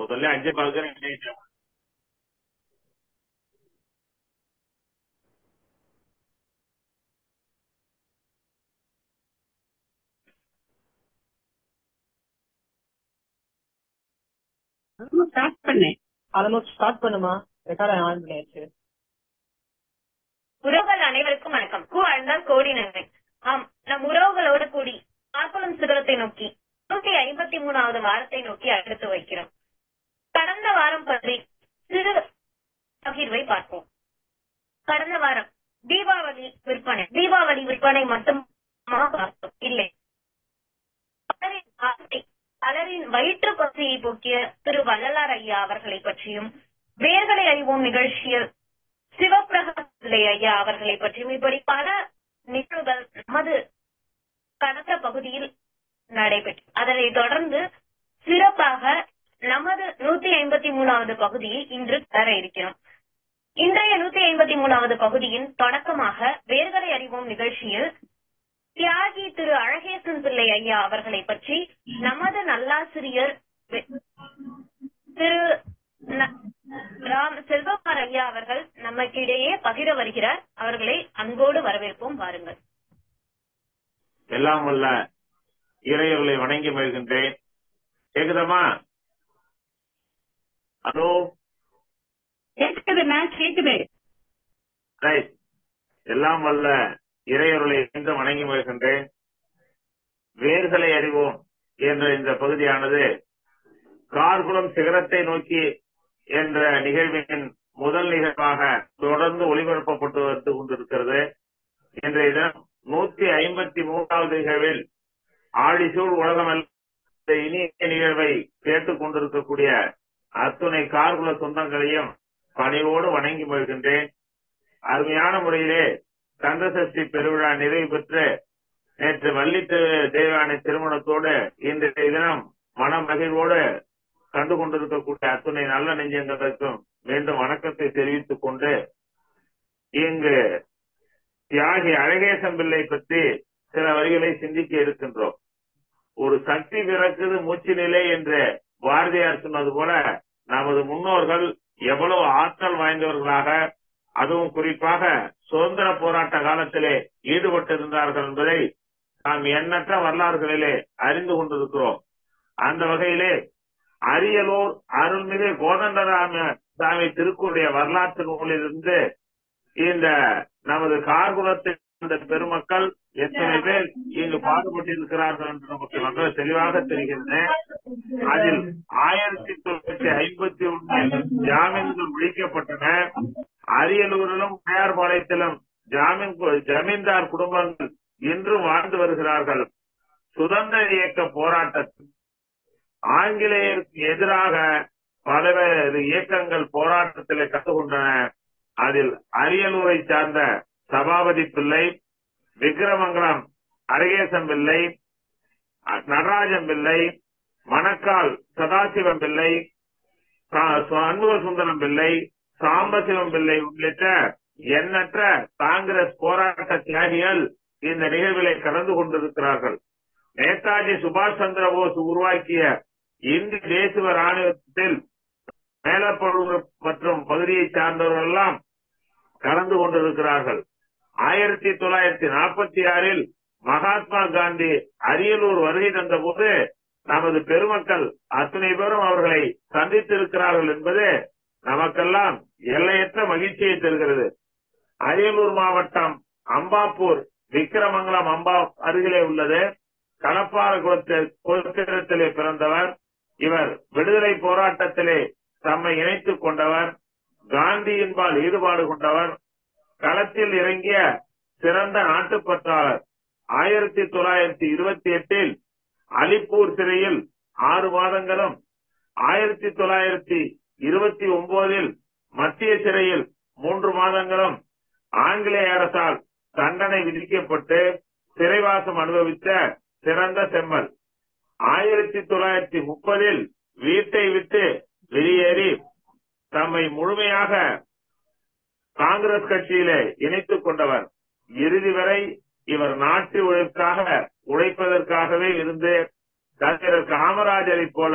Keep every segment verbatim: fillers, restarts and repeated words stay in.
முதல்ல அஞ்சு பார்க்கிறேன். ஸ்டார்ட் பண்ணேன். ஆல்மோஸ்ட் ஸ்டார்ட் பண்ணுமா? ரெக்கார்ட் ஆன் பண்ணியாச்சு. உறவுகள் அனைவருக்கும் வணக்கம். கூ அழுந்தால் கோடி நன்மை. ஆம், நம் உறவுகளோடு கூடி பார்ப்பலும் சிகரத்தை நோக்கி நூத்தி ஐம்பத்தி மூணாவது வாரத்தை நோக்கி அடுத்து வைக்கிறோம். கடந்த வாரம் பற்றி சிறு பகிர்வை பார்ப்போம். கடந்த வாரம் தீபாவளி விற்பனை தீபாவளி விற்பனை மட்டும் பார்த்தோம் இல்லை. பலரின் வயிற்று பசியை போக்கிய திரு வள்ளலார் ஐயா அவர்களை பற்றியும், வேர்களை அறிவோம் நிகழ்ச்சியில் சிவபிரகாஷ் ஐயா அவர்களை பற்றியும், இப்படி பல நிகழ்வுகள் நமது கடந்த பகுதியில் நடைபெற்று, அதனை தொடர்ந்து சிறப்பாக நமது நூத்தி ஐம்பத்தி மூணாவது பகுதியை இன்று தர இருக்கிறோம். இன்றைய நூத்தி ஐம்பத்தி மூணாவது பகுதியின் தொடக்கமாக வேர்களை அறிவோம் நிகழ்ச்சியில் தியாகி திரு அழகேசன் பிள்ளை ஐயா அவர்களை பற்றி நமது நல்லாசிரியர் திரு ராம் செல்வகுமார் ஐயா அவர்கள் நமக்கிடையே பகிர வருகிறார். அவர்களை அன்போடு வரவேற்போம். வாருங்கள். எல்லாம் வல்ல இறையர்களை வணங்கி மகிழ்கின்றேன். கேக்குதம்மா? ஹலோ, கேக்குதுண்ணா? கேக்குது. எல்லாம் வல்ல இறையர்களை என்று வணங்கி மகிழ்கின்றேன். வேர்களை அறிவோம் என்ற இந்த பகுதியானது கார்குளம் சிகரத்தை நோக்கி என்ற நிகழ்வின் முதல் நிகழ்வாக தொடர்ந்து ஒளிபரப்பப்பட்டு வந்து கொண்டிருக்கிறது. இன்றைய தினம் நூத்தி ஐம்பத்தி மூன்றாவது நிகழ்வில் ஆழிசூழ் உலகமல்ல இனிய நிகழ்வை கேட்டுக் கொண்டிருக்கக்கூடிய அத்துணை கார்குல சொந்தங்களையும் பணியோடு வணங்கி மகிழ்கின்றேன். அருமையான முறையிலே கந்தசஷ்டி பெருவிழா நிறைவு பெற்று நேற்று வள்ளி தேவானை திருமணத்தோடு இன்றைய தினம் மன மகிழ்வோடு கண்டு கொண்டிருக்கக்கூடிய அத்துணை நல்ல நெஞ்சங்களுக்கும் மீண்டும் வணக்கத்தை தெரிவித்துக் கொண்டு, இங்கு தியாகி அழகேசன் பிள்ளை பற்றி சில வரிகளை சிந்திக்க இருக்கின்றோம். ஒரு சக்தி பிறக்குது மூச்சு நிலை என்று பாரதியார் சொன்னது போல நமது முன்னோர்கள் எவ்வளவு ஆற்றல் வாய்ந்தவர்களாக, அதுவும் குறிப்பாக சுதந்திர போராட்ட காலத்திலே ஈடுபட்டிருந்தார்கள் என்பதை நாம் எண்ணற்ற வரலாறுகளிலே அறிந்து கொண்டிருக்கிறோம். அந்த வகையிலே அரியலூர் அருள்மிகு கோதண்டராம சாமி திருக்குடைய வரலாற்று நூலிலிருந்து இந்த நமது கார்குலத்தின் அந்த பெருமக்கள் எத்தனை பேர் இங்கு பாடுபட்டிருக்கிறார்கள் என்று நமக்கு நல்ல தெளிவாக தெரிகிறது. அதில் ஆயிரத்தி தொள்ளாயிரத்தி ஐம்பத்தி ஒன்று ஜாமீன்கள் விழிக்கப்பட்டன. அரியலூரிலும் உடையார்பாளையத்திலும் ஜாமீன் ஜமீன்தார் குடும்பங்கள் இன்றும் வாழ்ந்து வருகிறார்கள். சுதந்திர இயக்க போராட்டத்தில் ஆங்கிலேயருக்கு எதிராக பல்வேறு இயக்கங்கள் போராட்டத்தில் கலந்து கொண்டன. அதில் அரியலூரை சார்ந்த சபாபதி பிள்ளை, விக்கிரமங்கலம் அழகேசன் பிள்ளை, நடராஜன் பிள்ளை, மணக்கால் சதாசிவம் பிள்ளை, அன்புக சுந்தரம் பிள்ளை, சாம்பசிவம் பிள்ளை உள்ளிட்ட எண்ணற்ற காங்கிரஸ் போராட்ட தியாகிகள் இந்த நிகழ்விலை கலந்து கொண்டிருக்கிறார்கள். நேதாஜி சுபாஷ் சந்திர போஸ் உருவாக்கிய இந்திய தேசிய ராணுவத்தில் மேலப்பழுவூர் மற்றும் பகுதியை சார்ந்தவர்கள் எல்லாம் கலந்து கொண்டிருக்கிறார்கள். ஆயிரத்தி தொள்ளாயிரத்தி நாற்பத்தி ஆறில் மகாத்மா காந்தி அரியலூர் வருகை தந்த போது நமது பெருமக்கள் அத்தனை பேரும் அவர்களை சந்தித்திருக்கிறார்கள் என்பது நமக்கெல்லாம் எல்லையற்ற மகிழ்ச்சியை தருகிறது. அரியலூர் மாவட்டம் அம்பாப்பூர் விக்கிரமங்கலம் அம்பா அருகிலே உள்ளது. களப்பார குலத்திலே பிறந்தவர் இவர். விடுதலை போராட்டத்திலே தம்மை இணைத்துக் கொண்டவர். காந்தியின்பால் ஈடுபாடு கொண்டவர். களத்தில் இறங்கிய சிறந்த நாட்டுப்பற்றாளர். ஆயிரத்தி தொள்ளாயிரத்தி இருபத்தி எட்டில் அலிப்பூர் சிறையில் ஆறு மாதங்களும், ஆயிரத்தி தொள்ளாயிரத்தி இருபத்தி ஒன்பதில் மத்திய சிறையில் மூன்று மாதங்களும் ஆங்கிலேய அரசால் தண்டனை விதிக்கப்பட்டு சிறைவாசம் அனுபவித்த சிறந்த செம்மல். ஆயிரத்தி தொள்ளாயிரத்தி முப்பதில் வீட்டை விட்டு வெளியேறி தம்மை முழுமையாக காங்கிரஸ் கட்சியிலே இணைத்துக் கொண்டவர். இறுதி வரை இவர் நாட்டு உழைப்புக்காக உழைப்பதற்காகவே இருந்து கலைஞர் காமராஜரை போல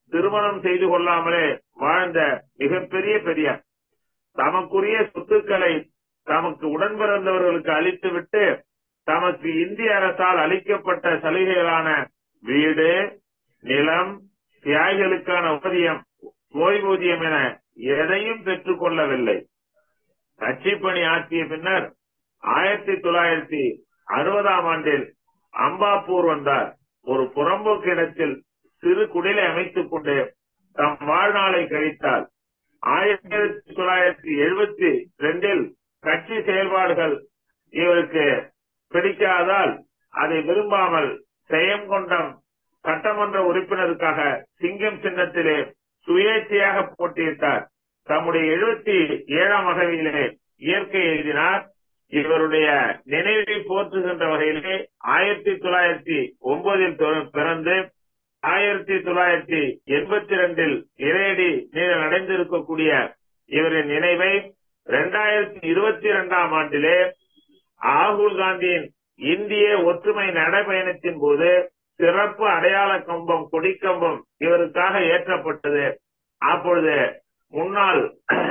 திருமணம் செய்து கொள்ளாமலே வாழ்ந்த மிகப்பெரிய பெரியார். தமக்குரிய சொத்துக்களை தமக்கு உடன் பிறந்தவர்களுக்கு அளித்துவிட்டு தமக்கு இந்திய அரசால் அளிக்கப்பட்ட சலுகைகளான வீடு, நிலம், தியாகிகளுக்கான ஊதியம், ஓய்வூதியம் என எதையும் பெற்றுக் கொள்ளவில்லை. கட்சிப்பணி ஆற்றிய பின்னர் ஆயிரத்தி தொள்ளாயிரத்தி அறுபதாம் ஆண்டில் அம்பாப்பூர் வந்தார். ஒரு புறம்போக்கு இடத்தில் சிறு குடிலை அமைத்துக் கொண்டு தம் வாழ்நாளை கழித்தார். ஆயிரத்தி தொள்ளாயிரத்தி எழுபத்தி ரெண்டில் கட்சி செயல்பாடுகள் இவருக்கு பிடிக்காதால் அதை விரும்பாமல் செயங்கொண்டம் சட்டமன்ற உறுப்பினருக்காக சிங்கம் சின்னத்திலே சுயேட்சையாக போட்டியிட்டார். தம்முடைய எழுபத்தி ஏழாம் வகையிலே இயற்கை எழுதினார். இவருடைய நினைவை போற்றுகின்ற வகையிலே ஆயிரத்தி தொள்ளாயிரத்தி ஒன்பதில் பிறந்து ஆயிரத்தி தொள்ளாயிரத்தி எண்பத்தி ரெண்டில் இறையடி நீரில் அடைந்திருக்கக்கூடிய இவரின் நினைவை இரண்டாயிரத்தி இருபத்தி இரண்டாம் ஆண்டிலே ராகுல் காந்தியின் இந்திய ஒற்றுமை நடைபயணத்தின் போது சிறப்பு அடையாள கம்பம், கொடிக்கம்பம் இவருக்காக ஏற்றப்பட்டது. அப்பொழுது முன்னாள்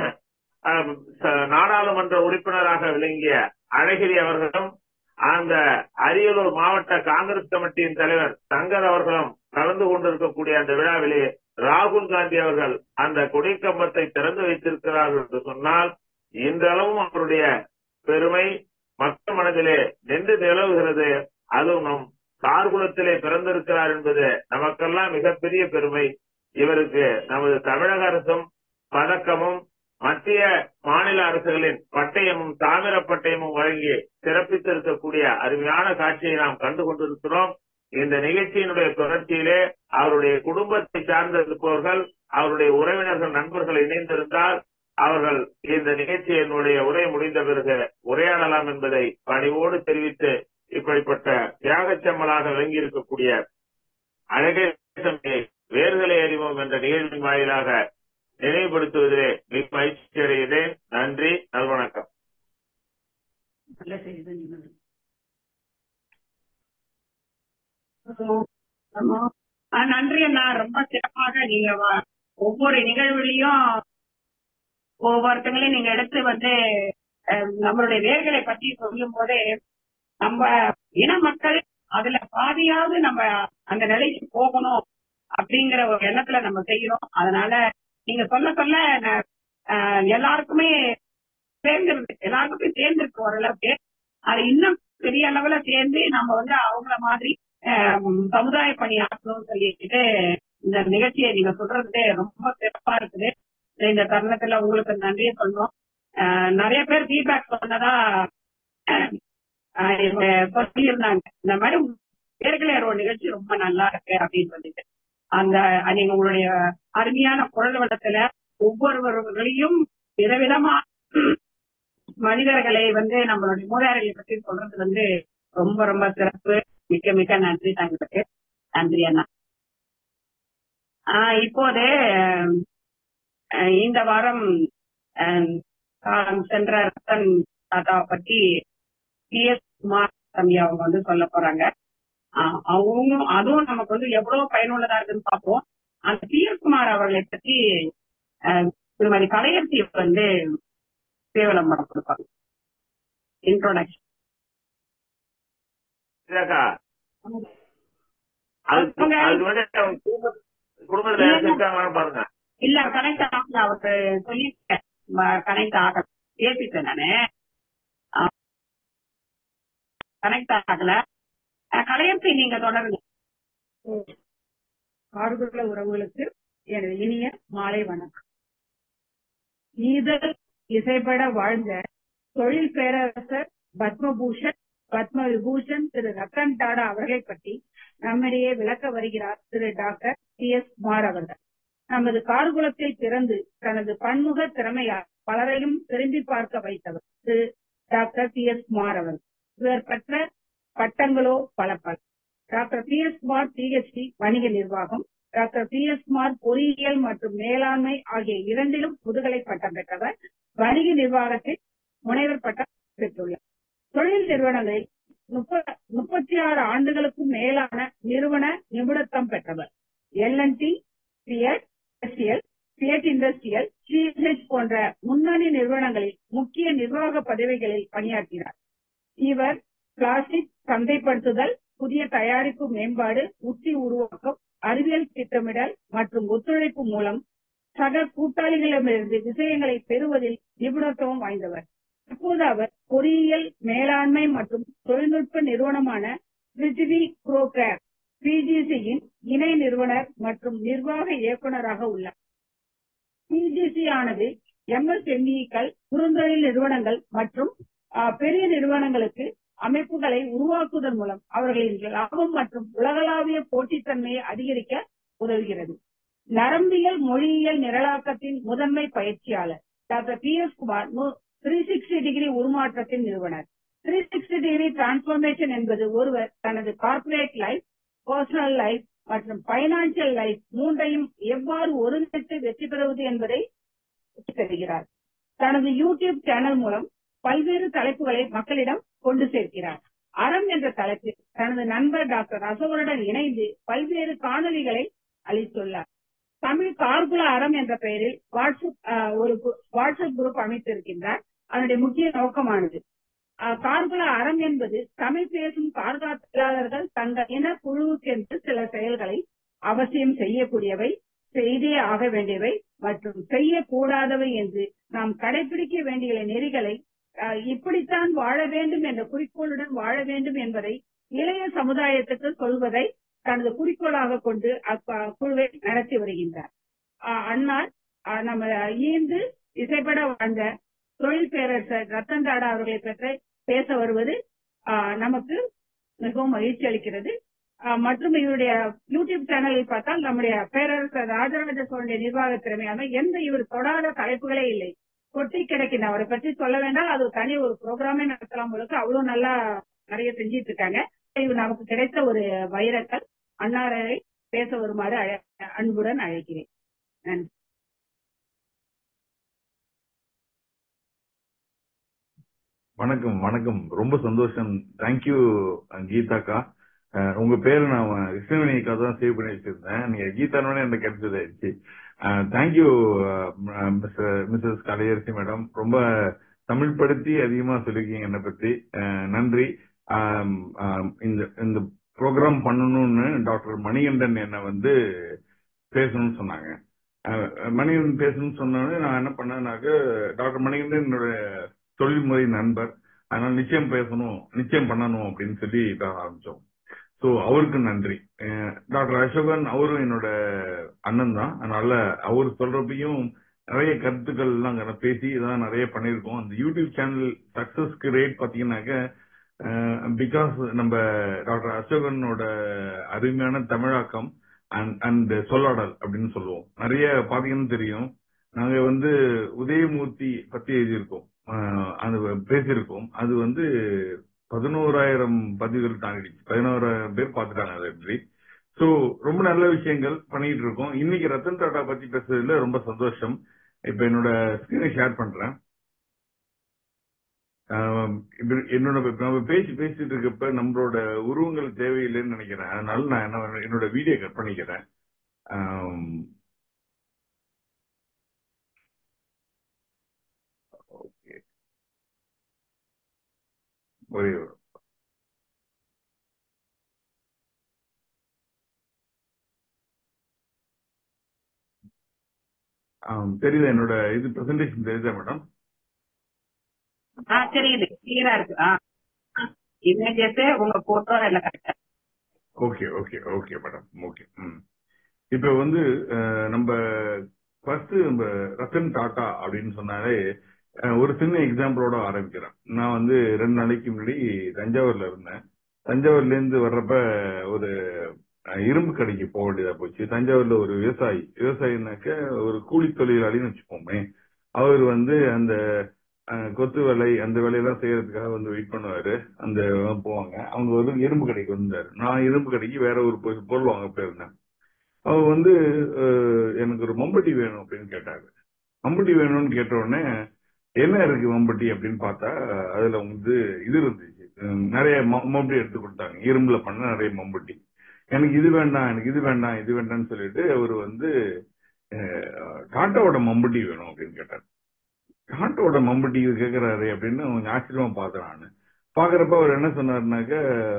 நாடாளுமன்ற உறுப்பினராக விளங்கிய அழகிரி அவர்களும் அந்த அரியலூர் மாவட்ட காங்கிரஸ் கமிட்டியின் தலைவர் சங்கர் அவர்களும் கலந்து கொண்டிருக்கக்கூடிய அந்த விழாவிலே ராகுல் காந்தி அவர்கள் அந்த கொடிக்கம்பத்தை திறந்து வைத்திருக்கிறார்கள் என்று சொன்னால் இன்றளவும் அவருடைய பெருமை மக்கள் மனதிலே நின்று நிலவுகிறது. அதுவும் நம் கார்குலத்திலே பிறந்திருக்கிறார் என்பது நமக்கெல்லாம் மிகப்பெரிய பெருமை. இவருக்கு நமது தமிழக அரசும் பதக்கமும் மத்திய மாநில அரசுகளின் பட்டயமும் தாமிர பட்டயமும் வழங்கி சிறப்பித்திருக்கக்கூடிய அருமையான காட்சியை நாம் கண்டு கொண்டிருக்கிறோம். இந்த நிகழ்ச்சியினுடைய தொடர்ச்சியிலே அவருடைய குடும்பத்தை சார்ந்திருப்பவர்கள், அவருடைய உறவினர்கள், நண்பர்கள் இணைந்திருந்தால் அவர்கள் இந்த நிகழ்ச்சியினுடைய உரை முடிந்த பிறகு உரையாடலாம் என்பதை பணிவோடு தெரிவித்து இப்படிப்பட்ட தியாகச்சம்மலாக விளங்கி இருக்கக்கூடிய அழகே வேர்களை அறிவோம் என்ற நிகழ்வின் வாயிலாக நினைவுபடுத்துவதிலே மிக மகிழ்ச்சி அடைகிறேன். நன்றி, நல்வணக்கம். நன்றி அண்ணா. ரொம்ப சிறப்பாக நீங்க ஒவ்வொரு நிகழ்வுலையும் ஒவ்வொருத்தங்களையும் நீங்க எடுத்து வந்து நம்மளுடைய வேர்களை பற்றி சொல்லும் போதே நம்ம இன மக்கள் அதுல பாதியாவது நம்ம அந்த நிலைக்கு போகணும் அப்படிங்கிற ஒரு எண்ணத்துல நம்ம செய்யறோம். அதனால நீங்க சொல்ல சொல்ல எல்லாருக்குமே சேர்ந்துருக்கு, எல்லாருக்குமே சேர்ந்திருக்கு ஓரளவுக்கு. அது இன்னும் பெரிய அளவுல சேர்ந்து நம்ம வந்து அவங்கள மாதிரி சமுதாய பணி ஆற்றணும்னு சொல்லிட்டு இந்த நிகழ்ச்சியை நீங்க சொல்றது ரொம்ப சிறப்பா இருக்குது. இந்த தருணத்துல உங்களுக்கு நன்றியை சொல்லணும். நிறைய பேர் ஃபீட்பேக் சொன்னதா சொல்லியிருந்தாங்க. இந்த மாதிரி வேர்களை அறிவோம் நிகழ்ச்சி ரொம்ப நல்லா இருக்கு அப்படின்னு சொல்லிட்டு அந்த நீங்க உங்களுடைய அருமையான குரல் வளத்துல ஒவ்வொருவர்களையும் விதவிதமா மனிதர்களை வந்து நம்மளுடைய மூதாதைகளை பற்றி சொல்றது வந்து ரொம்ப ரொம்ப சிறப்பு. மிக்க மிக்க நன்றி தங்களுக்கு. நன்றி அண்ணா. ஆஹ் இப்போது இந்த வாரம் சென்ற ரத்தன் தாத்தாவை பற்றி பி எஸ் குமார் தம்பி அவங்க வந்து சொல்ல போறாங்க. அவங்க அதுவும் நமக்கு வந்து எவ்வளவு பயனுள்ளதா இருக்குன்னு பார்ப்போம். அந்த பி எஸ் குமார் அவர்களை பற்றி திருமதி கலையரசி வந்து விளம்பரம் கொடுப்பாங்க. இன்ட்ரோடக்ஷன் பாருங்க. இல்ல கனெக்ட் ஆகல, அவருக்கு சொல்லிட்டேன் கனெக்ட் ஆகல, பேசிட்டேன் நானு. கனெக்ட் ஆகல. கலையரசி நீங்க தொடருங்க. கார்குல உறவுகளுக்கு எனது இனிய மாலை வணக்கம். ஈதல் இசைப்பட வாழ்ந்த தொழில் பேரரசர் பத்மபூஷன் பத்ம விபூஷன் திரு ரத்தன் டாடா அவர்களை பற்றி நம்மிடையே விளக்க வருகிறார் திரு டாக்டர் பி எஸ் குமார் அவர்கள். நமது கார்குலத்தில் பிறந்து தனது பன்முக திறமையால் பலரையும் திரும்பி பார்க்க வைத்தவர் திரு டாக்டர் பி எஸ் குமார் அவர்கள். இவர் பெற்ற பட்டங்களோ பல பல. Doctor P S Kumar PhD வணிக நிர்வாகம், டாக்டர் பி எஸ் குமார் பொறியியல் மற்றும் மேலாண்மை ஆகிய இரண்டிலும் முதுகலை பட்டம் பெற்றவர். வணிக நிர்வாகத்தில் முனைவர் பட்டம் பெற்றுள்ளார். தொழில் நிறுவனங்களில் முப்பத்தி ஆறு ஆண்டுகளுக்கும் மேலான நிறுவன நிபுணத்துவம் பெற்றவர். L and T, Fiat industrial, Fiat industrial, CSH போன்ற முன்னணி நிறுவனங்களில் முக்கிய நிர்வாக பதவிகளில் பணியாற்றினார். இவர் பிளாஸ்டிக் சந்தைப்படுத்துதல், புதிய தயாரிப்பு மேம்பாடு, உத்தி உருவாக்கம், அறிவியல் திட்டமிடல் மற்றும் ஒத்துழைப்பு மூலம் சக கூட்டாளிகளிடமிருந்து விஷயங்களை பெறுவதில் நிபுணத்துவம் வாய்ந்தவர். தற்போது அவர் பொறியியல் மேலாண்மை மற்றும் தொழில்நுட்ப நிறுவனமான பிரித்திவி குரோகேர் பிஜிசியின் இணை நிறுவனர் மற்றும் நிர்வாக இயக்குநராக உள்ளார். பிஜிசி ஆனது எம்எஸ்எம்இக்கள், குறுந்தொழில் நிறுவனங்கள் மற்றும் பெரிய நிறுவனங்களுக்கு அமைப்புகளை உருவாக்குவதன் மூலம் அவர்களின் லாபம் மற்றும் உலகளாவிய போட்டித்தன்மையை அதிகரிக்க உதவுகிறது. நரம்பியல் மொழியியல் நிரலாக்கத்தின் முதன்மை பயிற்சியாளர் doctor P S Kumar three sixty degree உருமாற்றத்தின் நிறுவனர். த்ரீ சிக்ஸ்டி டிகிரி டிரான்ஸ்பர்மேஷன் என்பது ஒருவர் தனது கார்பரேட் லைஃப், பர்சனல் லைஃப் மற்றும் பைனான்சியல் லைஃப் மூன்றையும் எவ்வாறு ஒருங்கிணைத்து வெற்றி பெறுவது என்பதை தருகிறார். தனது யூடியூப் சேனல் மூலம் பல்வேறு தலைப்புகளை மக்களிடம் கொண்டு சேர்க்கிறார். அறம் என்ற தலைப்பில் தனது நண்பர் டாக்டர் அசோகனுடன் இணைந்து பல்வேறு காணொலிகளை அளித்துள்ளார். தமிழ் கார்குல அறம் என்ற பெயரில் வாட்ஸ்அப் ஒரு வாட்ஸ்அப் குரூப் அமைத்திருக்கின்றார். அதனுடைய முக்கிய நோக்கமானது கார்குல அறம் என்பது தமிழ் பேசும் கார்கா தொழிலாளர்கள் தங்கள் இன குழுவுக்கென்று சில செயல்களை அவசியம் செய்யக்கூடியவை, செய்தே ஆக வேண்டியவை மற்றும் செய்யக்கூடாதவை என்று நாம் கடைபிடிக்க வேண்டிய நெறிகளை இப்படித்தான் வாழ வேண்டும் என்ற குறிக்கோளுடன் வாழ வேண்டும் என்பதை இளைய சமுதாயத்துக்கு சொல்வதை தனது குறிக்கோளாக கொண்டு அக்குழுவை நடத்தி வருகின்றார். அன்னார் நம்ம ஈந்து இசைப்பட வாழ்ந்த தொழில் பேரரசர் ரத்தன் டாடா அவர்களை பற்றி பேச வருவது நமக்கு மிகவும் மகிழ்ச்சி அளிக்கிறது. மற்றும் இவருடைய யூடியூப் சேனலில் பார்த்தால் நம்முடைய பேரரசர் ராஜராஜ சோழனுடைய நிர்வாக திறமையான எந்த இவர் தொடாத தலைப்புகளே இல்லை. கொட்டி கிடைக்கின்ற அவரை பற்றி சொல்ல வேண்டாம், அது தனி ஒரு ப்ரோக்ராமே நடத்தலாம் போல. அவ்வளவு நல்லா நிறைய செஞ்சிட்டு இருக்காங்க. இது நமக்கு கிடைத்த ஒரு வைரக்கல். அன்னாரை பேச வருமாறு அன்புடன் அழைக்கிறேன். நன்றி. வணக்கம் வணக்கம் ரொம்ப சந்தோஷம். தேங்க்யூ கீதாக்கா. உங்க பேரு நான் கிருஷ்ணவேணிக்கா தான் சேவ் பண்ணி வச்சிருந்தேன். நீங்க கீதானோட எனக்கு கிடைச்சதாயிருச்சு. Thank you Mrs Kalaiyarasi madam. ரொம்ப தமிழ் படுத்தி அதிகமா சொல்லிருக்கீங்க என்னை பத்தி. நன்றி. இந்த இந்த ப்ரோக்ராம் பண்ணணும்னு டாக்டர் மணிகண்டன் என்ன வந்து பேசணும்னு சொன்னாங்க. மணிகண்டன் பேசணும்னு சொன்னோடனே நான் என்ன பண்ணேன்னாக்க, டாக்டர் மணிகண்டன் என்னோட தொழில்முறை நண்பர், அதனால நிச்சயம் பேசணும், நிச்சயம் பண்ணணும் அப்படின்னு சொல்லி ஆரம்பிச்சோம். சோ அவருக்கு நன்றி. டாக்டர் அசோகன் அவரும் என்னோட அண்ணன் தான். அதனால அவர் சொல்றப்பையும் நிறைய கருத்துக்கள் எல்லாம் பேசி இதான் நிறைய பண்ணிருக்கோம். அந்த யூடியூப் சேனல் சக்சஸ்க்கு ரேட் பாத்தீங்கன்னாக்க பிகாஸ் நம்ம டாக்டர் அசோகனோட அருமையான தமிழாக்கம் அண்ட் அண்ட் சொல்லாடல் அப்படின்னு சொல்லுவோம். நிறைய பாத்தீங்கன்னு தெரியும். நாங்க வந்து உதயமூர்த்தி பத்தி எழுதியிருக்கோம், அது பேசியிருக்கோம். அது வந்து பதினோராயிரம் பதிவுகள் தாண்டிடுச்சு. பதினோராயிரம் பேர் பாத்துட்டாங்க அதை எப்படி. சோ ரொம்ப நல்ல விஷயங்கள் பண்ணிட்டு இருக்கோம். இன்னைக்கு ரத்தன் டாடா பத்தி பேசுறதுல ரொம்ப சந்தோஷம். இப்ப என்னோட ஸ்கிரீனை ஷேர் பண்றேன். என்னோட நம்ம பேசி பேசிட்டு இருக்கப்ப நம்மளோட உருவங்கள் தேவையில்லைன்னு நினைக்கிறேன். அதனால நான் என்ன என்னோட வீடியோ கட் பண்ணிக்கிறேன். ஓகே, ஒரே தெரியுதா? என்னோட இது பிரசன்டேஷன் தெரியுதா மேடம்? தெரியுது, கிளியரா இருக்கு. இமேஜஸ் உங்க போட்டோ எல்லாம் கரெக்டா. Okay okay okay madam. Okay. ம் இப்ப வந்து நம்ம ஃபர்ஸ்ட் நம்ம ரத்தன் டாடா அப்படின்னு சொன்னாலே ஒரு சின்ன எக்ஸாம்பிளோட ஆரம்பிக்கிறேன். நான் வந்து ரெண்டு நாளைக்கு முன்னாடி தஞ்சாவூர்ல இருந்தேன். தஞ்சாவூர்ல இருந்து வர்றப்ப ஒரு இரும்பு கடைக்கு போக வேண்டியதா போச்சு. தஞ்சாவூர்ல ஒரு விவசாயி விவசாயினாக்க ஒரு கூலி தொழிலாளின்னு வச்சுப்போமே. அவர் வந்து அந்த கொத்து வேலை அந்த வேலையெல்லாம் செய்யறதுக்காக வந்து வெயிட் பண்ணுவாரு. அந்த போவாங்க. அவங்க வந்து இரும்பு கடைக்கு வந்தாரு. நான் இரும்பு கடைக்கு வேற ஒரு பொருள் வாங்க போயிருந்தேன். அவங்க வந்து எனக்கு ஒரு மம்பட்டி வேணும் அப்படின்னு கேட்டாங்க. மம்பட்டி வேணும்னு கேட்ட உடனே என்ன இருக்கு மம்பட்டி அப்படின்னு பார்த்தா அதுல வந்து இது இருந்துச்சு, நிறைய மம்பட்டி எடுத்து கொடுத்தாங்க. இரும்புல பண்ண நிறைய மம்பட்டி. எனக்கு இது வேண்டாம் எனக்கு இது வேண்டாம் இது வேண்டாம்னு சொல்லிட்டு அவரு வந்து டாட்டாவோட மம்பட்டி வேணும் அப்படின்னு கேட்டார். டாட்டாவோட மம்பட்டி கேட்கிறாரு அப்படின்னு கொஞ்சம் ஆச்சரியமா பார்த்தேன் நான். பாக்குறப்ப அவர் என்ன சொன்னாருனாக்க,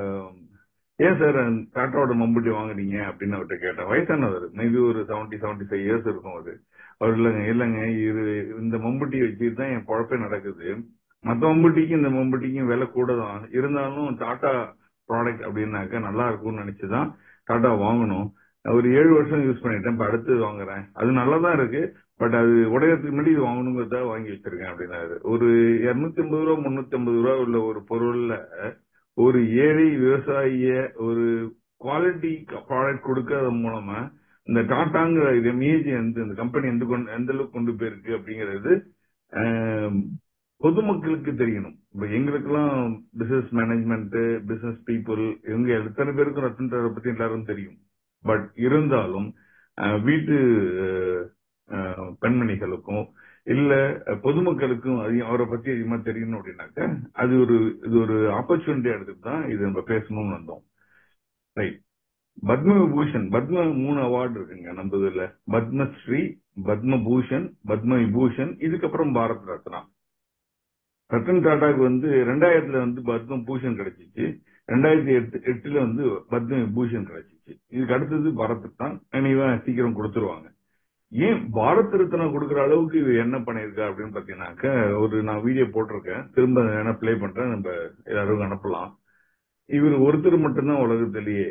ஏன் சார் டாட்டாவோட மம்பட்டி வாங்குறீங்க அப்படின்னு அவர்கிட்ட கேட்டேன். வயசானவர், மேபி ஒரு செவன்டி செவன்டி ஃபைவ் இயர்ஸ் இருக்கும் அவரு. அவர் இல்லைங்க இல்லைங்க இது இந்த மம்பட்டி வச்சுட்டு தான் என் பொழப்பே நடக்குது. மற்ற மம்பட்டிக்கும் இந்த மம்பட்டிக்கும் விலை கூட தான் இருந்தாலும் டாடா ப்ராடக்ட் அப்படின்னாக்க நல்லா இருக்கும்னு நினைச்சுதான் டாடா வாங்கணும். ஒரு ஏழு வருஷம் யூஸ் பண்ணிட்டேன், இப்ப அடுத்து வாங்குறேன். அது நல்லாதான் இருக்கு, பட் அது உடையறதுக்கு முன்னாடி இது வாங்கணுங்கிறத வாங்கி வச்சிருக்கேன் அப்படின்னாரு. ஒரு இருநூத்தி ஐம்பது ரூபா முன்னூத்தி ஐம்பது ரூபா உள்ள ஒரு பொருள்ல ஒரு ஏழை விவசாயிய ஒரு குவாலிட்டி ப்ராடக்ட் கொடுக்கறது மூலமா இந்த டாட்டாங்கிற இமேஜ் எந்த இந்த கம்பெனி எந்த எந்த அளவுக்கு கொண்டு போயிருக்கு அப்படிங்கிறது பொதுமக்களுக்கு தெரியணும். இப்ப எங்களுக்கு எல்லாம் பிசினஸ் மேனேஜ்மெண்ட், பிசினஸ் பீப்புள், இவங்க எத்தனை பேருக்கும் ரத்தன் டாடா பத்தி எல்லாரும் தெரியும். பட் இருந்தாலும் வீட்டு பெண்மணிகளுக்கும் இல்ல பொதுமக்களுக்கும் அவரை பத்தி அதிகமா தெரியணும் அப்படின்னாக்க அது ஒரு இது ஒரு ஆப்பர்ச்சுனிட்டியா எடுத்துட்டு தான் இது நம்ம பேசணும்னு வந்தோம். ரைட். பத்ம விபூஷன், பத்ம மூணு அவார்டு இருக்குங்க நம்ம இதுல. பத்மஸ்ரீ, பத்மபூஷன், பத்ம விபூஷன், இதுக்கப்புறம் பாரத் ரத்னா. ரத்தன் டாடாக்கு வந்து ரெண்டாயிரத்துல வந்து பத்ம பூஷன் கிடைச்சிச்சு, ரெண்டாயிரத்தி எட்டு எட்டுல வந்து பத்ம விபூஷன் கிடைச்சிச்சு. இதுக்கு அடுத்தது பாரத் ரத்னா இவன் சீக்கிரம் கொடுத்துருவாங்க. ஏன் பாரத் ரத்னா கொடுக்கற அளவுக்கு இவ என்ன பண்ணிருக்கா அப்படின்னு பாத்தீங்கன்னாக்க, ஒரு நான் வீடியோ போட்டிருக்கேன், திரும்ப என்ன பிளே பண்றேன், நம்ம எல்லாரும் அனுப்பலாம். இவர் ஒருத்தர் மட்டும்தான் உலகத்திலேயே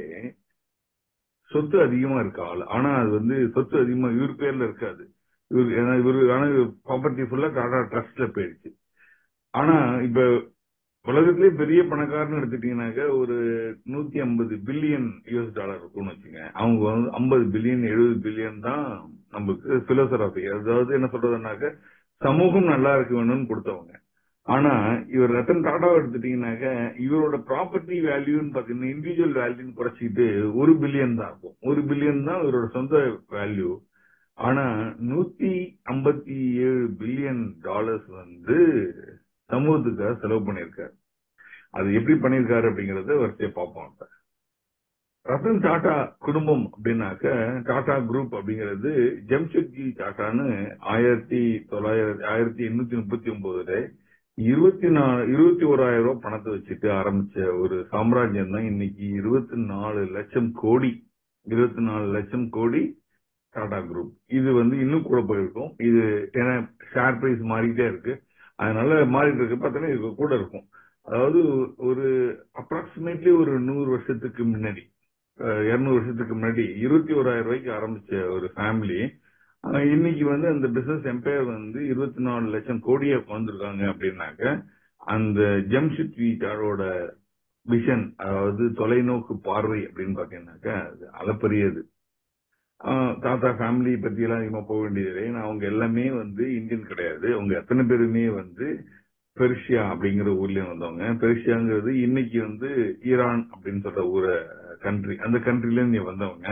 சொத்து அதிகமா இருக்க ஆள். ஆனா அது வந்து சொத்து அதிகமா இவர் பேர்ல இருக்காது. இவர் இவரு ஆனா ப்ராப்பர்ட்டி ஃபுல்லா டாடா ட்ரஸ்ட்ல போயிடுச்சு. ஆனா இப்ப உலகத்திலேயே பெரிய பணக்காரன்னு எடுத்துட்டீங்கன்னாக்க ஒரு நூத்தி ஐம்பது பில்லியன் யூஎஸ் டாலர் இருக்கும்னு வச்சுங்க. அவங்க வந்து ஐம்பது பில்லியன் எழுபது பில்லியன் தான் நமக்கு பிலோசபி, அதாவது என்ன சொல்றதுனாக்க சமூகம் நல்லா இருக்க வேணும்னு கொடுத்தவங்க. ஆனா இவர் ரத்தன் டாடாவை எடுத்துட்டீங்கன்னாக்க இவரோட ப்ராப்பர்ட்டி வேல்யூன்னு பாத்தீங்கன்னா இண்டிவிஜுவல் வேல்யூன்னு குறைச்சிட்டு ஒரு பில்லியன் தான் இருக்கும். ஒரு பில்லியன் தான் இவரோட சொந்த வேல்யூ. ஆனா நூத்தி ஐம்பத்தி ஏழு பில்லியன் டாலர்ஸ் வந்து சமூகத்துக்காக செலவு பண்ணிருக்காரு. அது எப்படி பண்ணிருக்காரு அப்படிங்கறத வரிசையா பார்ப்போம். ரத்தன் டாடா குடும்பம் அப்படின்னாக்க டாடா குரூப் அப்படிங்கிறது ஜம்ஷெட்ஜி டாடான்னு ஆயிரத்தி தொள்ளாயிரத்தி ஆயிரத்தி எண்ணூத்தி முப்பத்தி ஒன்பதுல இருபத்தி நாலு இருபத்தி ஓராயிரம் ரூபாய் பணத்தை வச்சுட்டு ஆரம்பிச்ச ஒரு சாம்ராஜ்யம் தான் இன்னைக்கு இருபத்தி நாலு லட்சம் கோடி இருபத்தி நாலு லட்சம் கோடி டாடா குரூப். இது வந்து இன்னும் கூட போயிருக்கும். இது ஏன்னா ஷேர் பிரைஸ் மாறிட்டே இருக்கு, அதனால மாறிட்டு இருக்கு. பார்த்தோன்னா இது கூட இருக்கும். அதாவது ஒரு அப்ராக்சிமேட்லி ஒரு நூறு வருஷத்துக்கு முன்னாடி, இருநூறு வருஷத்துக்கு முன்னாடி இருபத்தி ஓராயிரம் ரூபாய்க்கு ஆரம்பிச்ச ஒரு ஃபேமிலி இன்னைக்கு வந்து அந்த பிசினஸ் எம்பையர் வந்து இருபத்தி நாலு லட்சம் கோடியா வந்திருக்காங்க அப்படின்னாக்க அந்த ஜம்ஷெட்ஜி டாடாவோட விஷன், அதாவது தொலைநோக்கு பார்வை அப்படின்னு பாத்தீங்கன்னாக்க அது அளப்பரியது. தாத்தா ஃபேமிலி பத்தி எல்லாம் அதிகமா போக வேண்டியது. ஏன்னா அவங்க எல்லாமே வந்து இந்தியன் கிடையாது. அவங்க எத்தனை பேருமே வந்து பெர்ஷியா அப்படிங்கிற ஊர்ல வந்தவங்க. பெர்ஷியாங்கிறது இன்னைக்கு வந்து ஈரான் அப்படின்னு சொல்ற ஒரு கண்ட்ரி, அந்த கண்ட்ரில இருந்து வந்தவங்க.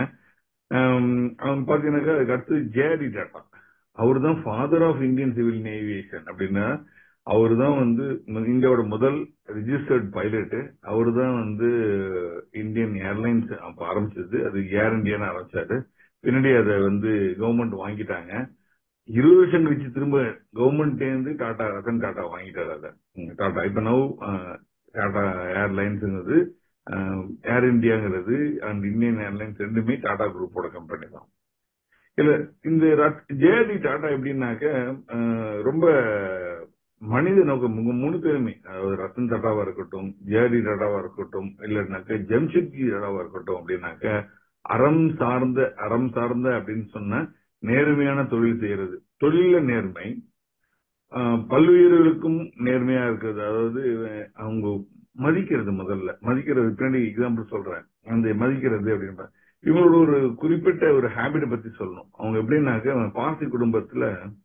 அவங்க பாத்தீங்கன்னாக்கா அதுக்கு அடுத்து ஜேடி டாடா, அவரு தான் father of Indian civil aviation. அப்படின்னா அவரு தான் வந்து இந்தியாவோட முதல் ரிஜிஸ்டர்ட் பைலட். அவரு தான் வந்து இந்தியன் ஏர்லைன்ஸ் அப்ப ஆரம்பிச்சது. அது ஏர் இந்தியான்னு ஆரம்பிச்சாரு. பின்னாடி அதை வந்து கவர்மெண்ட் வாங்கிட்டாங்க. இருபது வருஷம் கழிச்சு திரும்ப கவர்மெண்ட் இருந்து டாடா ரத்தன் டாடா வாங்கிட்டாரு அதை டாடா. இப்ப நவ் டாடா ஏர்லைன்ஸ்ங்கிறது, ஏர் இந்தியாங்கிறது அண்ட் இந்தியன் ஏர்லைன்ஸ் ரெண்டுமே டாடா குரூப்போட கம்பெனி தான். இல்ல இந்த ஜேடி டாடா எப்படின்னாக்க ரொம்ப மனித நோக்கம். மூணு பேருமே, அதாவது ரத்தன் டாடாவா இருக்கட்டும், ஜேடி டாடாவா இருக்கட்டும், இல்லைன்னாக்க ஜம்ஷெட்ஜி டாடாவா இருக்கட்டும் அப்படின்னாக்க அறம் சார்ந்த அறம் சார்ந்த அப்படின்னு சொன்ன நேர்மையான தொழில் செய்யறது, தொழில நேர்மை, பல்வேறுகளுக்கும் நேர்மையா இருக்கிறது. அதாவது அவங்க மதிக்கிறது, முதல்ல மதிக்கிறது. பின்னாடி எக்ஸாம்பிள் சொல்றேன். அந்த மதிக்கிறது அப்படின்ற இவங்களோட ஒரு குறிப்பிட்ட ஒரு ஹேபிட்டை பத்தி சொல்லணும். அவங்க எப்படின்னாக்க பாசி குடும்பத்துல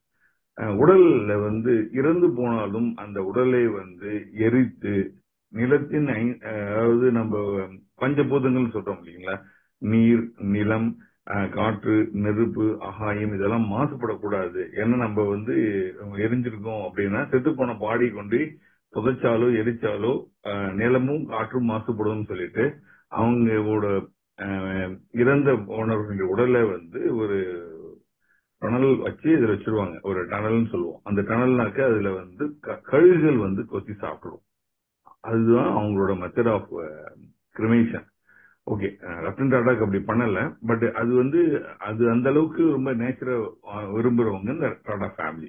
உடல்ல வந்து இறந்து போனாலும் அந்த உடலை வந்து எரித்து நிலத்தின் அதாவது நம்ம பஞ்சபூதங்கள் சொல்றோம் இல்லைங்களா, நீர், நிலம், காற்று, நெருப்பு, ஆகாயம், இதெல்லாம் மாசுபடக்கூடாது. ஏன்னா நம்ம வந்து எரிஞ்சிருக்கோம் அப்படின்னா செத்து போன பாடி கொண்டு புதைச்சாலோ எரிச்சாலோ நிலமும் காற்றும் மாசுபடும் சொல்லிட்டு அவங்களோட இறந்த போனவர்களுடைய உடலை வந்து ஒரு டனல் வச்சு இதுல வச்சிருவாங்க. ஒரு டனல்னு சொல்லுவோம். அந்த டனல்னாக்க அதுல வந்து கழுகுகள் வந்து கொத்தி சாப்பிடும். அதுதான் அவங்களோட method of cremation. Okay, Ratan டாடாக்கு அப்படி பண்ணல. பட் அது வந்து அது அந்த அளவுக்கு ரொம்ப நேச்சரை விரும்புறவங்க இந்த டாடா ஃபேமிலி.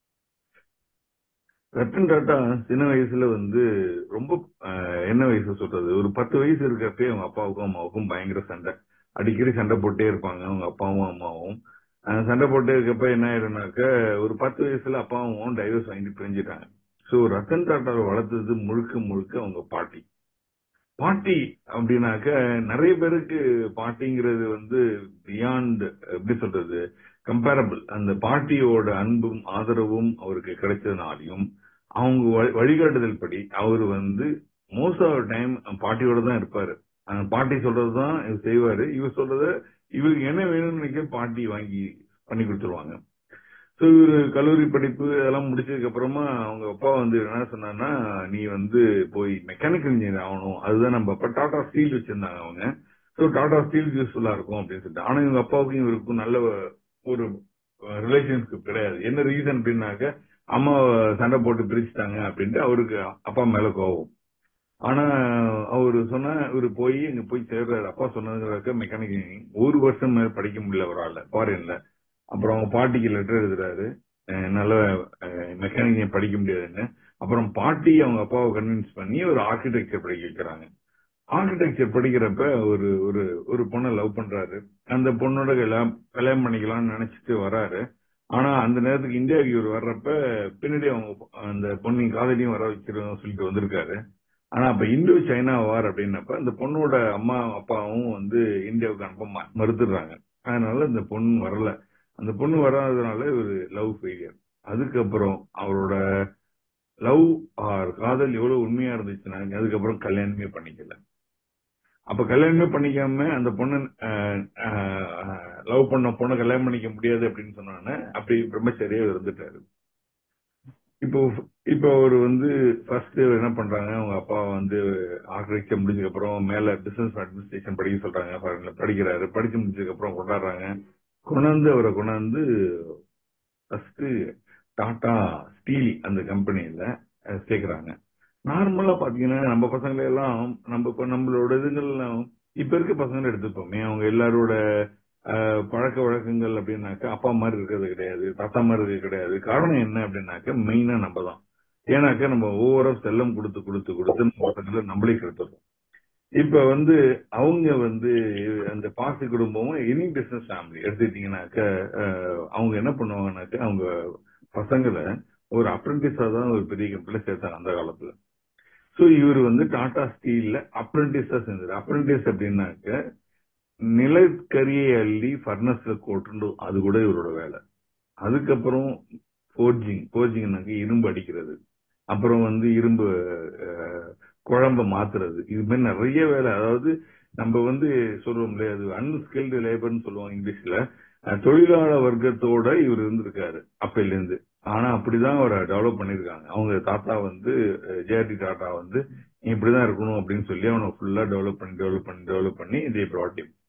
ரத்தன் டாடா சின்ன வயசுல வந்து ரொம்ப என்ன வயசு சொல்றது, ஒரு பத்து வயசு இருக்கப்பே அவங்க அப்பாவுக்கும் அம்மாவுக்கும் பயங்கர சண்டை. அடிக்கடி சண்டை போட்டே இருப்பாங்க அவங்க அப்பாவும் அம்மாவும். சண்டை போட்டே இருக்கப்ப என்ன ஆயிடுனாக்க ஒரு பத்து வயசுல அப்பாவும் அம்மாவும் டைவர்ஸ் வாங்கி பிரிஞ்சுட்டாங்க. சோ ரத்தன் டாட்டாவை வளர்த்தது முழுக்க முழுக்க அவங்க பாட்டி. பாட்டி அப்படின்னாக்க நிறைய பேருக்கு பாட்டிங்கிறது வந்து பியாண்ட் எப்படி சொல்றது கம்பேரபிள். அந்த பாட்டியோட அன்பும் ஆதரவும் அவருக்கு கிடைச்சதுனாலையும் அவங்க வழிகாட்டுதல் படி அவர் வந்து மோஸ்ட் ஆஃப் டைம் பாட்டியோட தான் இருப்பாரு. பாட்டி சொல்றதுதான் இவர் செய்வாரு. இவர் சொல்றத இவருக்கு என்ன வேணும்னு நினைக்க பாட்டி வாங்கி பண்ணி கொடுத்துருவாங்க. ஸோ இவரு கல்லூரி படிப்பு அதெல்லாம் முடிச்சதுக்கு அப்புறமா அவங்க அப்பா வந்து என்ன சொன்னான்னா, நீ வந்து போய் மெக்கானிக்கல் இன்ஜினியர் ஆகணும். அதுதான் நம்ம அப்ப டாடா ஸ்டீல் வச்சிருந்தாங்க அவங்க. ஸோ டாடா ஸ்டீல் யூஸ்ஃபுல்லா இருக்கும் அப்படின்னு சொல்லிட்டு. ஆனா இவங்க அப்பாவுக்கும் இவருக்கும் நல்ல ஒரு ரிலேஷன்ஷிப் கிடையாது. என்ன ரீசன் அப்படின்னாக்க அம்மா சண்டை போட்டு பிரிச்சுட்டாங்க அப்படின்ட்டு அவருக்கு அப்பா மேல கோவம். ஆனா அவரு சொன்னா இவரு போய் இங்க போய் சேர்றாரு. அப்பா சொன்னதுக்கு மெக்கானிக்கல் இன்ஜினியரிங் ஒரு வருஷம் மேல படிக்க முடியல அவரால் ஃபாரின்ல. அப்புறம் அவங்க பாட்டிக்கு லெட்டர் எழுதுறாரு, என்னால மெக்கானிக் படிக்க முடியாதுன்னு. அப்புறம் பாட்டி அவங்க அப்பாவை கன்வின்ஸ் பண்ணி ஒரு ஆர்கிடெக்சர் படிக்க வைக்கிறாங்க. ஆர்கிடெக்சர் படிக்கிறப்ப ஒரு ஒரு ஒரு பொண்ணை லவ் பண்றாரு. அந்த பொண்ணோட கல்யாணம் பண்ணிக்கலாம்னு நினைச்சிட்டு வராரு. ஆனா அந்த நேரத்துக்கு இந்தியாவுக்கு இவர் வர்றப்ப பின்னாடி அவங்க அந்த பொண்ணு காதலியும் வர வைக்கிறோம் சொல்லிட்டு வந்திருக்காரு. ஆனா அப்ப இந்தோ சைனா வார் அப்படின்னப்ப அந்த பொண்ணோட அம்மா அப்பாவும் வந்து இந்தியாவுக்கு அனுப்ப மறுத்துடுறாங்க. அதனால இந்த பொண்ணு வரல. அந்த பொண்ணு வராததுனால ஒரு லவ் ஃபெயிலியர். அதுக்கப்புறம் அவரோட லவ் ஆர் காதல் எவ்வளவு உண்மையா இருந்துச்சுன்னா அதுக்கப்புறம் கல்யாணமே பண்ணிக்கல. அப்ப கல்யாணமே பண்ணிக்காம அந்த பொண்ணு லவ் பண்ண பொண்ணை கல்யாணம் பண்ணிக்க முடியாது அப்படின்னு சொன்னானே அப்படி பிரம்மச்சரியா இருந்துட்டாரு. இப்போ இப்போ அவர் வந்து ஃபர்ஸ்ட் என்ன பண்றாங்க, அவங்க அப்பா வந்து ஆர்கிடெக்சர் முடிஞ்சதுக்கு அப்புறம் மேல பிசினஸ் அட்மினிஸ்ட்ரேஷன் படிக்க சொல்றாங்க. படிக்கிறாரு. படிச்சு முடிச்சதுக்கு அப்புறம் கொண்டாடுறாங்க. கொண்டாந்து அவரை கொண்டாந்து ஃபர்ஸ்ட் டாடா ஸ்டீல் அந்த கம்பெனியில சேர்க்கிறாங்க. நார்மலா பாத்தீங்கன்னா நம்ம பசங்களை எல்லாம் நம்ம நம்மளோட இதுங்கள்லாம் இப்ப இருக்க பசங்களை எடுத்துப்போமே, அவங்க எல்லாரோட பழக்க வழக்கங்கள் அப்படின்னாக்கா அப்பா மாதிரி இருக்கிறது கிடையாது, தாத்தா மாதிரி இருக்கிறது கிடையாது. காரணம் என்ன அப்படின்னாக்க மெயினா நம்ம தான். ஏன்னாக்கா நம்ம ஒவ்வொரு செல்லம் கொடுத்து கொடுத்து கொடுத்து பசங்களை நம்மளே கெடுத்துறோம். இப்ப வந்து அவங்க வந்து அந்த பாசி குடும்பமும் எனி பிசினஸ் ஃபேமிலி எடுத்துக்கிட்டீங்கன்னாக்க அவங்க என்ன பண்ணுவாங்கன்னாக்க அவங்க பசங்களை ஒரு அப்ரெண்டிஸா தான் ஒரு பெரிய கம்பெனில சேர்த்தாங்க அந்த காலத்துல. சோ இவர் வந்து டாடா ஸ்டீல்ல அப்ரெண்டிஸா சேர்ந்தாரு. அப்ரெண்டிஸ் அப்படின்னாக்க நிலக்கரியை அள்ளி பர்னஸ்ல கொட்டு, அது கூட இவரோட வேலை. அதுக்கப்புறம் போர்ஜிங் போர்ஜிங்னாக்க இரும்பு அடிக்கிறது, அப்புறம் வந்து இரும்பு குழம்ப மாத்துறது, இது மாதிரி நிறைய வேலை. அதாவது நம்ம வந்து சொல்றோம் இல்லையா, அது அன்ஸ்கில்டு லேபர்னு சொல்லுவாங்க இங்கிலீஷ்ல. தொழிலாளர் வர்க்கத்தோட இவர் இருந்திருக்காரு அப்பையில இருந்து. ஆனா அப்படிதான் அவரை டெவலப் பண்ணிருக்காங்க. அவங்க தாத்தா வந்து ஜேஆர்டி டாடா வந்து இப்படிதான் இருக்கணும் அப்படின்னு சொல்லி அவனை ஃபுல்லா டெவலப் பண்ணி டெவலப் பண்ணி டெவலப் பண்ணி இதே ப்ராட் ஹிம்.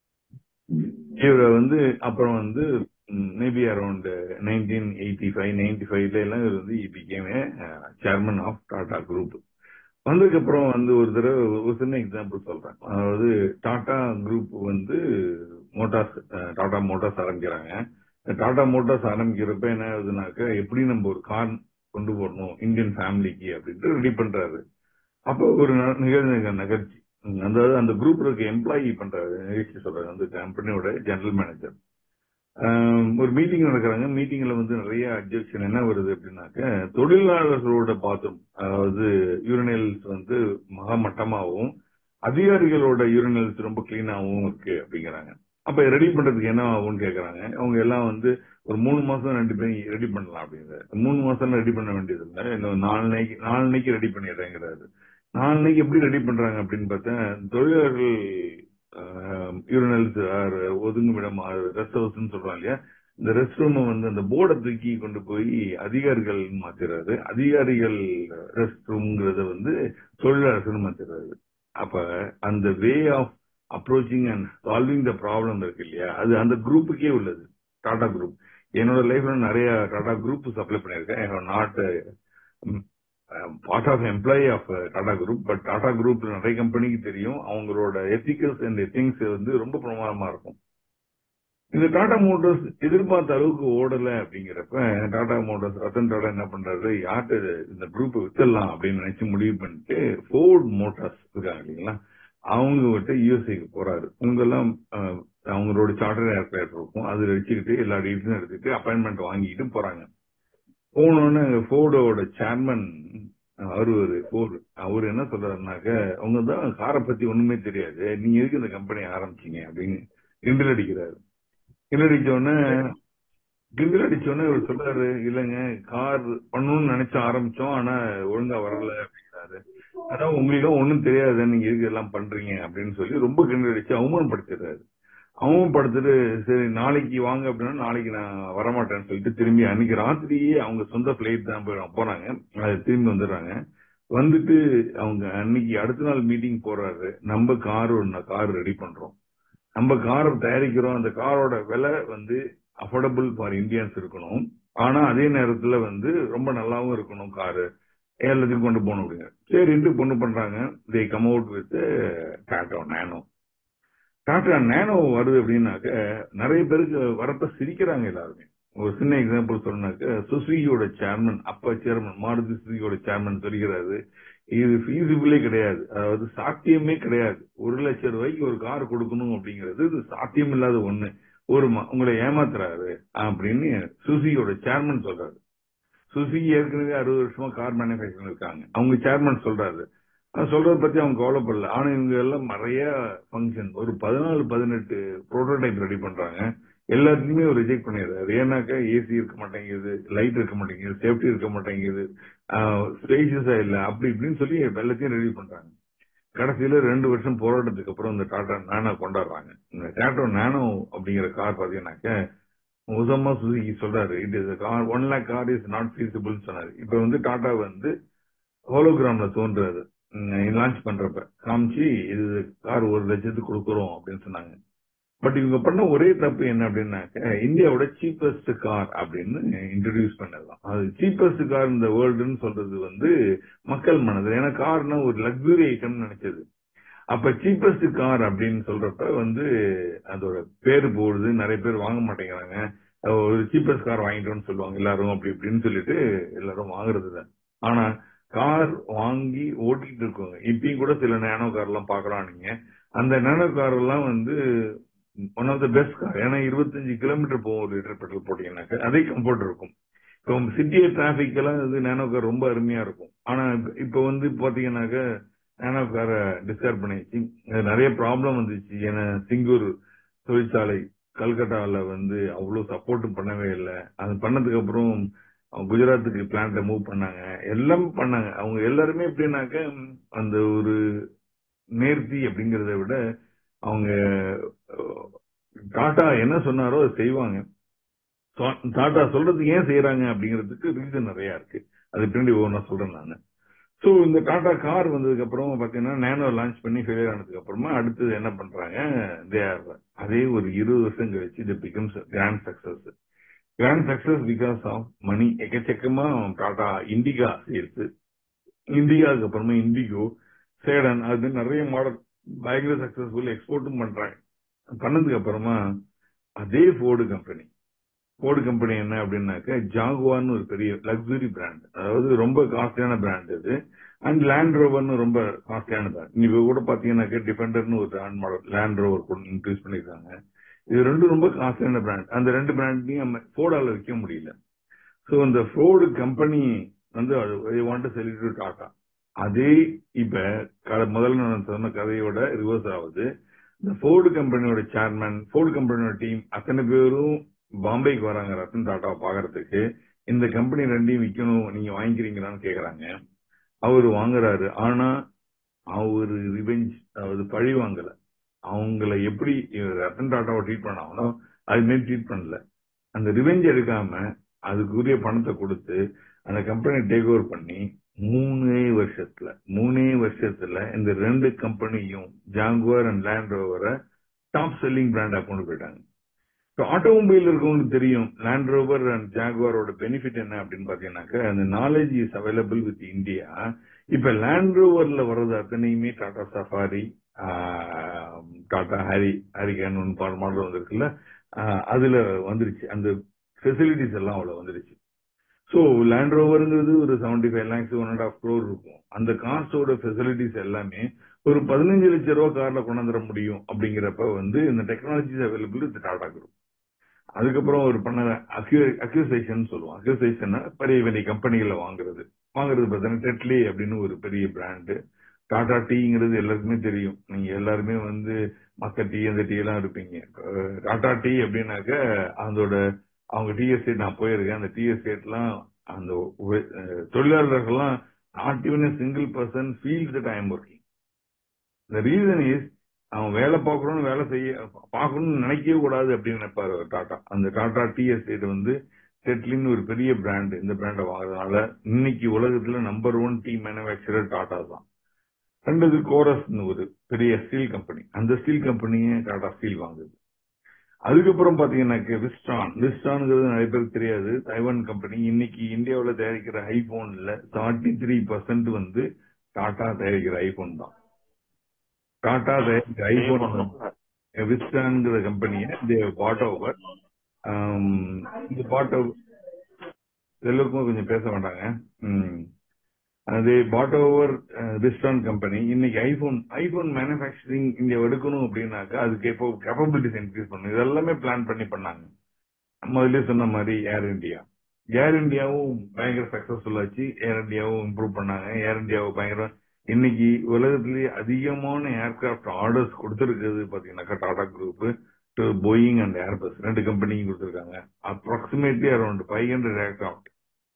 இவரை வந்து அப்புறம் வந்து maybe around nineteen eighty five ninety ஃபைவ்ல எல்லாம் இவர் வந்து become chairman of Tata group. வந்ததுக்கு அப்புறம் வந்து ஒரு தடவை ஒரு சின்ன எக்ஸாம்பிள் சொல்றேன். அதாவது டாடா குரூப் வந்து மோட்டார்ஸ் டாடா மோட்டார்ஸ் ஆரம்பிக்கிறாங்க. டாடா மோட்டார்ஸ் ஆரம்பிக்கிறப்ப என்ன ஆகுதுனாக்க எப்படி நம்ம ஒரு கார் கொண்டு போடணும் இந்தியன் ஃபேமிலிக்கு அப்படின்ட்டு ரெடி பண்றாரு. அப்போ ஒரு நிகழ்ச்சி நகர்ச்சி அதாவது அந்த குரூப் இருக்க எம்ப்ளாயி பண்றாரு நிகழ்ச்சி சொல்றாரு அந்த கம்பெனியோட ஜெனரல் மேனேஜர். ஒரு மீட்டிங் நடக்கிறாங்க. மீட்டிங்ல வந்து நிறைய அப்ஜெக்ஷன் என்ன வருது அப்படின்னாக்க தொழிலாளர்களோட பாத்ரூம் அதாவது யூரினல்ஸ் வந்து மகா மட்டமாகவும் அதிகாரிகளோட யூரினல்ஸ் ரொம்ப கிளீனாகவும் இருக்கு அப்படிங்கிறாங்க. அப்ப ரெடி பண்றதுக்கு என்ன ஆகும்னு கேக்குறாங்க. அவங்க எல்லாம் வந்து ஒரு மூணு மாசம் ரெண்டு பேரும் ரெடி பண்ணலாம் அப்படிங்கிறாரு. மூணு மாசம் ரெடி பண்ண வேண்டியது இல்லை, இன்னும் நாலு நாளைக்கு நாலு நாளைக்கு ரெடி பண்ணிடுறேங்கிறாரு. நாலு நாளைக்கு எப்படி ரெடி பண்றாங்க அப்படின்னு பார்த்தா தொழிலாளர்கள் யூரினல்ஸ் ஒதுங்குமிடம் ரெஸ்ட் ஹவுஸ் சொல்றாங்க இல்லையா, இந்த ரெஸ்ட் ரூம் வந்து அந்த போர்டை தூக்கி கொண்டு போய் அதிகாரிகள் மாத்திராரு. அதிகாரிகள் ரெஸ்ட் ரூம்ங்கிறத வந்து தொழிலாளர்கள் மாத்திராரு. அப்ப அந்த way of approaching and solving the problem இருக்கு இல்லையா, அது அந்த குரூப்புக்கே உள்ளது. டாடா குரூப் என்னோட லைஃப்ல நிறைய டாடா குரூப் சப்ளை பண்ணியிருக்கேன். Not part of employee of Tata group, but Tata group நிறைய கம்பெனிக்கு தெரியும் அவங்களோட எத்திக்கல்ஸ் அண்ட் திங்ஸ் வந்து ரொம்ப பிரமாதமா இருக்கும். இந்த டாடா மோட்டார்ஸ் எதிர்பார்த்த அளவுக்கு ஓடல அப்படிங்கிறப்ப டாடா மோட்டார்ஸ் ரத்தன் டாடா என்ன பண்றாரு, யார்கிட்ட இந்த குரூப் வித்துடலாம் அப்படின்னு நினைச்சு முடிவு பண்ணிட்டு ஃபோர்ட் மோட்டார்ஸ் இருக்காங்க இல்லைங்களா, அவங்க விட்டு யூஎஸ்ஏக்கு போறாரு. இவங்கெல்லாம் அவங்களோட சார்ட்டர் ஏர்கிராஃப்ட் இருக்கும், அது வச்சுக்கிட்டு எல்லா டீட்டெயிலும் எடுத்துட்டு அப்பாயின்மெண்ட் வாங்கிட்டு போறாங்க. போனோன்னு ஃபோர்டோட சேர்மன் வருவாரு ஃபோர்டு. அவரு என்ன சொல்றாருனாக்க, அவங்க தான் காரை பத்தி ஒண்ணுமே தெரியாது, நீங்க எதுக்கு இந்த கம்பெனி ஆரம்பிச்சீங்க அப்படின்னு கிண்டல் அடிக்கிறாரு. கிண்டல் அடிச்சோடனே கிண்டல் அடிச்சோடனே அவர் சொல்றாரு, இல்லைங்க கார் பண்ணணும்னு நினைச்சு ஆரம்பிச்சோம், ஆனா ஒழுங்கா வரல அப்படிங்கிறாரு. அதான் உங்களுக்கு ஒண்ணும் தெரியாது, நீங்க எதுக்கு எல்லாம் பண்றீங்க அப்படின்னு சொல்லி ரொம்ப கிண்டல் அடிச்சு அவமானப்படுத்திடுறாரு. அவமானப்படுத்திட்டு சரி நாளைக்கு வாங்க அப்படின்னா நாளைக்கு நான் வரமாட்டேன்னு சொல்லிட்டு திரும்பி அன்னைக்கு ராத்திரியே அவங்க சொந்த பிளைட் தான் போனாங்க. அது திரும்பி வந்துடுறாங்க. வந்துட்டு அவங்க அன்னைக்கு அடுத்த நாள் மீட்டிங் போறாரு. நம்ம கார் ஒண்ணு கார் ரெடி பண்றோம், நம்ம காரை தயாரிக்கிறோம், அந்த காரோட விலை வந்து அஃபோர்டபுள் ஃபார் இந்தியன்ஸ் இருக்கணும், ஆனா அதே நேரத்துல வந்து ரொம்ப நல்லாவும் இருக்கணும், காரு எல்லாத்தையும் கொண்டு போகணும் அப்படிங்க. சரின்ட்டு கொண்டு பண்றாங்க. They come out with Tata Nano. Tata Nano வருது அப்படின்னாக்க நிறைய பேருக்கு வரப்ப சிரிக்கிறாங்க எல்லாருமே. ஒரு சின்ன எக்ஸாம்பிள் சொன்னாக்க, சுசுகியோட சேர்மன், அப்ப சேர்மன் மாருதி சுசுகியோட சேர்மன் சொல்கிறாரு, இது ஃபீஸிபிளே கிடையாது, அதாவது சாத்தியமே கிடையாது, ஒரு லட்சம் ரூபாய்க்கு ஒரு கார் கொடுக்கணும் அப்படிங்கிறது இது சாத்தியம் இல்லாத ஒண்ணு, ஒரு உங்களை ஏமாத்துறாரு அப்படின்னு சுசுகியோட சேர்மன் சொல்றாரு. சுசுகி ஏற்கனவே அறுபது வருஷமா கார் மேனுபேக்சர் இருக்காங்க, அவங்க சேர்மன் சொல்றாரு. சொல்றத பத்தி அவங்க கவலைப்படல. ஆனா இவங்க எல்லாம் நிறைய ஃபங்க்ஷன் ஒரு பதினாலு பதினெட்டு புரோட்டோடைப் ரெடி பண்றாங்க, எல்லாத்தையுமே ஒரு ரிஜெக்ட் பண்ணிடுறாரு. ஏன்னாக்கா ஏசி இருக்க மாட்டேங்குது, லைட் இருக்க மாட்டேங்குது, சேஃப்டி இருக்க மாட்டேங்குது, ஸ்பேஷியஸா இல்ல, அப்படி இப்படின்னு சொல்லி எல்லாத்தையும் ரெடி பண்றாங்க. கடைசியில ரெண்டு வருஷம் போராட்டத்துக்கு அப்புறம் இந்த டாடா நானோ கொண்டாடுறாங்க. இந்த டாடா நானோ அப்படிங்கிற கார் பாத்தீங்கன்னாக்க உசமா சுசுகி சொல்றாரு, it is car one lakh car is not feasible சொன்னாரு. இப்ப வந்து டாடா வந்து ஹோலோகிராம்ல தோன்றாரு, லான்ச் பண்றப்ப காமிச்சு இது கார் ஒரு லட்சத்துக்கு கொடுக்குறோம் அப்படின்னு சொன்னாங்க. பட் இவங்க பண்ண ஒரே தப்பு என்ன அப்படின்னாக்க, இந்தியாவோட சீப்பஸ்ட் கார் அப்படின்னு இன்ட்ரடியூஸ் பண்ணலாம். அது சீப்பஸ்ட் கார் இந்த வேர்ல்டுன்னு சொல்றது வந்து மக்கள் மனது, ஏன்னா கார்னா ஒரு லக்ஸுரி ஐட்டம் நினைச்சது. அப்ப சீப்பஸ்ட் கார் அப்படின்னு சொல்றப்ப வந்து அதோட பேரு போடுது, நிறைய பேர் வாங்க மாட்டேங்கிறாங்க. ஒரு சீப்பஸ்ட் கார் வாங்கிட்டோம்னு சொல்லுவாங்க எல்லாரும், அப்படி இப்படின்னு சொல்லிட்டு எல்லாரும் வாங்குறது தான். ஆனா கார் வாங்கி ஓட்டிட்டு இருக்கோங்க. இப்பயும் கூட சில நேனோ கார் எல்லாம் பாக்கலாம் நீங்க. அந்த நேனோ கார் எல்லாம் வந்து one of the best car. ஏன்னா இருபத்தஞ்சு கிலோமீட்டர் போகும் ஒரு லிட்டர் பெட்ரோல் போட்டீங்கன்னாக்க, அதே கம்ஃபர்ட் இருக்கும். இப்போ சிட்டி டிராபிக் எல்லாம் இது நேனோ கார் ரொம்ப அருமையா இருக்கும். ஆனா இப்ப வந்து பாத்தீங்கன்னாக்க நேனோ காரை டிஸ்கார்ட் பண்ணிச்சு, நிறைய ப்ராப்ளம் வந்துச்சு. ஏன்னா சிங்கூர் தொழிற்சாலை கல்கட்டால வந்து அவ்வளவு சப்போர்ட்டும் பண்ணவே இல்லை. அது பண்ணதுக்கு அப்புறம் குஜராத்துக்கு பிளான்ட மூவ் பண்ணாங்க, எல்லாம் பண்ணாங்க. அவங்க எல்லாருமே எப்படின்னாக்க அந்த ஒரு நேர்த்தி அப்படிங்கறத விட அவங்க டாடா என்ன சொன்னாரோ அதை செய்வாங்க. டாடா சொல்றது ஏன் செய்யறாங்க அப்படிங்கிறதுக்கு ரீசன் நிறைய இருக்கு, அது பின்னாடி ஒவ்வொன்றா சொல்றேன் நான். சோ இந்த டாடா கார் வந்ததுக்கு அப்புறம் பாத்தீங்கன்னா நேனோ லான்ச் பண்ணி ஃபெயிலியர் ஆனதுக்கு அப்புறமா அடுத்தது என்ன பண்றாங்க, அதே ஒரு இருபது வருஷம் கழிச்சு இது becomes grand success. Grand success because of money. எக்கச்சக்கமா டாடா இண்டிகா சேல்ஸ், இண்டிகாவுக்கு அப்புறமா இண்டிகோ, சேடன், அது நிறைய மாடல் பயங்கர சக்சஸ்ஃபுல், எக்ஸ்போர்ட்டும் பண்றாங்க. பண்ணதுக்கு அப்புறமா அதே ஃபோர்டு கம்பெனி ஃபோர்டு கம்பெனி என்ன அப்படின்னாக்க ஜாகுவார்னு ஒரு பெரிய லக்ஸுரி பிராண்ட், அதாவது ரொம்ப காஸ்ட்லியான பிராண்ட் இது. அண்ட் லேண்ட் ரோவர்னு ரொம்ப காஸ்ட்லியான பிராண்ட். நீங்க கூட பாத்தீங்கன்னாக்க டிஃபெண்டர்னு ஒரு brand model Land Rover introduce பண்ணிருக்காங்க. இது ரெண்டும் ரொம்ப காஸ்ட்லியான பிராண்ட். அந்த ரெண்டு பிராண்டையும் நம்ம ஃபோர்டால விற்க முடியல. சோ அந்த ஃபோர்டு கம்பெனி வந்து want to sell to Tata. அதே இப்ப முதல்ல நான் சொன்ன கதையோட ரிவர்ஸ் ஆகுது. இந்த ஃபோர்டு கம்பெனியோட சேர்மன், ஃபோர்டு கம்பெனியோட டீம் அத்தனை பேரும் பாம்பேக்கு வராங்க ரத்தன் டாட்டாவை பாக்குறதுக்கு. இந்த கம்பெனி ரெண்டையும் விற்கணும், நீங்க வாங்கிக்கிறீங்களான்னு கேக்குறாங்க. அவரு வாங்குறாரு. ஆனா அவரு ரிவெஞ்ச், அதாவது பழி வாங்கல. அவங்களை எப்படி ரத்தன் டாட்டாவை ட்ரீட் பண்ணாங்களோ அது மாதிரி ட்ரீட் பண்ணல. அந்த ரிவெஞ்ச் எடுக்காம அதுக்குரிய பணத்தை கொடுத்து அந்த கம்பெனி டேக் ஓவர் பண்ணி மூணே வருஷத்துல மூணே வருஷத்துல இந்த ரெண்டு கம்பெனியும் ஜாங்குவார் அண்ட் லேண்ட் ரோவரை டாப் செல்லிங் பிராண்டா கொண்டு போயிட்டாங்க. ஆட்டோமொபைல் இருக்கவங்களுக்கு தெரியும் லேண்ட் ரோவர் அண்ட் ஜாகுவாரோட பெனிஃபிட் என்ன அப்படின்னு பாத்தீங்கன்னாக்க அந்த knowledge is available with India. இப்ப லேண்ட் ரோவர்ல வர்றது அத்தனையுமே டாடா சஃபாரி, டாடா ஹாரி ஹாரிகான் மாடல் வந்திருக்குல்ல, அதுல வந்துருச்சு. அந்த ஃபெசிலிட்டிஸ் எல்லாம் அவ்வளவு வந்துருச்சு. சோ லேண்ட் ரோவருங்கிறது ஒரு seventy five lakhs one and half crore இருக்கும். அந்த காஸ்டோட ஃபெசிலிட்டிஸ் எல்லாமே ஒரு பதினஞ்சு லட்சம் ரூபாய் கார்ல கொண்டாந்துட முடியும். அப்படிங்கிறப்ப வந்து இந்த technologies available with Tata group. அதுக்கப்புறம் ஒரு பண்ண அக்யூசேஷன் சொல்லுவோம். அக்யூசேஷன் பெரிய பெரிய கம்பெனிகளை வாங்குறது வாங்குறது பார்த்தீங்கன்னா டெட்லி அப்படின்னு ஒரு பெரிய பிராண்டு. டாடா டீங்கிறது எல்லாருக்குமே தெரியும். நீங்க எல்லாருமே வந்து மக்க டீ அந்த டீ எல்லாம் இருப்பீங்க. டாடா டீ அப்படின்னாக்க அதோட அவங்க டீ எஸ்டேட் நான் போயிருக்கேன். அந்த டீ எஸ்டேட்லாம் அந்த தொழிலாளர்கள்லாம் not even single person feels that I am working. The reason is அவன் வேலை பார்க்கணும்னு வேலை செய்ய பார்க்கணும்னு நினைக்கவே கூடாது அப்படின்னு நினைப்பாரு டாடா. அந்த டாடா டீ எஸ்டேட் வந்து டெட்லின்னு ஒரு பெரிய பிராண்ட். இந்த பிராண்டை வாங்குறதுனால இன்னைக்கு உலகத்துல number one tea manufacturer Tata தான். ரெண்டு கோரஸ் ஒரு பெரிய ஸ்டீல் கம்பெனி. அந்த ஸ்டீல் கம்பெனியே டாடா ஸ்டீல் வாங்குது. அதுக்கப்புறம் பாத்தீங்கன்னா விஸ்டான் விஸ்டான்ங்கிறது நிறைய பேருக்கு தெரியாது. Taiwan company. இன்னைக்கு இந்தியாவில் தயாரிக்கிற ஐபோன்ல தேர்ட்டி த்ரீ பர்சன்ட் வந்து டாடா தயாரிக்கிற ஐபோன் தான். டாடா தயாரிக்கிற ஐபோன் விஸ்டான்ங்கிற கம்பெனியை தே பாட் ஓவர். இந்த பாட் ஓவர் எல்லோருக்கும் கொஞ்சம் பேச வேண்டாங்க. அது பாட் ஓவர் விஸ்டான் கம்பெனி. இன்னைக்கு ஐபோன் ஐபோன் மேனுபேக்சரிங் இங்க எடுக்கணும் அப்படின்னாக்கா அதுக்கு இப்போ கேப்பபிலிட்டிஸ் இன்க்ரீஸ் பண்ணணும். இதெல்லாமே பிளான் பண்ணி பண்ணாங்க. முதல்ல சொன்ன மாதிரி ஏர் இந்தியா ஏர் இந்தியாவும் பயங்கர சக்சஸ்ஃபுல் ஆச்சு. ஏர் இந்தியாவும் இம்ப்ரூவ் பண்ணாங்க. ஏர் இந்தியாவும் பயங்கர இன்னைக்கு உலகத்திலேயே அதிகமான ஏர்கிராப்ட் ஆர்டர்ஸ் கொடுத்திருக்கிறது பாத்தீங்கன்னாக்கா Tata group to Boeing and Airbus ரெண்டு கம்பெனியும் கொடுத்திருக்காங்க. Approximately around five hundred aircraft.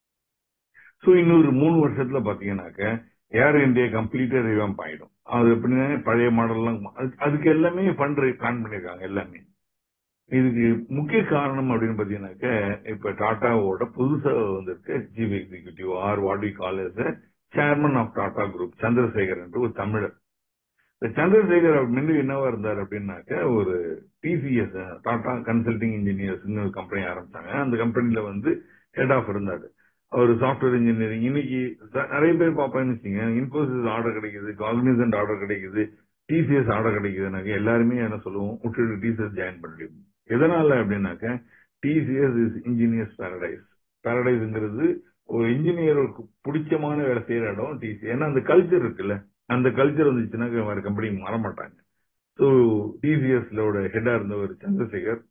So இன்னொரு மூணு வருஷத்துல பாத்தீங்கன்னாக்க ஏர் இந்தியா கம்ப்ளீட்டா ரிவாம்ப் ஆயிடும். அது எப்படின்னா பழைய மாடல்லாம் அதுக்கு எல்லாமே ஃபண்ட் பிளான் பண்ணிருக்காங்க எல்லாமே. இதுக்கு முக்கிய காரணம் அப்படின்னு பாத்தீங்கன்னாக்க இப்ப டாட்டாவோட புதுசா வந்திருக்க chief executive or what we call as chairman of Tata group Chandrasekhar என்று ஒரு தமிழர். இந்த சந்திரசேகர் முன்னாடி என்னவா இருந்தார் அப்படின்னாக்க ஒரு டிசிஎஸ் டாடா கன்சல்டிங் இன்ஜினியர்ஸ் ஒரு கம்பெனி ஆரம்பிச்சாங்க. அந்த கம்பெனில வந்து ஹெட் ஆஃப் இருந்தாரு. அவர் சாஃப்ட்வேர் இன்ஜினியரிங். இன்னைக்கு நிறைய பேர் பாப்பான்னு வச்சுங்க, இன்போசிஸ் ஆர்டர் கிடைக்குது, காக்னிசன்ட் ஆர்டர் கிடைக்குது, டிசிஎஸ் ஆர்டர் கிடைக்குதுனாக்க எல்லாருமே என்ன சொல்லுவோம், விட்டுட்டு டிசிஎஸ் ஜாயின் பண்ணிடுவோம். எதனால அப்படின்னாக்க டிசிஎஸ் இஸ் இன்ஜினியர்ஸ் பாரடைஸ். பாரடைஸ்ங்கிறது ஒரு இன்ஜினியருக்கு பிடிச்சமான வேலை செய்யற இடம் டிசி. ஏன்னா அந்த கல்ச்சர் இருக்குல்ல, அந்த கல்ச்சர் வந்துச்சுன்னா வேற கம்பெனி மாற மாட்டாங்க. ஸோ டிசிஎஸ்லோட ஹெட்டா இருந்த ஒரு சந்திரசேகர்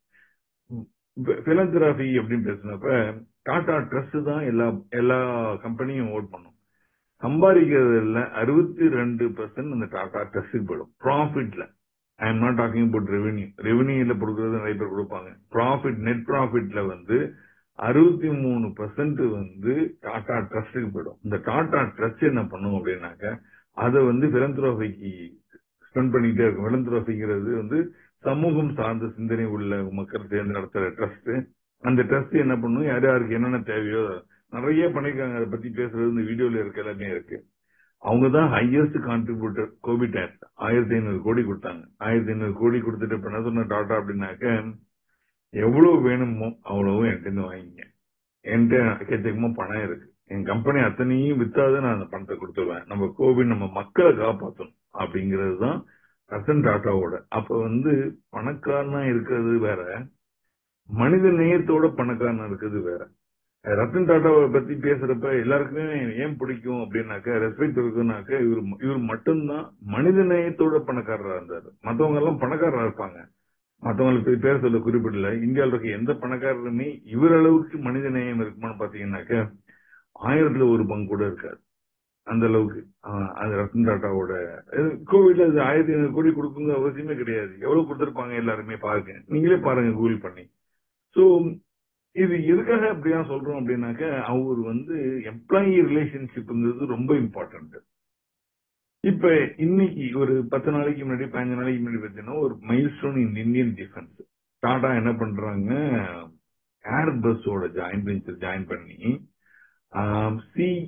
பிலந்திராபி அப்படின்னு பேசினப்ப டாடா ட்ரஸ்ட் தான் எல்லா எல்லா கம்பெனியும் ஓட் பண்ணும். சம்பாதிக்கிறதுல அறுபத்தி ரெண்டு பெர்சென்ட் அந்த டாடா ட்ரஸ்டுக்கு போயிடும் ப்ராஃபிட்ல. I am not talking about revenue. ரெவன்யூல கொடுக்கறது நிறைய பேர் கொடுப்பாங்க. ப்ராஃபிட் நெட் ப்ராஃபிட்ல வந்து அறுபத்தி மூணு பெர்சென்ட் வந்து டாடா ட்ரஸ்டுக்கு போயிடும். இந்த டாடா ட்ரஸ்ட் என்ன பண்ணும் அப்படின்னாக்க அதை வந்து பிலந்திராபிக்கு ஸ்பெண்ட் பண்ணிட்டே இருக்கும். பிலந்திராபிங்கிறது வந்து சமூகம் சார்ந்த சிந்தனை உள்ள மக்கள் சேர்ந்து நடத்துற ட்ரஸ்ட். அந்த ட்ரஸ்ட் என்ன பண்ணும், யார் யாருக்கு என்னென்ன தேவையோ நிறைய பண்ணிருக்காங்க. அதை பத்தி பேசுறது இந்த வீடியோல இருக்க எல்லாமே இருக்கு. அவங்கதான் ஹையஸ்ட் கான்ட்ரிபியூட்டர். கோவிட் ஆக்ட் ஆயிரத்தி ஐநூறு கோடி கொடுத்தாங்க. ஆயிரத்தி ஐநூறு கோடி கொடுத்துட்டு இப்ப என்ன சொன்ன டாடா அப்படின்னாக்க எவ்வளவு வேணுமோ அவ்வளவு என்கிட்ட வாங்கிங்க. என்கிட்ட எக்கச்சக்கமா பணம் இருக்கு. என் கம்பெனி அத்தனையும் வித்தாது நான் அந்த பணத்தை கொடுத்துருவேன். நம்ம கோவிட் நம்ம மக்களை காப்பாற்றணும் அப்படிங்கிறது தான் ரத்தன் டாட்டாவோட. அப்ப வந்து பணக்காரனா இருக்கிறது வேற, மனித நேயத்தோட பணக்காரனா இருக்கிறது வேற. ரத்தன் டாட்டாவை பத்தி பேசுறப்ப எல்லாருக்குமே ஏன் பிடிக்கும் அப்படின்னாக்க, ரெஸ்பெக்ட் இருக்குன்னாக்க இவர் இவர் மட்டும்தான் மனித நேயத்தோட பணக்காரரா இருந்தாரு. மத்தவங்க எல்லாம் பணக்காரரா இருப்பாங்க. மத்தவங்களுக்கு பேர் சொல்ல குறிப்பிடல. இந்தியாவில் இருக்க எந்த பணக்காரருமே இவர் அளவுக்கு மனித நேயம் இருக்குமான்னு பாத்தீங்கன்னாக்க ஆயிரத்துல ஒரு பங்கு கூட இருக்காது. அந்த அளவுக்கு அது ரத்தன் டாட்டாவோட. கோவிட்ல ஆயிரத்தி ஐநூறு கோடி கொடுக்குங்க அவசியமே கிடையாது. எவ்வளவு கொடுத்திருப்பாங்க எல்லாருமே பாருங்க, நீங்களே பாருங்க கூகுள் பண்ணி. சோ இது எதுக்காக அப்படிதான் சொல்றோம் அப்படின்னாக்க அவர் வந்து எம்ப்ளாயி ரிலேஷன்ஷிப்ங்கிறது ரொம்ப இம்பார்ட்டன்ட். இப்ப இன்னைக்கு ஒரு பத்து நாளைக்கு முன்னாடி பதினஞ்சு நாளைக்கு முன்னாடி பார்த்தீங்கன்னா ஒரு milestone in Indian defence. Tata என்ன பண்றாங்க, ஏர் பஸ்ஸோட ஜாயின் வெஞ்சர் ஜாயின் பண்ணி சி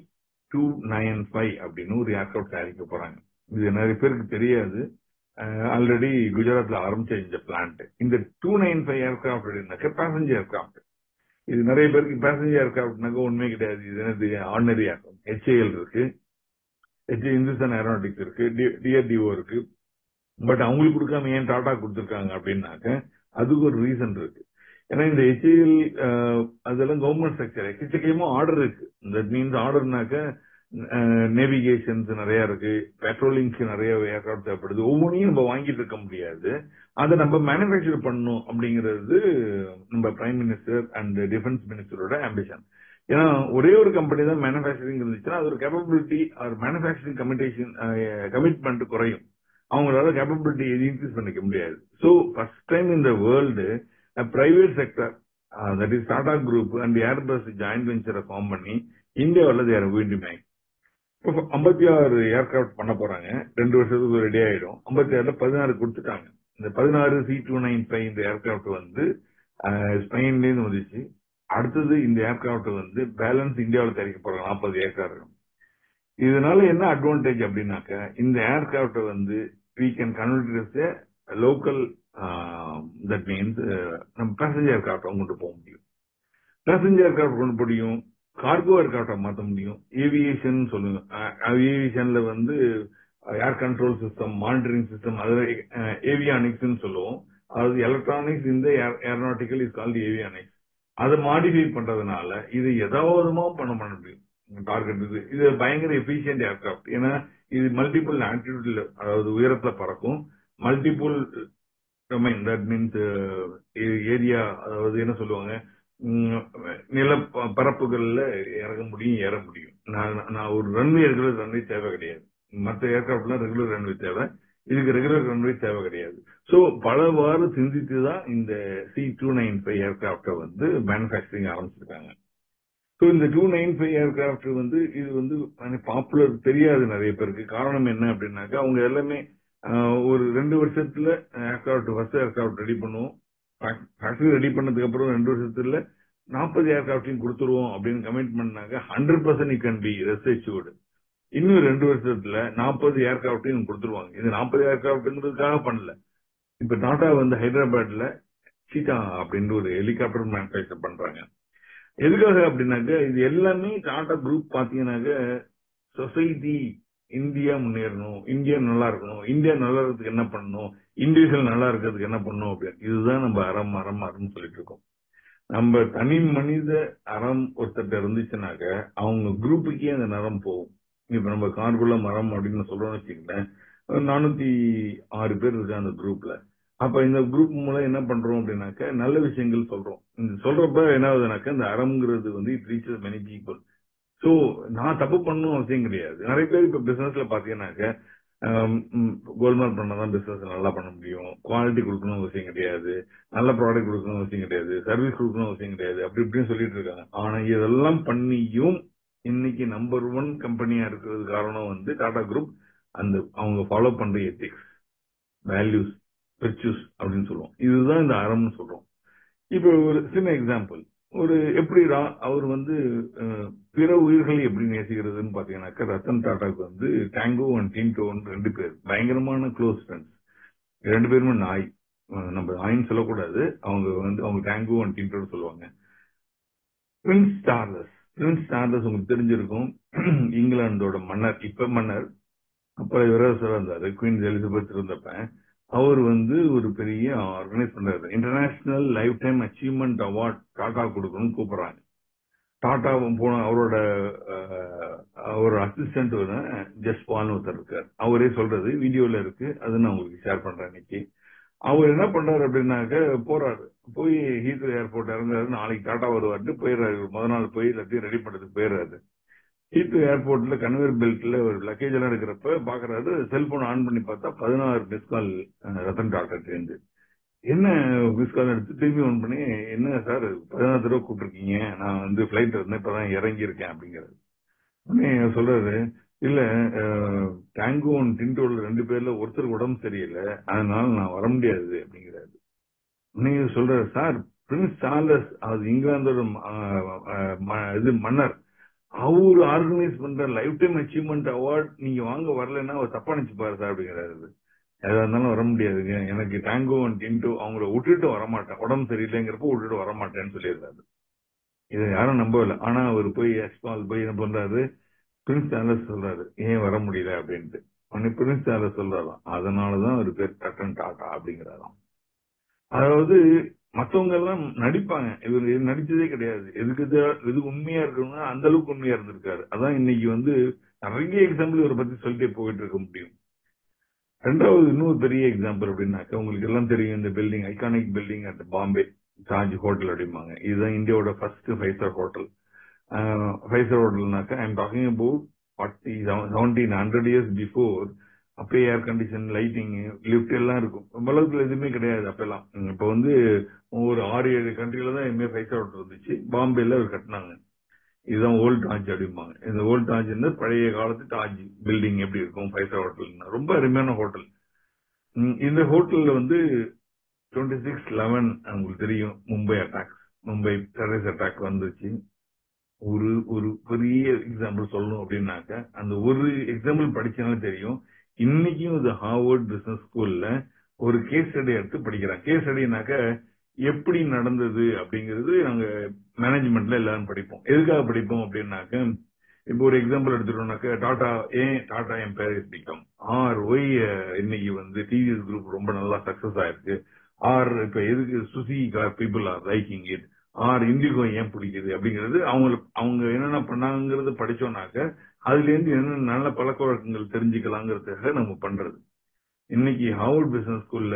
டூ நைன் ஃபைவ் அப்படின்னு ஒரு ஏர்கிராஃப்ட் தயாரிக்க போறாங்க. இது நிறைய பேருக்கு தெரியாது. ஆல்ரெடி குஜராத்ல ஆரம்பிச்ச இந்த பிளான்ட். இந்த டூ நைன் ஃபைவ் ஏர்கிராஃப்ட் அப்படின்னாக்க பேசஞ்சர் ஏர்கிராஃப்ட். இது நிறைய பேருக்கு பேசஞ்சர் ஏர்கிராஃப்ட்னாக்க உண்மை கிடையாது. இது என்னது ஆர்டினரி ஏர்கிராஃப்ட். ஹெச்ஏஎல் இருக்கு, ஹெச்ஏ இந்துஸ்தான் ஏரோநாட்டிக்ஸ் இருக்கு, டிஆர்டிஓ இருக்கு. பட் அவங்களுக்கு கொடுக்காம ஏன் டாடா கொடுத்துருக்காங்க அப்படின்னாக்க அதுக்கு ஒரு ரீசன் இருக்கு. ஏன்னா இந்த ஹெச்ஏஎல் அதெல்லாம் கவர்மெண்ட் செக்டர் எக்கச்சக்கமா ஆர்டர் இருக்கு. தட் மீன்ஸ் ஆர்டர்னாக்க நேவிகேஷன்ஸ் நிறைய இருக்கு, பெட்ரோலிங்க்கு நிறைய ஏர்கிராஃப்ட் தேவைப்படுது. ஒவ்வொன்றையும் நம்ம வாங்கிட்டு இருக்க முடியாது. அதை நம்ம மேனுபேக்சர் பண்ணணும் அப்படிங்கிறது நம்ம பிரைம் மினிஸ்டர் அண்ட் டிஃபென்ஸ் மினிஸ்டரோட ஆம்பிஷன். ஏன்னா ஒரே ஒரு கம்பெனி தான் மேனுபேக்சரிங் இருந்துச்சுன்னா அது ஒரு கேப்பபிலிட்டி ஒரு மேனுபேக்சரிங் கமிட்டேஷன் கமிட்மெண்ட் குறையும். அவங்களால கேப்பபிலிட்டி இன்க்ரீஸ் பண்ணிக்க முடியாது. ஸோ ஃபர்ஸ்ட் டைம் இந்த world private sector that is Tata group and Airbus joint வெஞ்சரை ஃபார்ம் பண்ணி இந்தியாவில் தேர் கோயிங் டு மேக் இப்போ ஐம்பத்தி ஆறு ஏர்கிராஃப்ட் பண்ண போறாங்க. ரெண்டு வருஷத்துக்கு ரெடி ஆயிடும். ஐம்பத்தி ஆறுல பதினாறு கொடுத்துட்டாங்க. இந்த பதினாறு சி டூ நைன் ஃபைவ் இந்த ஏர்கிராஃப்ட் வந்து ஸ்பெயின்ல இருந்து வந்துச்சு. அடுத்தது இந்த ஏர்கிராஃப்ட் வந்து பேலன்ஸ் இந்தியாவில் தயாரிக்க போறாங்க நாற்பது ஏர்கிராஃப்ட். இதனால என்ன அட்வான்டேஜ் அப்படின்னாக்க இந்த ஏர்கிராஃப்ட் வந்து we can convert it as a local uh, that means நம்ம பேசஞ்சர் ஏர்கிராஃப்ட் கொண்டு போக முடியும். பேசஞ்சர் ஏர்கிராஃப்ட் கொண்டு போக முடியும், கார்கோ ஏர்கிராஃப்டா மாற்ற முடியும். ஏவியேஷன் சொல்லுங்க. ஏவியேஷன்ல வந்து air control system, monitoring system, அதுல ஏவியானிக்ஸ் சொல்லுவோம். அதாவது எலக்ட்ரானிக்ஸ் இந்த ஏரோநாட்டிக்கல் இஸ் கால்டு ஏவியானிக்ஸ். அதை மாடிஃபை பண்றதுனால இது எதாவதுமா பண்ண பண்ண முடியும். டார்கெட் இது இது பயங்கர எஃபிஷியன்ட் ஏர்கிராஃப்ட். ஏன்னா இது மல்டிபிள் ஆல்டிடியூட்ல அதாவது உயரத்துல பறக்கும். Multiple domain that means area, அதாவது என்ன சொல்லுவாங்க, நில பரப்புகள்ல இறங்க முடியும், ஏற முடியும். நான் நான் ஒரு ரன்வே ரெகுலர் ரன்வே தேவை கிடையாது. மற்ற ஏர்கிராஃப்ட்லாம் ரெகுலர் ரன்வே தேவை, இதுக்கு ரெகுலர் ரன்வே தேவை கிடையாது. ஸோ பலவாறு சிந்தித்து தான் இந்த சி டூ நைன் ஃபைவ் ஏர்கிராஃப்டை வந்து மேனுஃபேக்சரிங் ஆரம்பிச்சிருக்காங்க. ஸோ இந்த டூ நைன் ஃபைவ் ஏர்கிராஃப்ட் வந்து இது வந்து பாப்புலர் தெரியாது நிறைய பேருக்கு. காரணம் என்ன அப்படின்னாக்கா அவங்க எல்லாமே ஒரு ரெண்டு வருஷத்துல ஏர்கிராஃப்ட் ஃபர்ஸ்ட் ஏர்கிராஃப்ட் ரெடி பண்ணுவோம், ஃபேக்டரி ரெடி பண்ணதுக்கு அப்புறம் ரெண்டு வருஷத்துல நாற்பது ஏர்கிராஃப்டையும் கொடுத்துருவோம் அப்படின்னு கமிட் பண்ணாங்க. Hundred percent it can be rest assured. இன்னும் ரெண்டு வருஷத்துல நாற்பது ஏர்கிராஃப்டையும் கொடுத்துருவாங்க. இது நாற்பது ஏர்கிராஃப்ட்ங்கிறதுக்காக பண்ணல. இப்ப டாடா வந்து ஹைதராபாத்ல சீட்டா அப்படின்னு ஒரு ஹெலிகாப்டர் மேனுஃபேக்சர் பண்றாங்க. எதுக்காக அப்படின்னாக்க இது எல்லாமே டாடா குரூப் பாத்தீங்கன்னாக்க சொசைட்டி இந்தியா முன்னேறணும், இந்தியா நல்லா இருக்கணும், இந்தியா நல்லா இருக்கிறதுக்கு என்ன பண்ணணும், இண்டிவிஜுவல் நல்லா இருக்கிறதுக்கு என்ன பண்ணணும் அப்படின்னு இதுதான் நம்ம அறம் அறம் அறம்னு சொல்லிட்டு இருக்கோம். நம்ம தனி மனித அறம் ஒருத்தட்ட இருந்துச்சுனாக்க அவங்க குரூப்புக்கே அந்த நரம் போகும். இப்ப நம்ம கார்குல மரம் அப்படின்னு சொல்றோம்னு வச்சுக்கிட்டேன், நானூத்தி ஆறு பேர் இருக்கு அந்த குரூப்ல. அப்ப இந்த குரூப் மூலம் என்ன பண்றோம் அப்படின்னாக்க நல்ல விஷயங்கள் சொல்றோம். இந்த சொல்றப்ப என்ன ஆகுதுனாக்க இந்த அறம்ங்கிறது வந்து it reaches many people. So நான் தப்பு பண்ணணும் அவசியம் கிடையாது. நிறைய பேர் இப்ப பிசினஸ்ல பாத்தீங்கன்னாக்க கோல்மால் பண்ணாதான் பிசினஸ் நல்லா பண்ண முடியும், குவாலிட்டி கொடுக்கணும் அவசியம் கிடையாது, நல்ல ப்ராடக்ட் கொடுக்கணும் அவசியம் கிடையாது, சர்வீஸ் கொடுக்கணும் அவசியம் கிடையாது, அப்படி இப்படின்னு சொல்லிட்டு இருக்காங்க. ஆனா இதெல்லாம் பண்ணியும் இன்னைக்கு நம்பர் ஒன் கம்பெனியா இருக்கிறது காரணம் வந்து டாடா குரூப் அந்த அவங்க ஃபாலோ பண்ற எத்திக்ஸ், வேல்யூஸ், விர்ச்சுஸ் அப்படின்னு சொல்லுவோம். இதுதான் இந்த அறம்னு சொல்றோம். இப்ப ஒரு சின்ன எக்ஸாம்பிள், ஒரு எப்படி அவர் வந்து பிற உயிர்களை எப்படி நேசிக்கிறதுன்னு பாத்தீங்கன்னாக்கா ரத்தன் டாடாக்கு வந்து டேங்கோ அண்ட் டின்டோன்னு ரெண்டு பேர் பயங்கரமான க்ளோஸ் ஃப்ரெண்ட்ஸ். ரெண்டு பேருமே நாய், நம்ம நாயின்னு சொல்லக்கூடாது, அவங்க வந்து அவங்க டேங்கோ அண்ட் டின்டோன்னு சொல்லுவாங்க. பிரின்ஸ் சார்லஸ் பிரின்ஸ் சார்லஸ் உங்களுக்கு தெரிஞ்சிருக்கும், இங்கிலாந்தோட மன்னர், இப்ப மன்னர், அப்ப இளவரசர் இருந்தாரு, குவீன் எலிசபெத் இருந்தப்ப அவர் வந்து ஒரு பெரிய ஆர்கனைஸ் பண்றாரு. International lifetime achievement award Tata கொடுக்கணும்னு கூப்பிடுறாங்க. டாடா போன அவரோட ஒரு அசிஸ்டன்ட் ஜஸ்பால்னு ஒருத்தர் இருக்காரு. அவரே சொல்றது வீடியோல இருக்கு, அது நான் உங்களுக்கு ஷேர் பண்றேன். இன்னைக்கு அவர் என்ன பண்றாரு அப்படின்னாக்க போறாரு, போய் ஹீத்ரோ ஏர்போர்ட் இறங்குறாரு. நாளைக்கு டாடா வருவாரு, போயிடுறாரு. முதல் நாள் போய் எல்லாத்தையும் ரெடி பண்றதுக்கு போயிடுறாரு. ஹீத்ரோ ஏர்போர்ட்ல கன்வேர் பெல்ட்ல ஒரு லக்கேஜ் எல்லாம் எடுக்கிறப்ப பாக்குறாரு, செல்போன் ஆன் பண்ணி பார்த்தா பதினாறு மிஸ் கால் ரத்தன் டாடா இருந்து. என்ன மிஸ் கால் எடுத்து திரும்பி ஆன் பண்ணி, என்ன சார் பதினாறு தடவை கூப்பிட்டுருக்கீங்க, நான் வந்து பிளைட் இருந்தேன், இப்பதான் இறங்கி இருக்கேன் அப்படிங்கிறாரு. உடனே சொல்றாரு, இல்ல டேங்கோ டின்டோல ரெண்டு பேர்ல ஒருத்தருக்கு உடம்பு சரியில்லை, அதனால நான் வர முடியாது அப்படிங்கிறாரு. நீங்க சொல்றாரு, சார் பிரின்ஸ் சார்லஸ் அது இங்கிலாந்தோட இது மன்னர், அவரு ஆர்கனைஸ் பண்ற லைஃப் டைம் அச்சீவ்மெண்ட் அவார்ட் நீங்க வாங்க வரலன்னா அவர் தப்பா நினைச்சுப்பாரு சார் அப்படிங்கிறாரு. எதா இருந்தாலும் வர முடியாதுங்க, எனக்கு டேங்கோ அண்ட் டின்டோ அவங்கள விட்டுட்டு வரமாட்டேன், உடம்பு சரியில்லைங்கிறப்ப விட்டுட்டு வரமாட்டேன்னு சொல்லியிருக்காரு. இதை யாரும் நம்பவில்லை. ஆனா அவர் போய் எக்ஸ்பால் போய் என்ன பண்றாரு, பிரின்ஸ் சார்லஸ் சொல்றாரு ஏன் வர முடியல அப்படின்ட்டு. உடனே பிரின்ஸ் சார்லஸ் சொல்றாராம் அதனாலதான் அவர் பேர் ரத்தன் டாடா அப்படிங்கிறாராம். அதாவது மத்தவங்க எல்லாம் நடிப்பாங்க, இவர் நடிச்சதே கிடையாது. எதுக்கு எது உண்மையா இருக்கணும்னா அந்த அளவுக்கு உண்மையா இருந்திருக்காரு. அதான் இன்னைக்கு வந்து நிறைய எக்ஸாம்பிள் இவரை பத்தி சொல்லிட்டே போயிட்டு இருக்க முடியும். ரெண்டாவது இன்னொரு பெரிய எக்ஸாம்பிள் அப்படின்னாக்க உங்களுக்கு எல்லாம் தெரியும், இந்த building iconic building at Bombay Taj hotel அப்படிம்பாங்க. இதுதான் இந்தியாவோட first five star hotel. Five star ஹோட்டல்னாக்கா I am talking about forty seventeen hundred years before. அப்பயே ஏர் கண்டிஷன், லைட்டிங், லிப்ட் எல்லாம் இருக்கும். உலகத்துல எதுவுமே கிடையாது அப்பெல்லாம். இப்ப வந்து ஒரு ஆறு ஏழு கண்ட்ரில தான் எதுவுமே ஃபைவ் ஸ்டார் ஹோட்டல் இருந்துச்சு. பாம்பேல அவர் கட்டினாங்க. இதுதான் ஓல்ட் தாஜ் அப்படிம்பாங்க. இந்த ஓல்ட் தாஜ் பழைய காலத்து தாஜ் பில்டிங் எப்படி இருக்கும் ஃபைவ் ஸ்டார் ஹோட்டல், ரொம்ப அருமையான ஹோட்டல். இந்த ஹோட்டல்ல வந்து டுவெண்ட்டி சிக்ஸ் லெவன் உங்களுக்கு தெரியும், Mumbai attack, Mumbai terrorist attack வந்துச்சு. ஒரு ஒரு பெரிய எக்ஸாம்பிள் சொல்லணும் அப்படின்னாக்க அந்த ஒரு எக்ஸாம்பிள் படிச்சாலும் தெரியும். இன்னைக்கும் இது ஹார்வர்ட் பிசினஸ் ஸ்கூல்ல ஒரு கேஸ் ஸ்டடி எடுத்து படிக்கிறாங்க. கேஸ் ஸ்டடினாக்க எப்படி நடந்தது அப்படிங்கிறது நாங்க மேனேஜ்மெண்ட்ல எல்லாரும் படிப்போம். எதுக்காக படிப்போம் அப்படின்னாக்க, இப்போ ஒரு எக்ஸாம்பிள் எடுத்துட்டோம்னாக்க டாடா ஏன் டாடா எம்பையர் பிடிக்கும், ஆர் ஒய் இன்னைக்கு வந்து டிவிஎஸ் குரூப் ரொம்ப நல்லா சக்சஸ் ஆயிருக்கு, ஆர் இப்ப எதுக்கு சுசி car people are liking it, or Indigo ஏன் பிடிக்குது அப்படிங்கிறது அவங்க அவங்க என்னென்ன பண்ணாங்கிறது படிச்சோம்னாக்க அதுல இருந்து என்னென்ன நல்ல பழக்க வழக்கங்கள் தெரிஞ்சுக்கலாங்கிறதுக்காக நம்ம பண்றது. இன்னைக்கு ஹார்வர்ட் பிசினஸ் ஸ்கூல்ல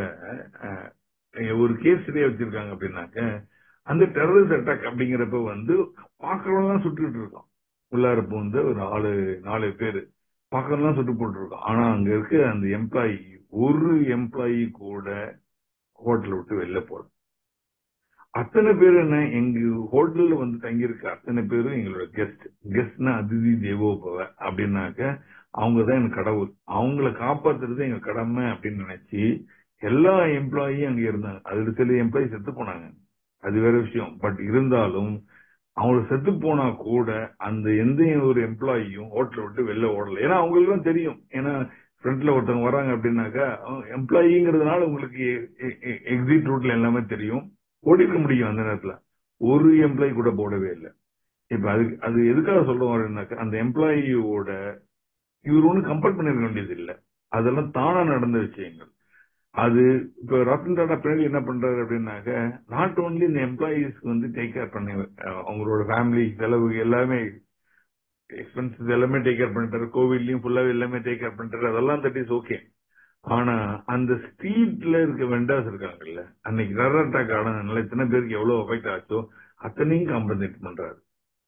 ஒரு கேஸ் ஸ்டடியா வச்சிருக்காங்க அப்படின்னாக்க, அந்த டெரரிஸ்ட் அட்டாக் அப்படிங்கிறப்ப வந்து பாக்கிறவங்க சுட்டுட்டு இருக்கோம். உள்ளார வந்து ஒரு ஆளு நாலு பேரு பாக்கிறவங்க சுட்டு போட்டு இருக்கோம். ஆனா அங்க இருக்க அந்த எம்ப்ளாயி ஒரு எம்ப்ளாயி கூட ஹோட்டல் விட்டு வெளில போற அத்தனை பேர் என்ன எங்க ஹோட்டல்ல வந்து தங்கியிருக்க அத்தனை பேரும் எங்களோட கெஸ்ட். கெஸ்ட்னா அதிதி தேவோபவ அப்படின்னாக்க அவங்கதான் எனக்கு கடவுள், அவங்கள காப்பாத்துறது எங்க கடமை அப்படின்னு நினைச்சு எல்லா எம்ப்ளாயும் அங்க இருந்தாங்க. அதுல சில எம்ப்ளாயி செத்து போனாங்க, அது வேற விஷயம். பட் இருந்தாலும் அவங்க செத்து போனா கூட அந்த எந்த ஒரு எம்ப்ளாயும் ஹோட்டலை விட்டு வெளில ஓடல. ஏன்னா அவங்களுக்கு தெரியும், ஏன்னா ஃப்ரண்ட்ல ஒருத்தவங்க வராங்க அப்படின்னாக்கா எம்ப்ளாயிங்கிறதுனால உங்களுக்கு எக்ஸிட் ரூட்ல எல்லாமே தெரியும், ஓடிக்க முடியும். அந்த நேரத்துல ஒரு எம்ப்ளாயி கூட போடவே இல்லை. இப்ப அது அது எதுக்காக சொல்ல வரேன்னாக்கா, அந்த எம்ப்ளாயியோட இவர் ஒன்னும் கம்பேர் பண்ணிருக்க வேண்டியது இல்லை, அதெல்லாம் தானா நடந்த விஷயங்கள். அது இப்ப ரத்தன் டாடா பின்னாடி என்ன பண்றாரு அப்படின்னாக்க, நாட் ஓன்லி இந்த எம்ப்ளாயிஸ்க்கு வந்து டேக் கேர் பண்ணி அவங்களோட ஃபேமிலி செலவு எல்லாமே எக்ஸ்பென்சஸ் எல்லாமே டேக் கேர் பண்ணிட்டாரு. கோவிட்லயும் ஃபுல்லாவே எல்லாமே டேக் கேர் பண்ணிட்டாரு. அதெல்லாம் தட் இஸ் ஓகே. ஆனா அந்த ஸ்ட்ரீட்ல இருக்க வெண்டாஸ் இருக்காங்கல்ல, அன்னைக்கு டெரர் அட்டாக் ஆனதுனால இத்தனை பேருக்கு எவ்வளவு அஃபெக்ட் ஆச்சோ அத்தனையும் காம்பன்சேட் பண்றாரு.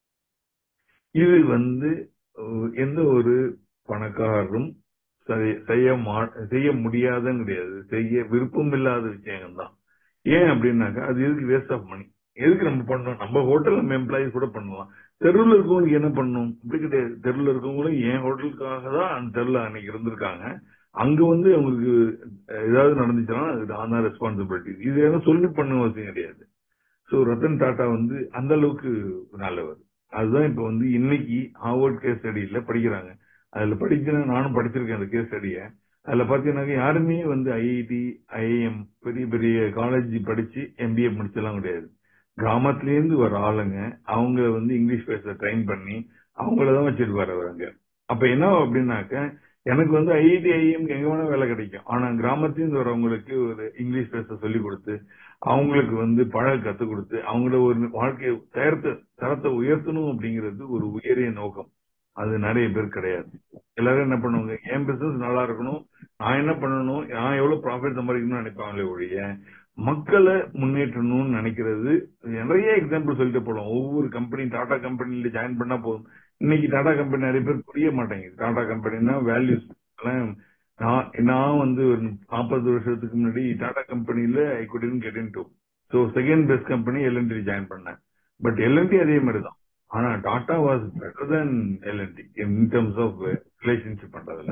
இது வந்து எந்த ஒரு பணக்காரரும் செய்ய செய்ய முடியாதுன்னு கிடையாது, செய்ய விருப்பம் இல்லாத விஷயங்கள் தான். ஏன் அப்படின்னாக்கா அது எதுக்கு வேஸ்ட் ஆஃப் மணி, எதுக்கு நம்ம பண்ணணும்? நம்ம ஹோட்டல் நம்ம எம்ப்ளாயிஸ் கூட பண்ணலாம். தெருவில் இருக்கவங்களுக்கு என்ன பண்ணணும் அப்படி கிடையாது. தெருவில் இருக்கவங்களும் என் ஹோட்டலுக்காக தான் அந்த தெருவில் அன்னைக்கு இருந்திருக்காங்க. அங்க வந்து அவங்களுக்கு ஏதாவது நடந்துச்சுன்னா அது நான் தான் ரெஸ்பான்சிபிலிட்டி. இது எதுவும் சொல்லி பண்ண அவசியம் கிடையாது. சோ ரத்தன் டாடா வந்து அந்த அளவுக்கு நல்லவர். அதுதான் இப்ப வந்து இன்னைக்கு ஹார்வர்ட் கேஸ் ஸ்டடியில படிக்கிறாங்க. அதுல படிச்சுன்னா நானும் படிச்சிருக்கேன் அந்த கேஸ் ஸ்டடிய. அதுல பாத்தீங்கன்னா யாருமே வந்து ஐஐடி ஐஐஎம் பெரிய பெரிய காலேஜ் படிச்சு எம்பிஏ முடிச்செல்லாம் கிடையாது. கிராமத்திலேருந்து வர ஆளுங்க அவங்க வந்து இங்கிலீஷ் பேச ட்ரைன் பண்ணி அவங்களதான் வச்சிருப்பாரு அவருங்க. அப்ப என்ன அப்படின்னாக்க, எனக்கு வந்து ஐஐடி ஐஎம் எங்க வேணா வேலை கிடைக்கும். ஆனா கிராமத்திலிருந்து வரவங்களுக்கு ஒரு இங்கிலீஷ் பேச சொல்லி கொடுத்து அவங்களுக்கு வந்து பழக கத்து கொடுத்து அவங்கள ஒரு வாழ்க்கை தரத்தை தரத்தை உயர்த்தணும் அப்படிங்கிறது ஒரு உயரிய நோக்கம். அது நிறைய பேர் கிடையாது. எல்லாரும் என்ன பண்ணுவாங்க, என் பிசினஸ் நல்லா இருக்கணும், நான் என்ன பண்ணணும், நான் எவ்வளவு ப்ராஃபிட் சம்பாதிக்கணும்னு நினைப்பாங்களே ஒழிய மக்களை முன்னேற்றணும்னு நினைக்கிறது. நிறைய எக்ஸாம்பிள் சொல்லிட்டு போலாம். ஒவ்வொரு கம்பெனி டாடா கம்பெனில ஜாயின் பண்ணா போதும். இன்னைக்கு டாடா கம்பெனி நிறைய பேர் புரிய மாட்டேங்குது. டாடா கம்பெனினா வேல்யூஸ். நான் நான் வந்து ஒரு நாற்பது வருஷத்துக்கு முன்னாடி டாடா கம்பெனில I couldn't get into so second best company LNT join பண்ணேன். பட் எல்என்டி அதே மாதிரி தான். ஆனா Tata was better then LNT in terms of relationship பண்றதுல.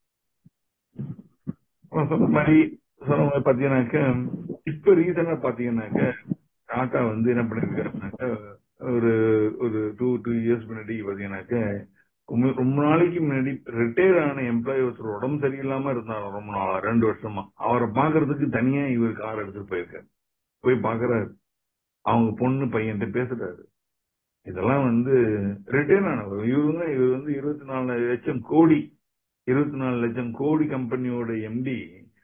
சொன்ன மாதிரி சொன்ன மாதிரி பாத்தீங்கன்னாக்க இப்ப ரீசனா பாத்தீங்கன்னாக்க டாடா வந்து என்ன பண்ணிருக்காருனாக்க ஒரு ஒரு டூ டூ இயர்ஸ் முன்னாடி பாத்தீங்கன்னாக்க ரொம்ப ரொம்ப நாளைக்கு முன்னாடி ரிட்டையர் ஆன எம்ப்ளாயி ஒருத்தர் உடம்பு சரியில்லாம இருந்தாரு ரொம்ப நாளா, ரெண்டு வருஷமா. அவரை பாக்குறதுக்கு தனியா இவர் கார் எடுத்துட்டு போயிருக்காரு. போய் பாக்குறாரு, அவங்க பொண்ணு பையன் பேசுறாரு. இதெல்லாம் வந்து ரிட்டையர் ஆனவர். இவரு தான் இவர் வந்து இருபத்தி நாலு லட்சம் கோடி இருபத்தி நாலு லட்சம் கோடி கம்பெனியோட எம்டி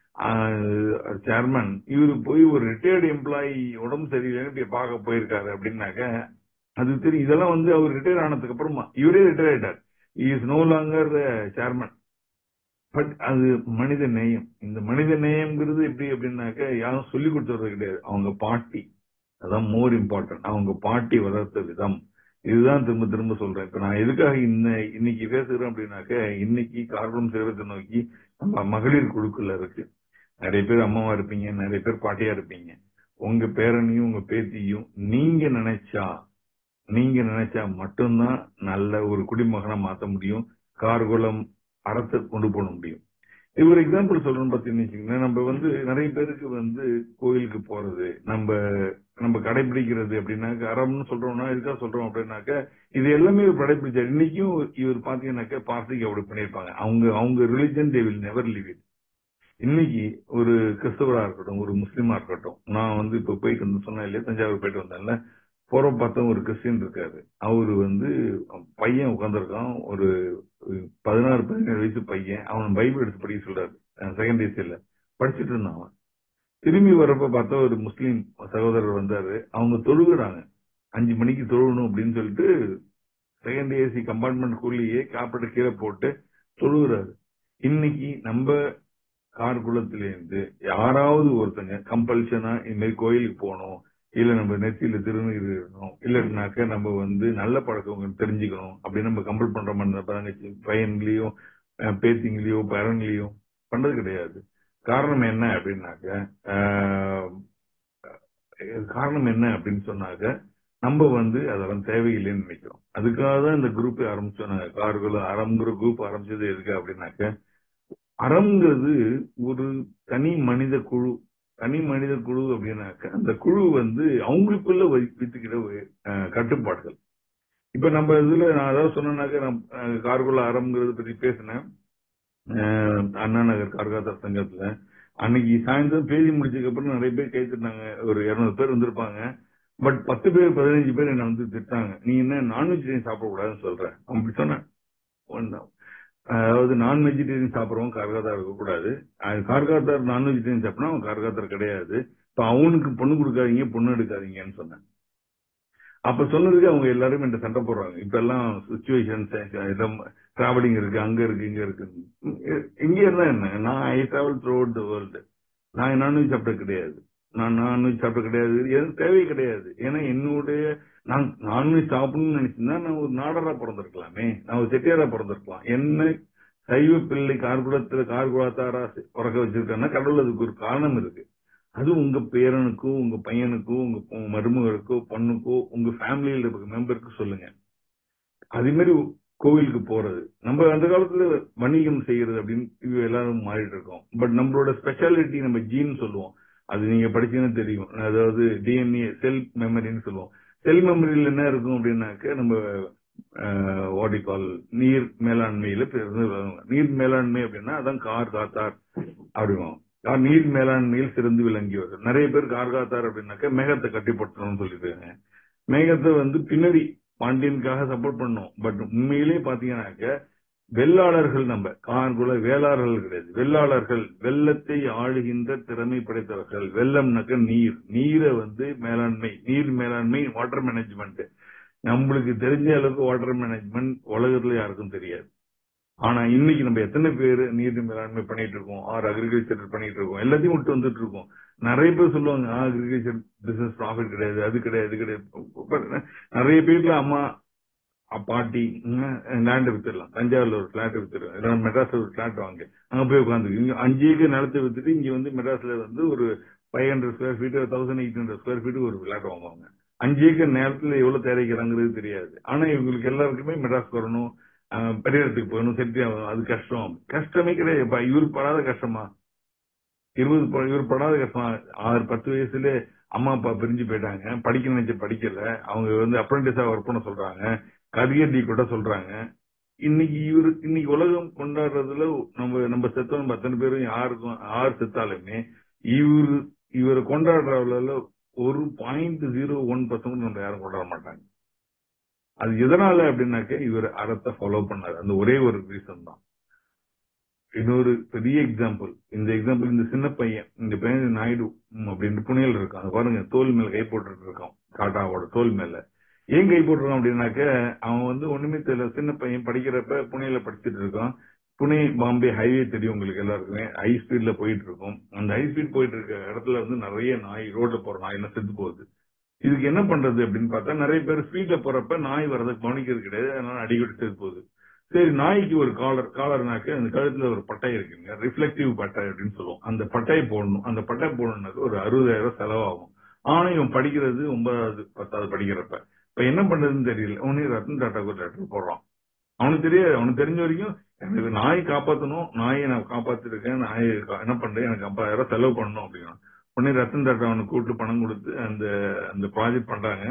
சேர்மன். இவரு போய் ஒரு ரிட்டையர்டு எம்ப்ளாயி உடம்பு சரியில்லைன்னு பார்க்க போயிருக்காரு அப்படின்னாக்க அது தெரியும். இதெல்லாம் வந்து அவர் ரிட்டையர் ஆனதுக்கு அப்புறமா இவரே ரிட்டையர் ஆயிட்டார். Is no longer chairman. But அது மனித நேயம். இந்த மனித நேயம்ங்கிறது எப்படி அப்படின்னாக்க யாரும் சொல்லி கொடுத்துறது கிடையாது. அவங்க பாட்டி, அதான் மோர் இம்பார்ட்டன்ட். அவங்க பாட்டி வளர்த்த விதம். இதுதான் திரும்ப திரும்ப சொல்றேன். இப்ப நான் எதுக்காக இன்ன இன்னைக்கு பேசுறேன் அப்படின்னாக்க, இன்னைக்கு கார்பன் சிகரத்தை நோக்கி நம்ம மகளிர் குழுக்கள் இருக்கு. நிறைய பேர் அம்மாவா இருப்பீங்க, நிறைய பேர் பாட்டியா இருப்பீங்க. உங்க பேரனையும் உங்க பேத்தியும் நீங்க நினைச்சா நீங்க நினைச்சா மட்டும்தான் நல்ல ஒரு குடிமகனை மாத்த முடியும், கார்குலம் அறத்தை கொண்டு போட முடியும். இது ஒரு எக்ஸாம்பிள் சொல்லணும்னு பாத்தீங்கன்னா, நம்ம வந்து நிறைய பேருக்கு வந்து கோயிலுக்கு போறது, நம்ம நம்ம கடைபிடிக்கிறது அப்படின்னாக்க அறம்னு சொல்றோம்னா இதுக்காக சொல்றோம் அப்படின்னாக்க இது எல்லாமே ஒரு கடைபிடிச்சார். இன்னைக்கும் இவர் பாத்தீங்கன்னாக்க பார்ட்டிக்கு அப்படி பண்ணிருப்பாங்க. அவங்க அவங்க religion they will never leave it. இன்னைக்கு ஒரு கிறிஸ்தவரா இருக்கட்டும், ஒரு முஸ்லீமா இருக்கட்டும், நான் வந்து இப்ப போயிட்டு வந்து சொன்னேன் இல்லையா, தஞ்சாவூர் போயிட்டு வந்தேன்ல, போற பார்த்தா ஒரு கிறிஸ்டின் இருக்காரு. அவரு வந்து பையன் உட்காந்துருக்கான், ஒரு பதினாறு பதினேழு வயசு பையன். அவன் பைபிள் எடுத்து படிக்க சொல்றாரு. செகண்ட் ஏசியில படிச்சுட்டு இருந்தான். அவன் திரும்பி வரப்ப பார்த்தா ஒரு முஸ்லீம் சகோதரர் வந்தாரு. அவங்க தொழுகிறாங்க, அஞ்சு மணிக்கு தொழுகணும் அப்படின்னு சொல்லிட்டு செகண்ட் ஏசி கம்பார்ட்மெண்ட் குள்ளேயே காப்பீடு கீழே போட்டு தொழுகிறாரு. இன்னைக்கு நம்ம கார் குளத்திலிருந்து யாராவது ஒருத்தங்க கம்பல்ஷனா இந்த மாதிரி கோயிலுக்கு போகணும், இல்ல நம்ம நெத்தியில திருநீர் இருக்கணும், இல்லைன்னாக்க நம்ம வந்து நல்ல பழக்கம் தெரிஞ்சுக்கணும் அப்படின்னு நம்ம கம்பல் பண்ற மாதிரி பையன்களையும் பேத்திங்களையோ பேரன்களையும் பண்றது கிடையாது. காரணம் என்ன அப்படின்னாக்க காரணம் என்ன அப்படின்னு சொன்னாக்க நம்ம வந்து அதெல்லாம் தேவையில்லைன்னு நினைக்கிறோம். அதுக்காக தான் இந்த குரூப் ஆரம்பிச்சோம். கார்குல அறம்ங்கிற குரூப் ஆரம்பிச்சது எதுக்கு அப்படின்னாக்க, அறம்ங்கிறது ஒரு தனி மனித குழு. தனி மனித குழு அப்படின்னாக்க அந்த குழு வந்து அவங்களுக்குள்ள வைத்துக்கிற கட்டுப்பாடுகள். இப்ப நம்ம இதுல நான் அதாவது சொன்னாக்க, நான் கார்குல அறம்ங்கிறத பத்தி பேசினேன் அண்ணா நகர் கார்காத்தார் சங்கத்துல. அன்னைக்கு சாயந்தரம் பேசி முடிச்சதுக்கு அப்புறம் நிறைய பேர் கேட்டுட்டாங்க. ஒரு இருநூறு பேர் வந்திருப்பாங்க. பட் பத்து பேர் பதினஞ்சு பேர் என்ன வந்து திட்டாங்க, நீ என்ன நான் வெஜிடேரியன் சாப்பிடக்கூடாதுன்னு சொல்றேன். அப்படி சொன்னேன். அதாவது நான் வெஜிடேரியன் சாப்பிடறவங்க கார்காத்தார் இருக்கக்கூடாது. கார்காத்தார் நான் வெஜிடேரியன் சாப்பிடா அவன் கார்காத்தார் கிடையாது. இப்ப அவனுக்கு பொண்ணு கொடுக்காதீங்க, பொண்ணு எடுக்காதீங்கன்னு சொன்னேன். அப்ப சொன்னதுக்கு அவங்க எல்லாரும் என்கிட்ட சண்டை போடுறாங்க. இப்ப எல்லாம் சிச்சுவேஷன் டிராவலிங் இருக்கு, அங்க இருக்கு, இங்க இருக்கு. இங்க இருந்தா என்ன, நான் I travel throughout the world. நான் நான்வெஜ் சாப்பிட கிடையாது, நான் நான்வெஜ் சாப்பிட கிடையாது, எதுவும் தேவை கிடையாது. ஏன்னா என்னுடைய நான் நான்வெஜ் சாப்பிடணும்னு நினைச்சிருந்தா நான் ஒரு நாடரா பிறந்திருக்கலாமே, நான் ஒரு செட்டியாரா பிறந்திருக்கலாம். என்ன சைவ பிள்ளை கார்குலத்துல கார்குலத்தாரா பிறக்க வச்சிருக்கேன்னா கடவுள் அதுக்கு ஒரு காரணம் இருக்கு. அது உங்க பேரனுக்கோ, உங்க பையனுக்கோ, உங்க மருமகளுக்கோ, பொண்ணுக்கோ, உங்க ஃபேமிலியில் இருக்க மெம்பருக்கு சொல்லுங்க. அதே மாதிரி கோவிலுக்கு போறது, நம்ம அந்த காலத்துல வணிகம் செய்யறது அப்படின்னு இது எல்லாரும் மாறிட்டு இருக்கோம். பட் நம்மளோட ஸ்பெஷாலிட்டி நம்ம ஜீன் சொல்லுவோம். அது நீங்க படிச்சீங்கன்னா தெரியும். அதாவது டிஎன்ஏ செல் மெமரின்னு சொல்லுவோம். செல் மெமரியில் என்ன இருக்கும் அப்படின்னாக்க, நம்ம ஓடிகால் நீர் மேலாண்மையில நீர் மேலாண்மை அப்படின்னா அதான் கார் காத்தார் அப்படிவோம். நீர் மேலாண்மையில் சிறந்து விளங்கியவர்கள். நிறைய பேர் கார்காத்தார் அப்படின்னாக்க மேகத்தை கட்டிப்படுத்தணும்னு சொல்லிருக்காங்க. மேகத்தை வந்து பின்னாடி பாண்டியனுக்காக சப்போர்ட் பண்ணோம். பட் உண்மையிலே பாத்தீங்கன்னாக்க வெள்ளாளர்கள், நம்ம கார்குல வேளாளர்கள் கிடையாது, வெள்ளாளர்கள். வெள்ளத்தை ஆளுகின்ற திறமை படைத்தவர்கள். வெள்ளம்னாக்க நீர், நீரை வந்து மேலாண்மை, நீர் மேலாண்மை, வாட்டர் மேனேஜ்மெண்ட். நம்மளுக்கு தெரிஞ்ச அளவுக்கு வாட்டர் மேனேஜ்மெண்ட் உலகத்துல யாருக்கும் தெரியாது. ஆனா இன்னைக்கு நம்ம எத்தனை பேர் நீர் மேலாண்மை பண்ணிட்டு இருக்கோம், ஆர் அக்ரிகல்ச்சர் பண்ணிட்டு இருக்கோம், எல்லாத்தையும் விட்டு வந்துட்டு இருக்கோம். நிறைய பேர் சொல்லுவாங்க அக்ரிகல்ச்சர் பிசினஸ் ப்ராஃபிட் கிடையாது, அது கிடையாது, இது கிடையாது. நிறைய பேர்ல அம்மா பாட்டி லேண்ட் வித்துடலாம். தஞ்சாவூர்ல ஒரு பிளாட் வித்துருவோம், இல்லைன்னா மெட்ராஸ்ல ஒரு பிளாட் வாங்க, அங்க போய் உட்காந்து இங்க அஞ்சு ஏக்கர் நிலத்தை வித்துட்டு இங்க வந்து மெட்ராஸ்ல வந்து ஒரு five hundred square feet thousand eight hundred square feet ஒரு பிளாட் வாங்குவாங்க. அஞ்சு ஏக்கர் நேரத்துல எவ்வளவு தயாரிக்கிறாங்கிறது தெரியாது. ஆனா இவங்களுக்கு எல்லாருக்குமே மெட்ராஸ் வரணும், பெரிய இடத்துக்கு போகணும், செட்டி ஆகணும். அது கஷ்டம். கஷ்டமே கிடையாது. இவர் படாத கஷ்டமா, இருபது இவர் படாத கஷ்டமா? ஆறு பத்து வயசுல அம்மா அப்பா பிரிஞ்சு போயிட்டாங்க, படிக்க நினைச்ச படிக்கல, அவங்க வந்து அப்ரெண்டிஸா ஒர்க் பண்ண சொல்றாங்க, கரியர் டீ கூட சொல்றாங்க. இன்னைக்கு இவரு இன்னைக்கு உலகம் கொண்டாடுறதுல நம்ம நம்ம செத்தவங்க அத்தனை பேரும் யாருக்கும் யாரு செத்தாலுமே இவரு இவரை கொண்டாடுறதுல ஒரு பாயிண்ட் ஜீரோ ஒன் பர்சன்ட் நம்ம யாரும் கொண்டாட மாட்டாங்க. அது எதனால அப்படின்னாக்க இவர் அறத்தை ஃபாலோ பண்ணாரு. அந்த ஒரே ஒரு ரீசன் தான். இன்னொரு பெரிய எக்ஸாம்பிள், இந்த எக்ஸாம்பிள் இந்த சின்ன பையன், இந்த பையன் நாயுடு அப்படின்னு புனேல இருக்கான் பாருங்க, தோல் மேல கை போட்டு இருக்கான், டாட்டாவோட தோல் மேல. ஏன் கை போட்டுருக்கான் அப்படின்னாக்க அவன் வந்து ஒண்ணுமே தெரியல, சின்ன பையன் படிக்கிறப்ப புனேல படிச்சுட்டு இருக்கான். புனே பாம்பே ஹைவே தெரியும் உங்களுக்கு எல்லாருக்குமே, ஹை ஸ்பீட்ல போயிட்டு இருக்கும். அந்த ஹை ஸ்பீட் போயிட்டு இருக்க இடத்துல வந்து நிறைய நாய், ரோட்ல போற நாய் எல்லாம் செத்து போகுது. இதுக்கு என்ன பண்றது அப்படின்னு பார்த்தா நிறைய பேர் ஸ்பீட்ல போறப்ப நாய் வரதை கவனிக்கிறது கிடையாது, அதனால அடிக்கடி செத்து போகுது. சரி, நாய்க்கு ஒரு காலர் காலர்னாக்க அந்த கழுத்துல ஒரு பட்டை இருக்குங்க, ரிஃப்ளெக்டிவ் பட்டை அப்படின்னு சொல்லுவோம். அந்த பட்டை போடணும். அந்த பட்டை போடணும்னாக்க ஒரு அறுபதாயிரம் செலவாகும். ஆனா இவன் படிக்கிறது ஒன்பதாவது பத்தாவது படிக்கிறப்ப இப்ப என்ன பண்றதுன்னு தெரியல. உடனே ரத்தன் டாட்டாக்கு ஒரு லெட்டர் போடுறான். அவனுக்கு தெரியாது, அவனுக்கு தெரிஞ்ச வரைக்கும் எனக்கு நாயை காப்பாற்றணும், நாயை நான் காப்பாத்திருக்கேன், நாயை என்ன பண்றேன், எனக்கு ஐம்பதாயிரம் செலவு பண்ணணும் அப்படின்னா. உடனே ரத்தன் டாட்டா அவனுக்கு கூப்பிட்டு பணம் கொடுத்து அந்த அந்த ப்ராஜெக்ட் பண்றாங்க.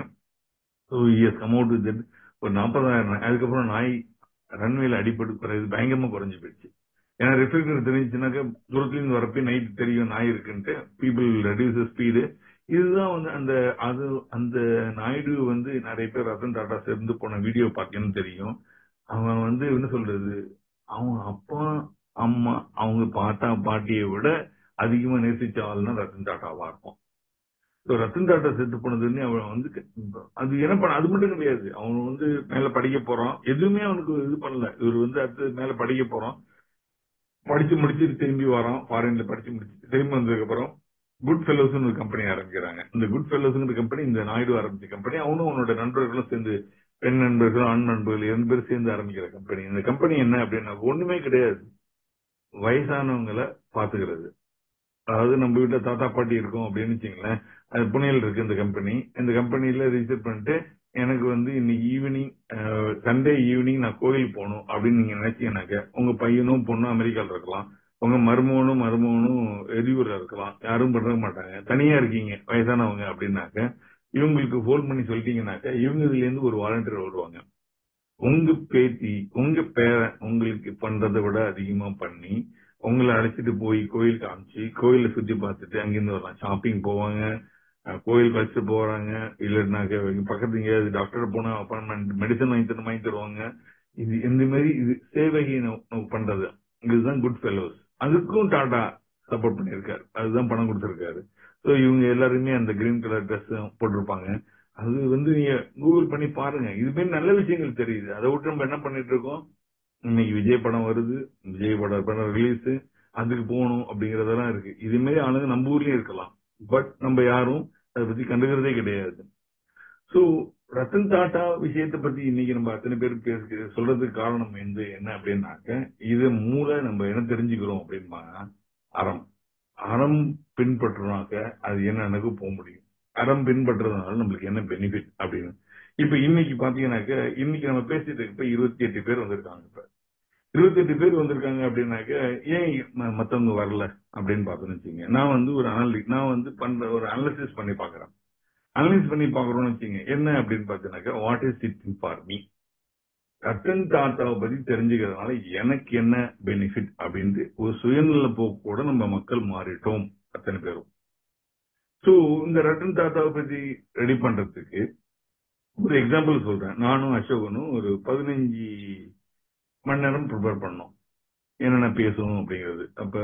ஒரு நாற்பதாயிரம். அதுக்கப்புறம் நாய் ரன்வேல அடிப்பட்டு குறையுது, பயங்கரமா குறைஞ்சு போயிடுச்சு. ஏன்னா ரிஃப்ளெக்டர் தெரிஞ்சுனாக்க தூரத்துல இருந்து வரப்ப நைட் தெரியும் நாய் இருக்குன்ட்டு, பீப்புள் ரெடியூஸ் ஸ்பீடு. இதுதான் வந்து அந்த அது அந்த நாயுடு வந்து நிறைய பேர் ரத்தன் டாட்டா சேர்ந்து போன வீடியோ பார்த்தீங்கன்னு தெரியும். அவன் வந்து என்ன சொல்றது, அவங்க அப்பா அம்மா அவங்க பாட்டா பாட்டியை விட அதிகமா நேசிச்ச ஆள்னா ரத்தன் டாட்டாவா இருக்கும். ரத்தன் டாட்டா செத்து போனதுன்னு அவன் வந்து அது என்ன பண்ண, அது மட்டும் கிடையாது, அவன் வந்து மேல படிக்க போறான், எதுவுமே அவனுக்கு இது பண்ணல. இவர் வந்து அடுத்து மேல படிக்க போறான், படிச்சு முடிச்சுட்டு திரும்பி வரான், ஃபாரின்ல படிச்சு முடிச்சு திரும்பி வந்ததுக்கு அப்புறம் குட் ஃபெல்லோஸ் ஒரு கம்பெனி ஆரம்பிக்கிறாங்க. இந்த குட் ஃபெல்லோஸ் கம்பெனி இந்த நாயுடு ஆரம்பிச்ச கம்பெனி. அவனும் அவனோட நண்பர்களும் சேர்ந்து, பெண் நண்பர்கள் ஆண் நண்பர்கள் இரண்டு பேரும் சேர்ந்து ஆரம்பிக்கிற கம்பெனி. இந்த கம்பெனி என்ன அப்படின்னா ஒண்ணுமே கிடையாது, வயசானவங்களை பாத்துக்கிறது. அதாவது நம்ம வீட்டுல தாத்தா பாட்டி இருக்கும் அப்படின்னு வச்சுங்களேன், அது புனேல இருக்கு இந்த கம்பெனி. இந்த கம்பெனில ரிஜிஸ்டர் பண்ணிட்டு எனக்கு வந்து இன்னைக்கு ஈவினிங் சண்டே ஈவினிங் நான் கோயில் போகணும் அப்படின்னு நீங்க நினைச்சீங்கன்னாக்க, உங்க பையனும் பொண்ணும் அமெரிக்கால இருக்கலாம், உங்க மருமகனும் மருமகனும் எரியூர்ல இருக்கலாம், யாரும் பண்ண மாட்டாங்க, தனியா இருக்கீங்க வயசானவங்க அப்படின்னாக்க இவங்களுக்கு போன் பண்ணி சொல்லிட்டீங்கன்னாக்க இவங்க இதுல இருந்து ஒரு வாலண்டியர் வருவாங்க. உங்க பேத்தி உங்க பேரன் உங்களுக்கு பண்றதை விட அதிகமா பண்ணி உங்களை அழைச்சிட்டு போய் கோயில் காமிச்சு கோயில சுத்தி பார்த்துட்டு அங்கிருந்து வரலாம். ஷாப்பிங் போவாங்க, கோயில் வச்சுட்டு போறாங்க, இல்லைன்னாக்க பக்கத்து எங்கேயாவது டாக்டர் போனா அப்பாயின்மெண்ட் மெடிசன் வாங்கி தர வாங்கி தருவாங்க. இது இந்த மாதிரி இது சேவையை பண்றது, இதுதான் குட் ஃபெல்லோஸ். அதுக்கும் டாடா சப்போர்ட் பண்ணிருக்காரு, அதுதான் பணம் கொடுத்திருக்காரு. ஸோ இவங்க எல்லாருமே அந்த கிரீன் கலர் ட்ரெஸ் போட்டிருப்பாங்க. அது வந்து நீங்க கூகுள் பண்ணி பாருங்க, இதுமாரி நல்ல விஷயங்கள் தெரியுது. அதை விட்டு நம்ம என்ன பண்ணிட்டு இருக்கோம், இன்னைக்கு விஜய் படம் வருது, விஜய் படம் படம் ரிலீஸ், அதுக்கு போகணும் அப்படிங்கறதெல்லாம் இருக்கு. இது மாதிரி ஆளுங்க நம்ம ஊர்லயும் இருக்கலாம், பட் நம்ம யாரும் அதை பத்தி கண்டுக்கிறதே கிடையாது. சோ ரத்தன் டாட்டா விஷயத்தை பத்தி இன்னைக்கு நம்ம அத்தனை பேர் பேச சொல்றதுக்கு காரணம் வந்து என்ன அப்படின்னாக்க, இது மூல நம்ம என்ன தெரிஞ்சுக்கிறோம் அப்படின்னா, அறம் அறம் பின்பற்றுனாக்க அது என்னன்னு போக முடியும். அறம் பின்பற்றுறதுனால நம்மளுக்கு என்ன பெனிஃபிட் அப்படின்னு இப்ப இன்னைக்கு பாத்தீங்கன்னாக்க, இன்னைக்கு நம்ம பேசிட்டு இருக்கப்ப இருபத்தி எட்டு பேர் வந்திருக்காங்க. இப்ப இருபத்தி எட்டு பேர் வந்திருக்காங்க அப்படின்னாக்க ஏன் மத்தவங்க வரல அப்படின்னு பாத்தோம்னு வச்சுங்க, நான் வந்து ஒரு அனலி நான் வந்து பண்ற ஒரு அனலிசிஸ் பண்ணி பாக்குறேன். அனலைஸ் பண்ணி பாக்குறோம்னு வச்சுங்க, என்ன அப்படின்னு பாத்தீங்கன்னாக்க, what is it for me, Ratan டாட்டாவை பத்தி தெரிஞ்சுக்கிறதுனால எனக்கு என்ன பெனிஃபிட் அப்படின்ட்டு ஒரு சுயநல போக்கோட நம்ம மக்கள் மாறிட்டோம் அத்தனை பேரும். சோ இந்த ரத்தன் டாட்டாவை பத்தி ரெடி பண்றதுக்கு ஒரு எக்ஸாம்பிள் சொல்றேன். நானும் அசோகனும் ஒரு பதினஞ்சு மணி நேரம் ப்ரிப்பேர் பண்ணோம், என்னென்ன பேசணும் அப்படிங்கிறது. அப்ப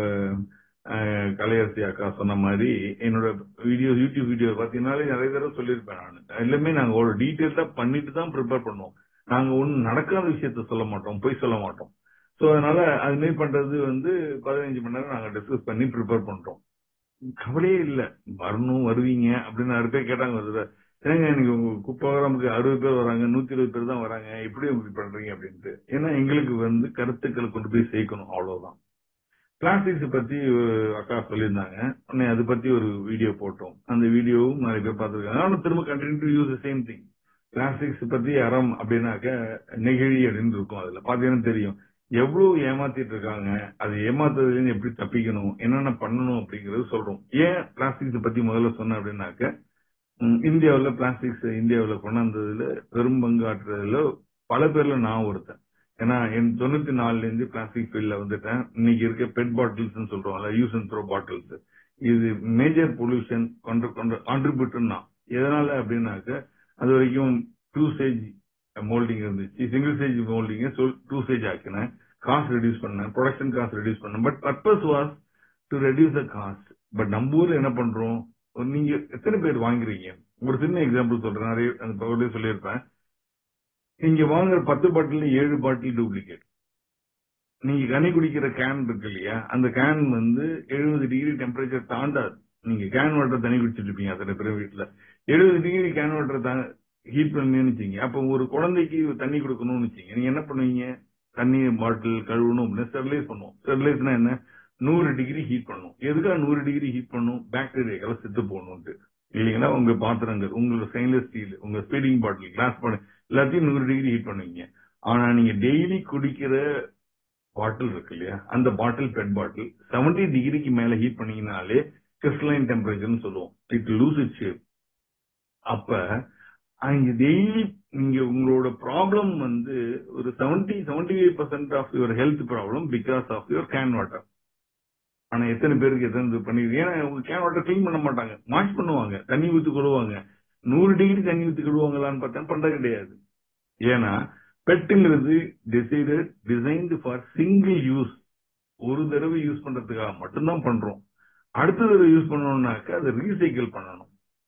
கலையரசி அக்கா சொன்ன மாதிரி என்னோட வீடியோ யூடியூப் வீடியோ பாத்தீங்கன்னாலே நிறைய தடவை சொல்லியிருப்பேன். நான் எல்லாமே நாங்க ஒரு டீட்டெயில்டா பண்ணிட்டு தான் ப்ரிப்பேர் பண்ணுவோம். நாங்க ஒன்னும் நடக்காத விஷயத்த சொல்ல மாட்டோம், போய் சொல்ல மாட்டோம். சோ அதனால அது மாதிரி பண்றது வந்து பதினஞ்சு மணி நேரம் நாங்க டிஸ்கஸ் பண்ணி ப்ரிப்பேர் பண்றோம். கவலையே இல்ல, வரணும் வருவீங்க அப்படின்னு நிறைய பேர் கேட்டாங்க, ஏங்க எனக்கு உங்க ப்ரோக்ராமுக்கு அறுபது பேர் வராங்க, நூத்தி இருபது பேர் தான் வராங்க, எப்படி உங்களுக்கு பண்றீங்க அப்படின்ட்டு. ஏன்னா எங்களுக்கு வந்து கருத்துக்களை கொண்டு போய் சேர்க்கணும், அவ்வளவுதான். பிளாஸ்டிக்ஸ் பத்தி அக்கா சொல்லியிருந்தாங்க, உடனே அதை பத்தி ஒரு வீடியோ போட்டோம். அந்த வீடியோவும் நிறைய பேர் பார்த்திருக்காங்க. ஆனா திரும்ப continue to use the same thing. Plastics பத்தி அறம் அப்படின்னாக்க நெகிழி அப்படின்னு இருக்கும். அதுல பாத்தீங்கன்னா தெரியும், எவ்வளவு ஏமாத்திட்டு இருக்காங்க, அது ஏமாத்துறதுல இருந்து எப்படி தப்பிக்கணும், என்னென்ன பண்ணணும் அப்படிங்கறது சொல்றோம். ஏன் பிளாஸ்டிக்ஸ் பத்தி முதல்ல சொன்னேன் அப்படின்னாக்க, இந்தியாவில் பிளாஸ்டிக்ஸ் இந்தியாவில் கொண்டாந்ததுல பெரும் பங்காற்றுறதுல பல பேர்ல நான் ஒருத்தன். ஏன்னா என் தொண்ணூத்தி நாலுல இருந்து பிளாஸ்டிக் ஃபீல்ட்ல வந்துட்டேன். இன்னைக்கு இருக்க பெட் பாட்டில்ஸ் சொல்றோம்ல, யூஸ் அண்ட் த்ரோ பாட்டில்ஸ், இது மேஜர் பொல்யூஷன் கான்ட்ரிபியூட்டர் தான். எதனால அப்படின்னாக்க, அது வரைக்கும் டூ ஸ்டேஜ் மோல்டிங் இருந்துச்சு, single stage moulding two stage ஆக்கினேன், காஸ்ட் ரெடியூஸ் பண்ணேன், ப்ரொடக்ஷன் காஸ்ட் ரெடியூஸ் பண்ணேன். But purpose was to reduce the cost. But நம்ம ஊர்ல என்ன பண்றோம், நீங்க எத்தனை பேர் வாங்குறீங்க? ஒரு சின்ன எக்ஸாம்பிள் சொல்றேன், நிறைய அந்த பகுதியில் சொல்லியிருப்பேன். நீங்க வாங்குற பத்து பாட்டில் ஏழு பாட்டில் டூப்ளிகேட். நீங்க கனி குடிக்கிற கேன் இருக்கு இல்லையா, அந்த கேன் வந்து எழுபது டிகிரி டெம்பரேச்சர் தாண்டாது. நீங்க கேன் வாட்டர் தண்ணி குடிச்சிட்டு இருப்பீங்க அத்தனை பேர் வீட்டுல. எழுபது டிகிரி கேன் வாட்டர் ஹீட் பண்ணுன்னு வச்சுங்க. அப்ப ஒரு குழந்தைக்கு தண்ணி கொடுக்கணும்னு வச்சுங்க, நீங்க என்ன பண்ணுவீங்க? தண்ணி பாட்டில் கழுவணும் அப்படின்னு ஸ்டெர்லைஸ் பண்ணுவோம். ஸ்டெர்லைஸ்னா என்ன? நூறு டிகிரி ஹீட் பண்ணும். எதுக்காக நூறு டிகிரி ஹீட் பண்ணும்? பாக்டீரியாக்களை செத்து போகணும்ட்டு இல்லைங்களா? உங்க பாத்திரங்கள், உங்களோட ஸ்டெயின்லெஸ் ஸ்டீல், உங்க ஸ்பீடிங் பாட்டில், கிளாஸ் பாட்டில் எல்லாத்தையும் நூறு டிகிரி ஹீட் பண்ணுவீங்க. ஆனா நீங்க டெய்லி குடிக்கிற பாட்டில் இருக்கு இல்லையா, அந்த பாட்டில் பெட் பாட்டில் செவன்டி டிகிரிக்கு மேல ஹீட் பண்ணீங்கனாலே கிறிஸ்டலைன் டெம்பரேச்சர்னு சொல்லுவோம். It lose it shape. அப்ப அங்க டெய்லி நீங்க உங்களோட ப்ராப்ளம் வந்து ஒரு seventy seventy five percent of your health problem because of your can water. ஆனா எத்தனை பேருக்கு எத்தனை பண்ணி, ஏன்னா உங்க கேன் வாட்டர் கிளீன் பண்ண மாட்டாங்க, வாஷ் பண்ணுவாங்க, தண்ணி ஊத்தி கொள்வாங்க. நூறு டிகிரி தண்ணி ஊத்தி கொள்வாங்களான்னு பார்த்தா பண்றது கிடையாது. ஏன்னா பெட்டுங்கிறது decided designed for single use, ஒரு தடவை யூஸ் பண்றதுக்காக மட்டும்தான் பண்றோம். அடுத்த தடவை யூஸ் பண்ணணும்னாக்க அதை ரீசைக்கிள் பண்ணணும்.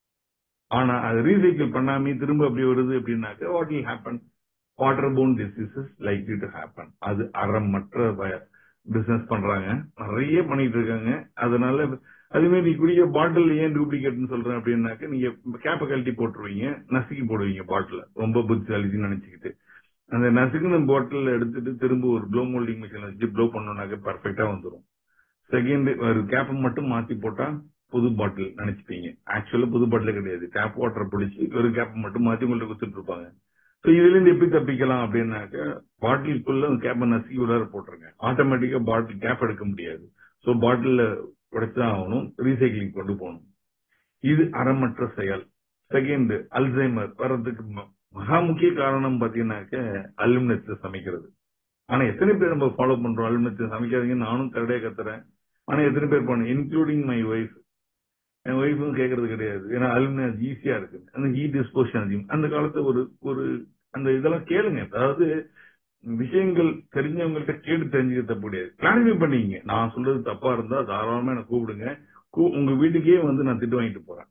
ஆனா அது ரீசைக்கிள் பண்ணாம திரும்ப அப்படி வருது அப்படின்னாக்க what will happen? Water borne diseases likely to happen. அது அறமற்ற பிசினஸ் பண்றாங்க, நிறைய பண்ணிட்டு இருக்காங்க. அதனால அதுவே நீ குடிக்கிற பாட்டில் ஏன் டூப்ளிகேட்னு சொல்றேன் அப்படின்னாக்க, நீங்க கேப்பை கழட்டி போட்டுருவீங்க, நசுக்கி போடுவீங்க பாட்டில், ரொம்ப புத்திசாலின்னு நினைச்சுக்கிட்டு. அந்த நசுக்குன பாட்டில் எடுத்துட்டு திரும்ப ஒரு ப்ளோ மோல்டிங் மிஷின் வச்சு ப்ளோ பண்ணோம்னாக்க பர்ஃபெக்டா வந்துடும். செகண்ட், ஒரு கேப்பை மட்டும் மாத்தி போட்டா புது பாட்டில் நினைச்சுப்பீங்க. ஆக்சுவலா புது பாட்டில் கிடையாது, டேப் வாட்டர் பிடிச்சி ஒரு கேப்பை மட்டும் மாத்தி உங்கள்ட்ட கொடுத்துட்டு இருப்பாங்க. ஸோ இதுல இருந்து எப்படி தப்பிக்கலாம் அப்படின்னாக்க, பாட்டிலுக்குள்ள கேப்பை நசுக்கி உள்ளார போட்டுருங்க. ஆட்டோமேட்டிக்கா பாட்டில் கேப் எடுக்க முடியாது. ஸோ பாட்டில உடைச்சா ஆகணும், ரீசைக்கிளிங் கொண்டு போகணும். இது அறமற்ற செயல். செகண்ட், அல்சைமர் வர்றதுக்கு மகா முக்கிய காரணம் பாத்தீங்கன்னாக்க அலுமினியத்தை சமைக்கிறது. ஆனா எத்தனை பேர் நம்ம ஃபாலோ பண்றோம்? அலுமினியத்தை சமைக்காதீங்கன்னு நானும் கரடியா கத்துறேன். ஆனா எத்தனை பேர் பண்ண, இன்க்ளூடிங் மை ஒய்ஃப். என் ஒய்ஃபும் கேட்கறது கிடையாது, ஏன்னா அலுமினியம் ஈஸியா இருக்கு, அந்த ஹீட் டிஸ்போஷன் அதிகம். அந்த காலத்துல ஒரு ஒரு அந்த இதெல்லாம் கேளுங்க. அதாவது விஷயங்கள் தெரிஞ்சவங்கள்ட்ட கேட்டு தெரிஞ்சுக்க தப்பு கிடையாது, கிளாரிஃபை பண்ணிங்க. நான் சொல்றது தப்பா இருந்தா தாராளமா எனக்கு கூப்பிடுங்க, உங்க வீட்டுக்கே வந்து நான் திட்டு வாங்கிட்டு போறேன்.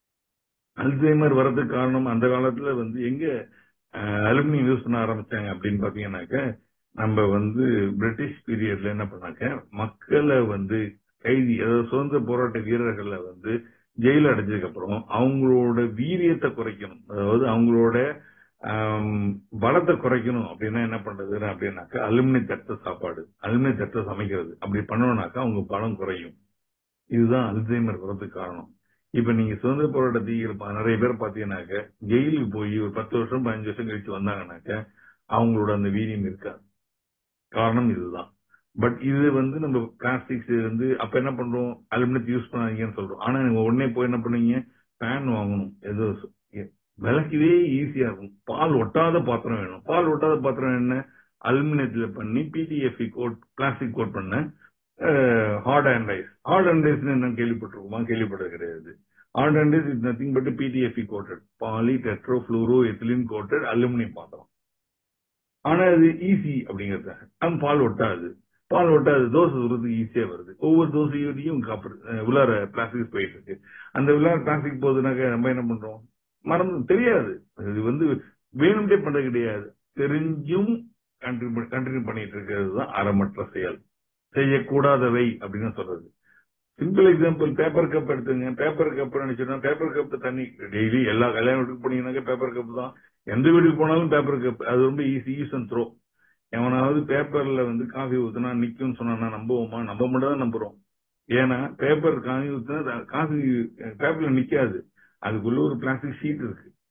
அல்சைமர் வரதுக்கு காரணம், அந்த காலத்துல வந்து எங்க அலுமினியம் யூஸ் பண்ண ஆரம்பிச்சாங்க அப்படின்னு பாத்தீங்கன்னாக்க, நம்ம வந்து பிரிட்டிஷ் பீரியட்ல என்ன பண்ணாக்க, மக்களை வந்து கைதி, அதாவது சுதந்திர போராட்ட வீரர்களை வந்து ஜெயில அடைஞ்சதுக்கு அப்புறம் அவங்களோட வீரியத்தை குறைக்கணும், அதாவது அவங்களோட பலத்தை குறைக்கணும் அப்படின்னா என்ன பண்றது அப்படின்னாக்கா, அலுமினிய தட்ட சாப்பாடு, அலுமினிய தட்ட சமைக்கிறது. அப்படி பண்ணோம்னாக்கா அவங்க பலம் குறையும். இதுதான் அல்சைமர் வரதுக்கு காரணம். இப்ப நீங்க சுதந்திர போராட்டத்துக்கு நிறைய பேர் பாத்தீங்கன்னாக்க, ஜெயிலுக்கு போய் ஒரு பத்து வருஷம் பதினஞ்சு வருஷம் கழிச்சு வந்தாங்கன்னாக்க அவங்களோட அந்த வீரியம் இருக்காது. காரணம் இதுதான். பட் இது வந்து நம்ம பிளாஸ்டிக்ஸ் வந்து அப்ப என்ன பண்றோம், அலுமினியத்தை யூஸ் பண்ணாதீங்கன்னு சொல்றோம். ஆனா நீங்க உடனே போய் என்ன பண்ணீங்க, பேன் வாங்கணும், ஏதோ விளக்கவே ஈஸியா இருக்கும். பால் ஒட்டாத பாத்திரம் வேணும். பால் ஒட்டாத பாத்திரம் என்ன, அலுமினியத்துல பண்ணி பிடிஎஃப் கோட், பிளாஸ்டிக் கோட் பண்ண ஹார்ட் ஆண்டைஸ். ஹார்ட் ஆண்டைஸ் என்ன கேள்விப்பட்டிருக்குமா? கேள்விப்பட்டது கிடையாது. Hard anodise is nothing but PTF coated, poly tetra fluoro ethylene coated aluminium பாத்திரம். ஆனா அது ஈஸி அப்படிங்கறது, அது பால் ஒட்டாது. பால் ஒட்டாது, தோசை சுடுறதுக்கு ஈஸியா வருது. ஒவ்வொரு தோசையோடையும் உள்ளார பிளாஸ்டிக் போயிட்டு இருக்கு. அந்த உள்ளார பிளாஸ்டிக் போகுதுனாக்க நம்ம என்ன பண்றோம், மறந்து தெரியாது. இது வந்து வேணும்டே பண்றது கிடையாது, தெரிஞ்சும் கண்டினியூ பண்ணிட்டு இருக்கிறது தான் அறமற்ற செயல், செய்யக்கூடாதவை அப்படின்னு சொல்றது. சிம்பிள் எக்ஸாம்பிள், பேப்பர் கப் எடுத்துங்க. பேப்பர் கப் நினைச்சோம்னா, பேப்பர் கப் தண்ணி டெய்லி எல்லா கல்யாண வீட்டுக்கு போனீங்கன்னாக்க பேப்பர் கப் தான். எந்த வீட்டுக்கு போனாலும் பேப்பர் கப், அது ரொம்ப ஈஸி, யூஸ் அண்ட் த்ரோ. எவனாவது பேப்பர்ல வந்து காஃபி ஊத்துனா நிக்கும்னு சொன்னா நம்புவோமா? நம்ப மட்டும் தான் நம்புறோம். ஏன்னா பேப்பர் காஃபி ஊத்துனா காஃபி பேப்பர்ல நிக்காது, அதுக்குள்ள ஒரு பிளாஸ்டிக் ஷீட் இருக்கு.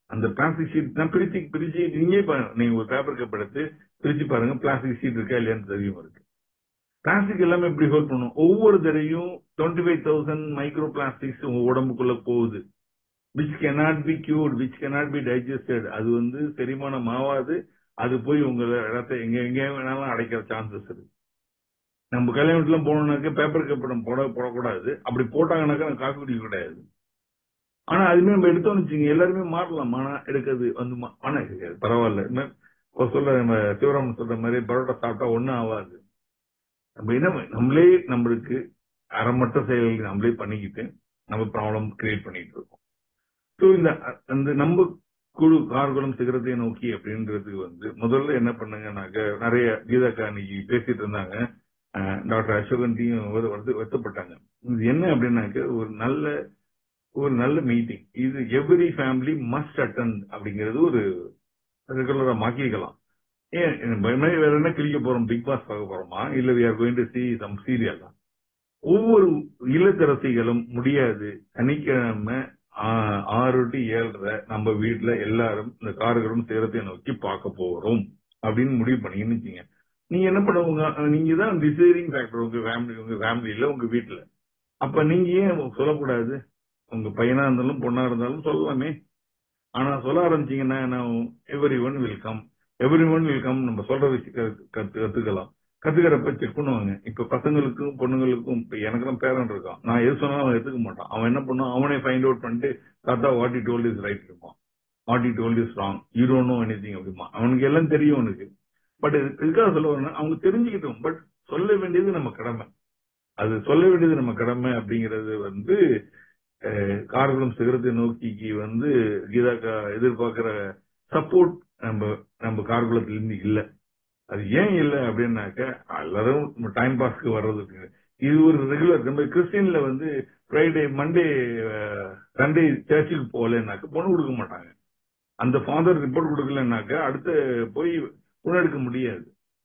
அந்த பிளாஸ்டிக் ஷீட் தான் பிரிச்சு பிரிச்சு நீங்க நீங்க ஒரு பேப்பர் கப் எடுத்து பிரிச்சு பாருங்க, பிளாஸ்டிக் ஷீட் இருக்கா இல்லையான்னு தெரியும் இருக்கு. பிளாஸ்டிக் எல்லாமே எப்படி ஹோல்ட் பண்ணும், ஒவ்வொரு தடையும் twenty five thousand micro plastics உங்க உடம்புக்குள்ள போகுது. Which cannot be cured, which cannot be digested. அது வந்து செரிமானம் ஆகாது. அது போய் உங்க இடத்த எங்க எங்க வேணாலும் அடைக்கிற சான்சஸ் இருக்கு. நம்ம கல்யாணத்துல போனோம்னாக்க பேப்பர் கப் போட போடக்கூடாது. அப்படி போட்டாங்கன்னாக்கா காசு குடிக்க கிடையாது. ஆனா அதுமே நம்ம எடுத்தோம்னு வச்சுங்க எல்லாருமே மாறலாம். ஆனா எடுக்கிறது வந்து ஆனா பரவாயில்ல. சொல்ல நம்ம சிவராமன் சொல்ற மாதிரி பரோட்டா சாப்பிட்டா ஒண்ணும் ஆகாது. நம்ம என்ன நம்மளே நம்மளுக்கு அறமட்ட செயல்கள் நம்மளே பண்ணிக்கிட்டு நம்ம ப்ராப்ளம் கிரியேட் பண்ணிட்டு இருக்கோம். ஸோ இந்த அந்த நம்ம குழு கார்குலம் சிகரத்தை நோக்கி அப்படின்றதுக்கு வந்து முதல்ல என்ன பண்ணுங்கன்னாக்க நிறைய கீதாக்கா இன்னைக்கு பேசிட்டு இருந்தாங்க. டாக்டர் அசோகன்டையும் வருத்தப்பட்டாங்க. இது என்ன அப்படின்னாக்க ஒரு நல்ல ஒரு நல்ல மீட்டிங். இது எவ்ரி ஃபேமிலி மஸ்ட் அட்டெண்ட் அப்படிங்கிறது ஒரு ரெகுலரா மாக்கிக்கலாம். ஏன் வேற என்ன கிளிக்க போறோம், பிக் பாஸ் பார்க்க போறோமா இல்ல we are going to see some serial? ஒவ்வொரு இல்லத்தரசிகளும் முடியாது சனிக்கிழமை ஆறு டு ஏழரை நம்ம வீட்டுல எல்லாரும் இந்த கார்களும் சேரத்தை நோக்கி பார்க்க போறோம் அப்படின்னு முடிவு பண்ணீங்கன்னு. நீங்க என்ன பண்ணுவீங்க, நீங்க தான் டிசைடிங் ஃபேக்டர் உங்க ஃபேமிலி உங்க ஃபேமிலியில உங்க வீட்டுல. அப்ப நீங்க ஏன் சொல்லக்கூடாது? உங்க பையனா இருந்தாலும் பொண்ணா இருந்தாலும் சொல்லலாமே. ஆனா சொல்ல ஆரம்பிச்சீங்கன்னா everyone will come everyone will come நம்ம சொல்ற விஷயம் கத்து கத்துக்கலாம். கத்துக்கிறப்ப செக் பண்ணுவாங்க. இப்ப பசங்களுக்கும் பொண்ணுங்களுக்கும் இப்ப எனக்கும் பேரன் இருக்கான். நான் எது சொன்னாலும் அவன் எடுத்துக்க மாட்டான். அவன் என்ன பண்ணுவான், அவனே ஃபைண்ட் அவுட் பண்ணிட்டு தாத்தா what you told is right இருப்பான், what you told is wrong, you don't know anything அப்படிமா. அவனுக்கு எல்லாம் தெரியும் அவனுக்கு. பட் இதுக்காக சொல்ல வரணும், அவங்க தெரிஞ்சுக்கிட்டோம். பட் சொல்ல வேண்டியது நம்ம கடமை. அது சொல்ல வேண்டியது நம்ம கடமை அப்படிங்கிறது வந்து கார்குலம் சிகரத்தை நோக்கிக்கு வந்து கீதாக்கா எதிர்பார்க்கிற சப்போர்ட் நம்ம நம்ம கார்குலத்திலிருந்து இல்ல. அது ஏன் இல்ல அப்படின்னாக்க எல்லாரும் டைம் பாஸ்க்கு வர்றதுக்கு இது ஒரு ரெகுலர். நம்ம கிறிஸ்டின்ல வந்து ஃப்ரைடே மண்டே சண்டே சர்ச்சுக்கு போகலன்னாக்க பொண்ணு கொடுக்க மாட்டாங்க. அந்த ஃபாதர் ரிப்போர்ட் கொடுக்கலன்னாக்க அடுத்த போய் பொண்ணு எடுக்க முடியாது.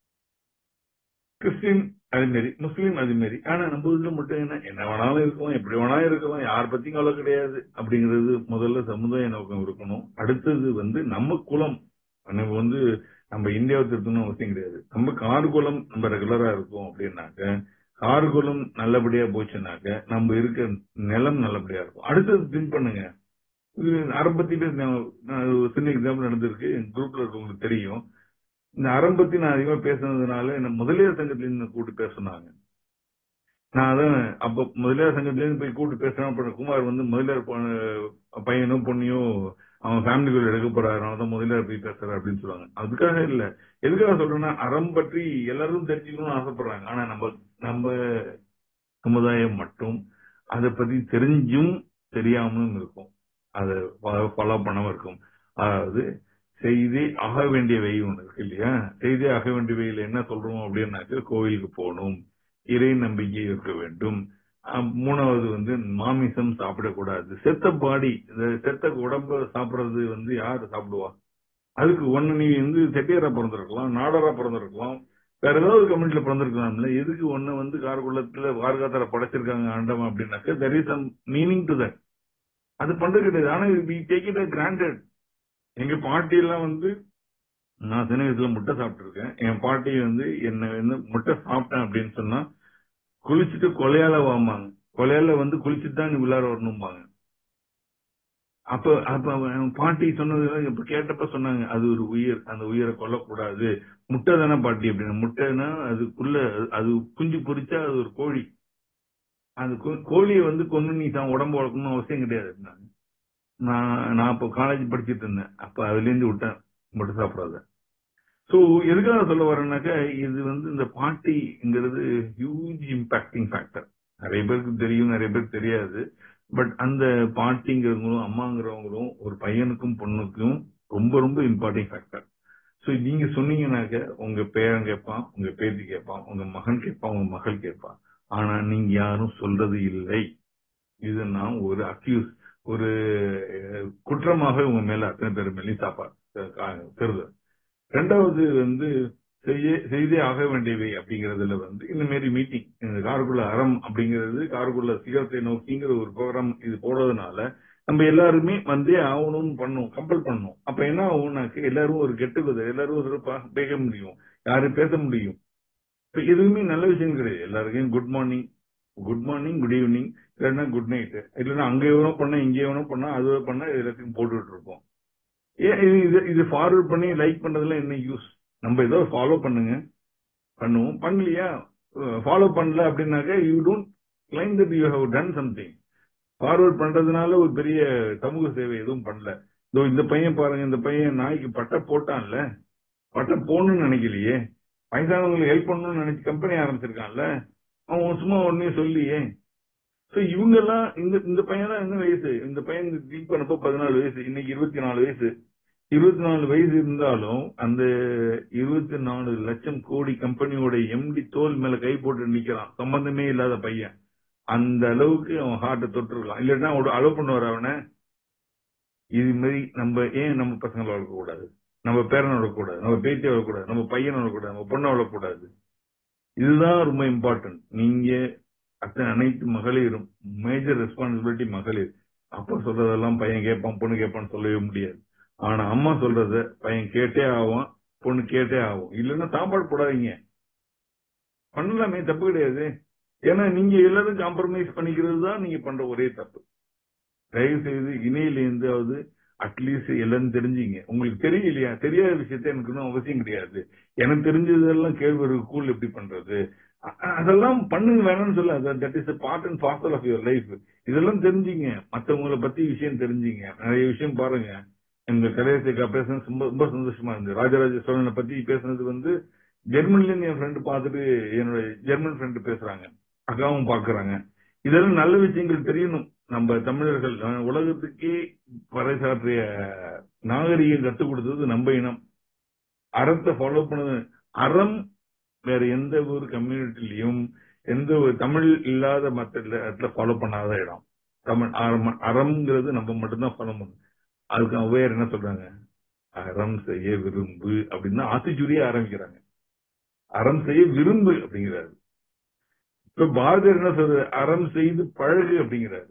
கிறிஸ்டின் அது மாரி, முஸ்லீம் அது மாரி. ஆனா நம்ம இதுல மட்டும் என்ன என்ன வேணாலும் இருக்கலாம், எப்படி வேணாலும் இருக்கலாம், யார் பத்தியும் கவலை கிடையாது அப்படிங்கிறது முதல்ல சமுதாய நோக்கம் இருக்கணும். அடுத்தது வந்து நம்ம குலம் நம்ம வந்து நம்ம இந்தியாவை திருத்தணும் அவசியம் கிடையாது. நம்ம கார்குலம் நம்ம ரெகுலரா இருக்கோம் அப்படின்னாக்க கார்குலம் நல்லபடியா போச்சுன்னாக்க நம்ம இருக்க நிலம் நல்லபடியா இருக்கும். அடுத்தது திங்க் பண்ணுங்க. அறம்பத்தி சின்ன எக்ஸாம்பிள் நடந்திருக்கு, குரூப்ல இருக்கவங்களுக்கு தெரியும். இந்த அறம் பத்தி நான் அதிகமா பேசுனதுனால என்ன முதலியார் சங்கத்திலிருந்து கூப்பிட்டு பேசினாங்க. நான் அதான் அப்ப முதலியார் சங்கத்திலிருந்து போய் கூப்பிட்டு பேசுறேன். குமார் வந்து முதலியார் பையனோ பொண்ணையோ அவன் ஃபேமிலிக்குள்ள எடுக்க போறாரு, தான் முதலியார் போய் பேசுறாரு அப்படின்னு சொல்லுவாங்க. அதுக்காக இல்ல, எதுக்காக சொல்றேன்னா அறம் பற்றி எல்லாரும் தெரிஞ்சுக்கணும்னு ஆசைப்படுறாங்க. ஆனா நம்ம நம்ம சமுதாயம் மட்டும் அதை பத்தி தெரிஞ்சும் தெரியாமலும் இருக்கும், அதை ஃபாலோ பண்ணாம இருக்கும். அதாவது செய்தே ஆக வேண்டியவை ஒண்ணு இருக்கு இல்லையா? செய்தே ஆக வேண்டியவையில என்ன சொல்றோம் அப்படின்னாக்க கோவிலுக்கு போகணும், இறை நம்பிக்கை இருக்க வேண்டும். மூணாவது வந்து மாமிசம் சாப்பிடக்கூடாது. செத்த பாடி செத்த உடம்ப சாப்பிடுறது வந்து யாரு சாப்பிடுவா? அதுக்கு ஒண்ணு நீ வந்து செட்டியாரா பிறந்திருக்கலாம், நாடரா பிறந்திருக்கலாம், வேற ஏதாவது கம்யூனிட்டில பிறந்திருக்கலாம்ல. எதுக்கு ஒண்ணு வந்து கார்குலத்துல வார்காத்தார படைச்சிருக்காங்க ஆண்டவன் அப்படின்னாக்க there is some meaning to that. அது பண்றது கிடையாது. ஆனா we take it as granted. எங்க பாட்டி எல்லாம் வந்து நான் சின்ன வயசுல முட்டை சாப்பிட்டு இருக்கேன். என் பாட்டி வந்து என்ன வந்து முட்டை சாப்பிட்டேன் அப்படின்னு சொன்னா குளிச்சுட்டு கொலையால வாமாங்க, கொலையால வந்து குளிச்சுட்டு தான் உள்ளார வரணும்பாங்க. அப்ப அப்ப பாட்டி சொன்னது இப்ப கேட்டப்ப சொன்னாங்க அது ஒரு உயிர், அந்த உயிரை கொல்லக்கூடாது. முட்டை தானே பாட்டி அப்படின்னு. முட்டைன்னா அதுக்குள்ள அது குஞ்சு பொரிச்சா அது ஒரு கோழி, அந்த கோழியை வந்து கொண்டு நீ தான் உடம்பு வளர்க்கணும்னு அவசியம் கிடையாது. நான் நான் இப்போ காலேஜ் படிச்சுட்டு இருந்தேன், அப்ப அதுல இருந்து விட்டேன் முட்டை சாப்பிடாத. சோ எதுக்காக சொல்ல வரேன்னாக்கா இது வந்து இந்த பாட்டிங்கிறது ஹியூஜ் இம்பாக்டிங் ஃபேக்டர். நிறைய பேருக்கு தெரியும், நிறைய பேருக்கு தெரியாது. பட் அந்த பாட்டிங்கிறவங்களும் அம்மாங்கிறவங்களும் ஒரு பையனுக்கும் பொண்ணுக்கும் ரொம்ப ரொம்ப இம்பார்ட்டன்ட் ஃபேக்டர். சோ நீங்க சொன்னீங்கன்னாக்க உங்க பேரன் கேட்பான், உங்க பேத்தி கேட்பான், உங்க மகன் கேட்பான், உங்க மகள் கேட்பான். ஆனா நீங்க யாரும் சொல்றது இல்லை. இது நான் ஒரு அக்யூஸ் ஒரு குற்றமாக உங்க மேல அத்தனை பேர் மேலேயும் சாப்பாடு தருது. ரெண்டாவது வந்து செய்தே ஆக வேண்டியவை அப்படிங்கறதுல வந்து இந்த மாதிரி மீட்டிங் கார்குல அறம் அப்படிங்கிறது கார்குல சிகரத்தை நோக்கிங்கிற ஒரு ப்ரோக்ராம் இது போடுறதுனால நம்ம எல்லாருமே வந்தே ஆகணும்னு பண்ணும், கம்பல் பண்ணும். அப்ப என்ன ஆகும்னாக்க எல்லாரும் ஒரு கெட்டுக்குது, எல்லாரும் ஒரு பேச முடியும், யாரும் பேச முடியும். இப்ப எதுவுமே நல்ல விஷயம் கிடையாது. எல்லாருக்கும் good morning, good morning, good evening, இல்லைன்னா குட் நைட், இல்லைன்னா அங்கே எவனோ பண்ணா இங்கே எவனோ பண்ணா அது பண்ணா எல்லாத்தையும் போட்டுட்டு இருக்கோம். ஏன் இது இது ஃபார்வர்ட் பண்ணி லைக் பண்றதுல என்ன யூஸ்? நம்ம ஏதோ ஃபாலோ பண்ணுங்க, பண்ணுவோம். பண்ணலையா, ஃபாலோ பண்ணல அப்படின்னாக்க you don't claim that you have done something. Forward பண்றதுனால ஒரு பெரிய சமூக சேவை எதுவும் பண்ணல. இதோ இந்த பையன் பாருங்க, இந்த பையன் நாய்க்கு பட்டை போட்டான்ல, பட்டை போடணும்னு நினைக்கலையே, வயசானவங்களுக்கு ஹெல்ப் பண்ணணும்னு நினைச்சு கம்பெனி ஆரம்பிச்சிருக்கான்ல, அவன் சும்மா உடனே சொல்லியே. சோ இவங்க எல்லாம் இந்த இந்த பையன் தான் என்ன வயசு, இந்த பையன் டீல் பண்ணப்போ பதினாலு வயசு, இன்னைக்கு இருபத்தி நாலு வயசு. இருபத்தி நாலு வயசு இருந்தாலும் அந்த இருபத்தி நாலு லட்சம் கோடி கம்பெனியோட எம்டி தோல் மேல கை போட்டு நிக்கிறான், சம்பந்தமே இல்லாத பையன். அந்த அளவுக்கு அவன் ஹார்ட்டை தொட்டுருக்கலாம். இல்லைன்னா அலோவ் பண்ணுவார் அவனை. இது மாதிரி நம்ம ஏன் நம்ம பசங்களை வளர்க்க கூடாது, நம்ம பேரனை வளர்க்கக்கூடாது, நம்ம பேத்தியை வளர்க்கக்கூடாது, நம்ம பையனை வளர்க்கக்கூடாது, நம்ம பொண்ணை வளர்க்கக்கூடாது? இதுதான் ரொம்ப இம்பார்ட்டன்ட். நீங்க அத்தனை அனைத்து மகளிரும் மேஜர் ரெஸ்பான்சிபிலிட்டி மகளிர். அப்பா சொல்றதெல்லாம் பையன் கேட்பான், பொண்ணு கேட்பான்னு சொல்லவே முடியாது. ஆனா அம்மா சொல்றத பையன் கேட்டே ஆகும், பொண்ணு கேட்டே ஆகும். இல்லைன்னா சாப்பாடு போடாதீங்க, பண்ணலாமே, தப்பு கிடையாது. ஏன்னா நீங்க எல்லாரும் காம்ப்ரமைஸ் பண்ணிக்கிறது தான் நீங்க பண்ற ஒரே தப்பு. தயவு செய்து இணையிலேருந்தாவது அட்லீஸ்ட் எல்லாரும் தெரிஞ்சுங்க. உங்களுக்கு தெரியலையா, தெரியாத விஷயத்த எனக்கு ஒன்றும் அவசியம் கிடையாது. எனக்கு தெரிஞ்சதெல்லாம் கேள்வி கூல் எப்படி பண்றது, அதெல்லாம் பண்ணுங்க, வேணும்னு சொல்ல. That is part and parcel of your life. இதெல்லாம் தெரிஞ்சுங்க, மற்றவங்களை பத்தி விஷயம் தெரிஞ்சுங்க, நிறைய விஷயம் பாருங்க. எங்க கலையரசிக்கா பேசுறது ரொம்ப ரொம்ப சந்தோஷமா இருந்து. ராஜராஜ சோழனை பத்தி பேசுனது வந்து ஜெர்மன்ல இருந்து என் ஃப்ரெண்டு பார்த்துட்டு, என்னோட ஜெர்மன் ஃப்ரெண்டு பேசுறாங்க, அக்காவும் பாக்குறாங்க. இதெல்லாம் நல்ல விஷயங்கள் தெரியணும். நம்ம தமிழர்கள் உலகத்துக்கே பறைசாற்றிய நாகரிகம் கத்துக் கொடுத்தது நம்ம இனம். அறத்தை ஃபாலோ பண்ணது. அறம் வேற எந்த ஒரு கம்யூனிட்டிலையும் எந்த ஒரு தமிழ் இல்லாத மற்ற இடத்துல ஃபாலோ பண்ணாத இடம் தமிழ். அறம்ங்கிறது நம்ம மட்டும்தான் ஃபாலோ பண்ணணும். அதுக்கு அவ்வையார் என்ன சொல்றாங்க, அறம் செய்ய விரும்பு அப்படின்னு ஆத்திச்சூரியே ஆரம்பிக்கிறாங்க. அறம் செய்ய விரும்பு அப்படிங்கிறாரு. இப்ப பாரதியார் என்ன சொல்றாரு, அறம் செய்து பழகு அப்படிங்கிறாரு.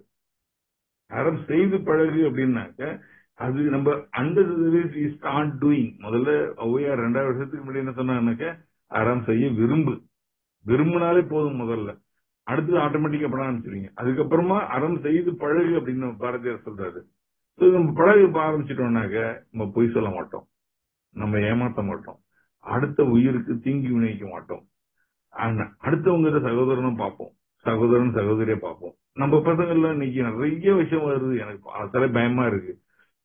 அறம் செய்து பழகு அப்படின்னாக்க அது நம்ம அண்டர் ஸ்டார்ட் டூயிங். முதல்ல ஒவ்வையார் ரெண்டாயிரம் வருஷத்துக்கு முன்னாடி என்ன சொன்னாங்கன்னாக்க அறம் செய்ய விரும்பு, விரும்பினாலே போதும் முதல்ல, அடுத்தது ஆட்டோமேட்டிக்கா பண்ண ஆரம்பிச்சிருவீங்க. அதுக்கப்புறமா அறம் செய்து பழகு அப்படின்னு பாரதியார் சொல்றாரு. நம்ம பழகு ஆரம்பிச்சிட்டோம்னாக்க நம்ம பொய் சொல்ல மாட்டோம், நம்ம ஏமாற்ற மாட்டோம், அடுத்த உயிருக்கு தீங்கி விளைவிக்க மாட்டோம், அடுத்தவங்க சகோதரனும் பார்ப்போம், சகோதரன் சகோதரியை பார்ப்போம். நம்ம பசங்கள்ல இன்னைக்கு நிறைய விஷயம் வருது, எனக்கு தலை பயமா இருக்கு.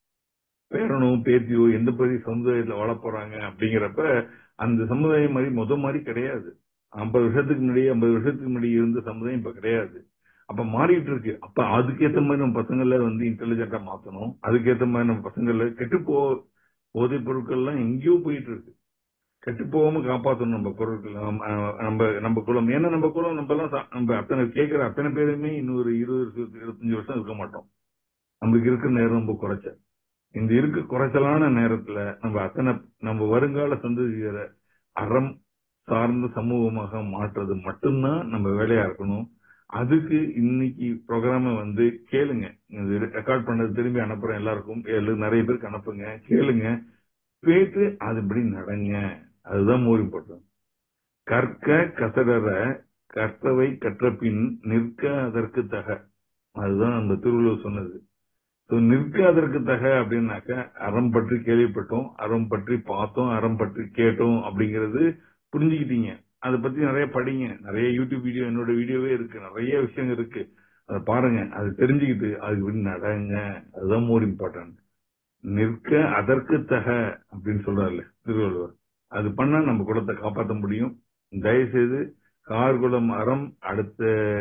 பேரனோ பேத்தியோ எந்த பெரிய சமுதாயத்துல வாழ போறாங்க அப்படிங்கிறப்ப அந்த சமுதாயம் மாதிரி முத மாதிரி கிடையாது. ஐம்பது வருஷத்துக்கு முன்னாடி ஐம்பது வருஷத்துக்கு முன்னாடி இருந்த சமுதாயம் இப்ப கிடையாது. அப்ப மாறிட்டு இருக்கு. அப்ப அதுக்கேற்ற மாதிரி நம்ம பசங்கள வந்து இன்டெலிஜென்டா மாத்தணும். அதுக்கேற்ற மாதிரி நம்ம பசங்கள கெட்டு போ போதைப் பொருட்கள் எல்லாம் எங்கேயோ போயிட்டு இருக்கு. கெட்டு போகாம காப்பாற்றணும் நம்ம பொருட்கள், நம்ம நம்ம குலம். ஏன்னா நம்ம குலம் நம்ம எல்லாம் நம்ம அத்தனை கேட்கிற அத்தனை பேருமே இன்னொரு இருபது இருபத்தஞ்சு வருஷம் இருக்க மாட்டோம். நம்மளுக்கு இருக்கிற நேரம் ரொம்ப குறைச்ச. இந்த இருக்க குறைச்சலான நேரத்துல நம்ம அத்தனை நம்ம வருங்கால சந்ததியரை அறம் சார்ந்த சமூகமாக மாற்றுறது மட்டும்தான் நம்ம வேலையா இருக்கணும். அதுக்கு இன்னைக்கு ப்ரோக்ராம வந்து கேளுங்க, ரெக்கார்ட் பண்ணது திரும்பி அனுப்புறேன் எல்லாருக்கும், நிறைய பேருக்கு அனுப்புங்க, கேளுங்க, கேட்டு அதுபடி நடங்க. அதுதான் மோர் இம்பார்ட்டன்ட். கற்க கசடற கற்றவை கற்ற பின் நிற்க அதற்கு தக. அதுதான் அந்த திருவள்ளுவர் சொன்னது. நிற்க அதற்கு தக அப்படின்னாக்க அறம் பற்றி கேள்விப்பட்டோம், அறம் பற்றி பார்த்தோம், அறம் பற்றி கேட்டோம் அப்படிங்கறது புரிஞ்சுக்கிட்டீங்க. அதை பத்தி நிறைய படிங்க, நிறைய யூடியூப் வீடியோ, என்னோட வீடியோவே இருக்கு, நிறைய விஷயங்கள் இருக்கு, அதை பாருங்க, அது தெரிஞ்சுக்கிட்டு அதுக்கு நடங்க. அதுதான் மோர் இம்பார்ட்டன்ட். நிற்க அதற்கு தக அப்படின்னு சொல்றாருல்ல திருவள்ளுவர், அது பண்ணா நம்ம குலத்தை காப்பாற்ற முடியும். தயவுசெய்து கார்குலம் அறம் அடுத்த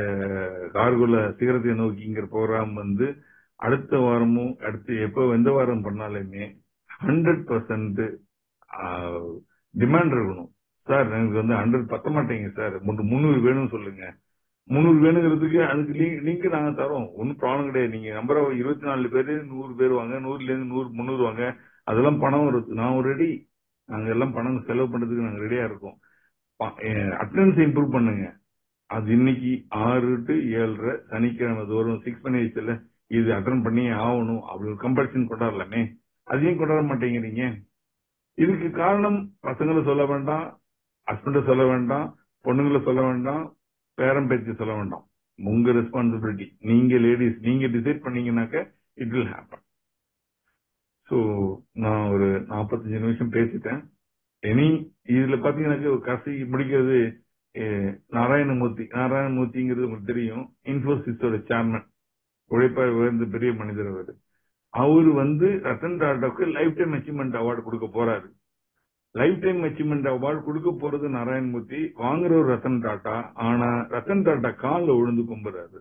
கார்குல சிகரத்தை நோக்கிங்கிற ப்ரோக்ராம் வந்து அடுத்த வாரமும் அடுத்து எப்போ எந்த வாரம் பண்ணாலுமே ஹண்ட்ரட் பர்சன்ட் டிமாண்ட் இருக்கணும். சார் எனக்கு வந்து ஹண்ட்ரட் பத்த மாட்டேங்க சார், முன்னூறு வேணும்னு சொல்லுங்க. முன்னூறு வேணுங்கிறதுக்கு அதுக்கு லிங்க் நாங்க தரோம், ஒன்னும் ப்ராப்ளம் கிடையாது. நீங்க நம்பர் இருபத்தி நாலு பேரு நூறு பேர் வாங்க, நூறுல இருந்து நூறு முந்நூறு வாங்க, அதெல்லாம் பணம் வருது. நான் ரெடி, நாங்க எல்லாம் பணம் செலவு பண்றதுக்கு நாங்க ரெடியா இருக்கோம். அட்டெண்டன்ஸ் இம்ப்ரூவ் பண்ணுங்க. அது இன்னைக்கு ஆறு டு ஏழரை சனிக்கிழமை தோறும் சிக்ஸ் பண்ணி வச்சுல இது அட்டன் பண்ணி ஆகணும் அப்படி கம்பல்ஷன் கொண்டாடலாமே, அதையும் கொண்டாட மாட்டேங்கிறீங்க. இதுக்கு காரணம் பசங்களை சொல்ல வேண்டாம், ஹஸ்பண்ட சொல்ல வேண்டாம், பொண்ணுங்களை சொல்ல வேண்டாம், பேரம் பேச்சு சொல்ல வேண்டாம். உங்க ரெஸ்பான்சிபிலிட்டி. நீங்க லேடிஸ் நீங்க டிசைட் பண்ணீங்கன்னாக்க இட் வில் ஹேப்பன். சோ நான் ஒரு நாற்பத்தஞ்சு நிமிஷம் பேசிட்டேன். இனி இதுல பாத்தீங்கன்னா கசி முடிக்கிறது நாராயணமூர்த்தி. நாராயணமூர்த்திங்கிறது உங்களுக்கு தெரியும், இன்போசிஸோட சேர்மன், உழைப்ப உயர்ந்த பெரிய மனிதர் அவர். அவரு வந்து ரத்தன் டாடாவுக்கு லைஃப் டைம் அச்சீவ்மெண்ட் அவார்டு கொடுக்க போறாரு. லைஃப் டைம் அச்சீவ்மெண்ட் அவார்டு கொடுக்க போறது நாராயணமூர்த்தி, வாங்குற ஒரு ரத்தன் டாடா. ஆனா ரத்தன் டாடா காலில் விழுந்து கும்புறாரு.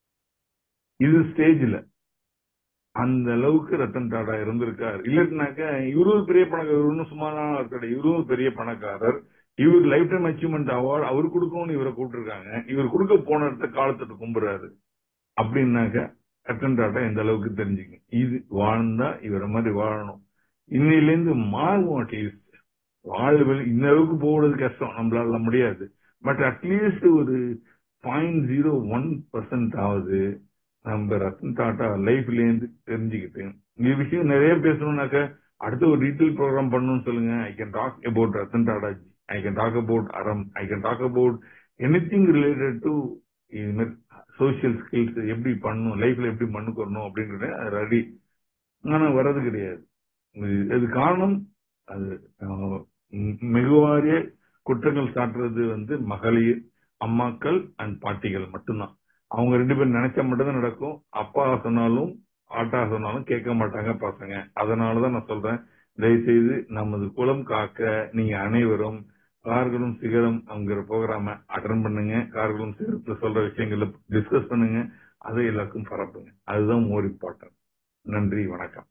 இது ஸ்டேஜ்ல அந்த அளவுக்கு ரத்தன் டாடா இருந்திருக்காரு. இல்லைன்னாக்க இவரும் பெரிய பணக்காரர், இவரும் சும்மாதான் இருக்காரு, இவரும் பெரிய பணக்காரர். இவர் லைஃப் டைம் அச்சீவ்மெண்ட் அவார்டு அவர் கொடுக்கணும்னு இவரை கூப்பிட்டுருக்காங்க. இவர் கொடுக்க போன இடத்த காலத்துட்டு கும்புறாரு அப்படின்னாக்க ரத்தன் டாடா எந்த அளவுக்கு தெரிஞ்சுக்க. இது வாழ்ந்தா இவரை மாதிரி வாழணும். இன்னையிலேருந்து மாறுவோம். அட்லீஸ்ட் வாழ்வு இந்த அளவுக்கு போகிறது கஷ்டம், நம்மளால முடியாது. பட் அட்லீஸ்ட் ஒரு பாயிண்ட் ஜீரோ ஒன் பர்சன்ட் ஆகுது நம்ம ரத்தன் டாடா லைஃப்ல இருந்து தெரிஞ்சுக்கிட்டு. இந்த விஷயம் நிறைய பேசணும்னாக்க அடுத்த ஒரு டீட்டெயில் ப்ரோக்ராம் பண்ணணும்னு சொல்லுங்க. I can talk about Ratan டாடாஜி, I can talk about அறம், I can talk about anything related to இது மாதிரி சோசியல் ஸ்கில்ஸ் எப்படி பண்ணணும், லைஃப்ல எப்படி மண்ணுக்கு வரணும் அப்படின்றது ரெடி. ஆனா வர்றது கிடையாது. இது காரணம் அது மிகுவாரிய குற்றங்கள் சாட்டுறது வந்து மகளிர், அம்மாக்கள் அண்ட் பாட்டிகள் மட்டும்தான். அவங்க ரெண்டு பேரும் நினைச்சா மட்டும்தான் நடக்கும். அப்பா சொன்னாலும் ஆட்டா சொன்னாலும் கேட்க மாட்டாங்க பசங்க. அதனாலதான் நான் சொல்றேன், தயவுசெய்து நமது குலம் காக்க நீங்க அனைவரும் கார்களும் சிகரம் அங்கிற ப்ரோக்ராம அட்டன் பண்ணுங்க. கார்களும் சிகரத்துல சொல்ற விஷயங்களை டிஸ்கஸ் பண்ணுங்க, அதை எல்லாருக்கும் பரப்புங்க. அதுதான் மோர் இம்பார்ட்டன்ட். நன்றி, வணக்கம்.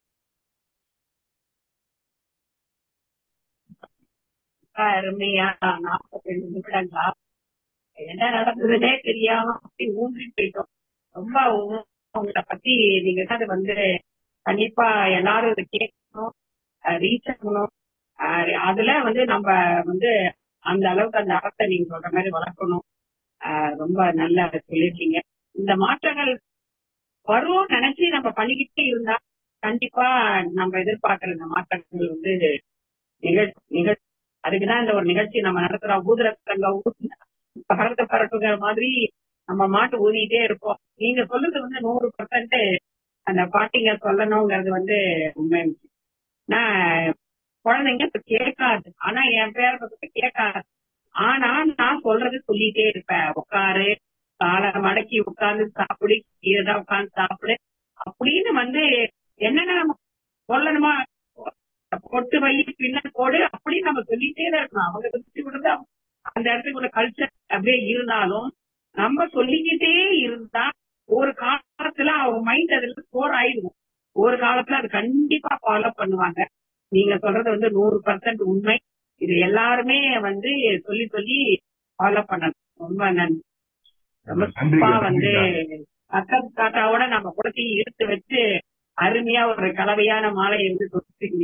அருமையா நாற்பத்தி ரெண்டு நிமிடங்களா என்ன நடந்ததுன்னே தெரியாம அப்படி ஊன்றி போயிட்டோம். ரொம்ப உங்களை பத்தி நீங்க அது வந்து கண்டிப்பா எல்லாரும் இதை கேட்கணும், ரீச் ஆகணும். அதுல வந்து நம்ம வந்து அந்த அளவுக்கு அந்த அறத்தை நீங்க சொல்ற மாதிரி வளர்க்கணும். ரொம்ப நல்லா சொல்லிருக்கீங்க. இந்த மாற்றங்கள் வரும் நினைச்சு நம்ம பண்ணிக்கிட்டே இருந்தா கண்டிப்பா நம்ம எதிர்பார்க்கிற இந்த மாற்றங்கள் வந்து நிகழ் நிகழ் அதுக்குதான் இந்த ஒரு நிகழ்ச்சி நம்ம நடத்துறோம். ஊதுரங்க பறக்க பறக்குங்கிற மாதிரி நம்ம மாட்டு ஊதிட்டே இருப்போம். நீங்க சொல்றது வந்து நூறு பர்சன்ட் அந்த பாட்டிங்க சொல்லணுங்கிறது வந்து உண்மை. நான் குழந்தைங்க இப்ப கேட்காது, ஆனா என் பேர கேட்காது. ஆனா நான் சொல்றது சொல்லிட்டே இருப்பேன். உட்காரு, காலை மடக்கி உட்கார்ந்து சாப்பிடு, கீழதான் உட்கார்ந்து சாப்பிடு அப்படின்னு வந்து என்னென்ன நம்ம சொல்லணுமா, பொட்டு வை பின்ன போடு அப்படின்னு நம்ம சொல்லிட்டே தான் இருக்கணும். அவங்க சொல்லி விடுறது அந்த இடத்துக்குள்ள கல்ச்சர் அப்படியே இருந்தாலும் நம்ம சொல்லிக்கிட்டே இருந்தா ஒரு காலத்துல அவங்க மைண்ட் அதுல ஸ்டோர் ஆயிடும். ஒரு காலத்துல அது கண்டிப்பா ஃபாலோ பண்ணுவாங்க. நீங்க சொல்றது வந்து நூறு பர்சன்ட் உண்மை. இது எல்லாருமே வந்து சொல்லி சொல்லி ஃபாலோ பண்ணணும். ரொம்ப நன்றி. ரொம்ப சிறப்பா வந்து அக்கன் தாத்தாவோட நம்ம குடத்தை எடுத்து வச்சு அருமையா ஒரு கலவையான மாலை இருந்து கொடுத்துருக்கீங்க.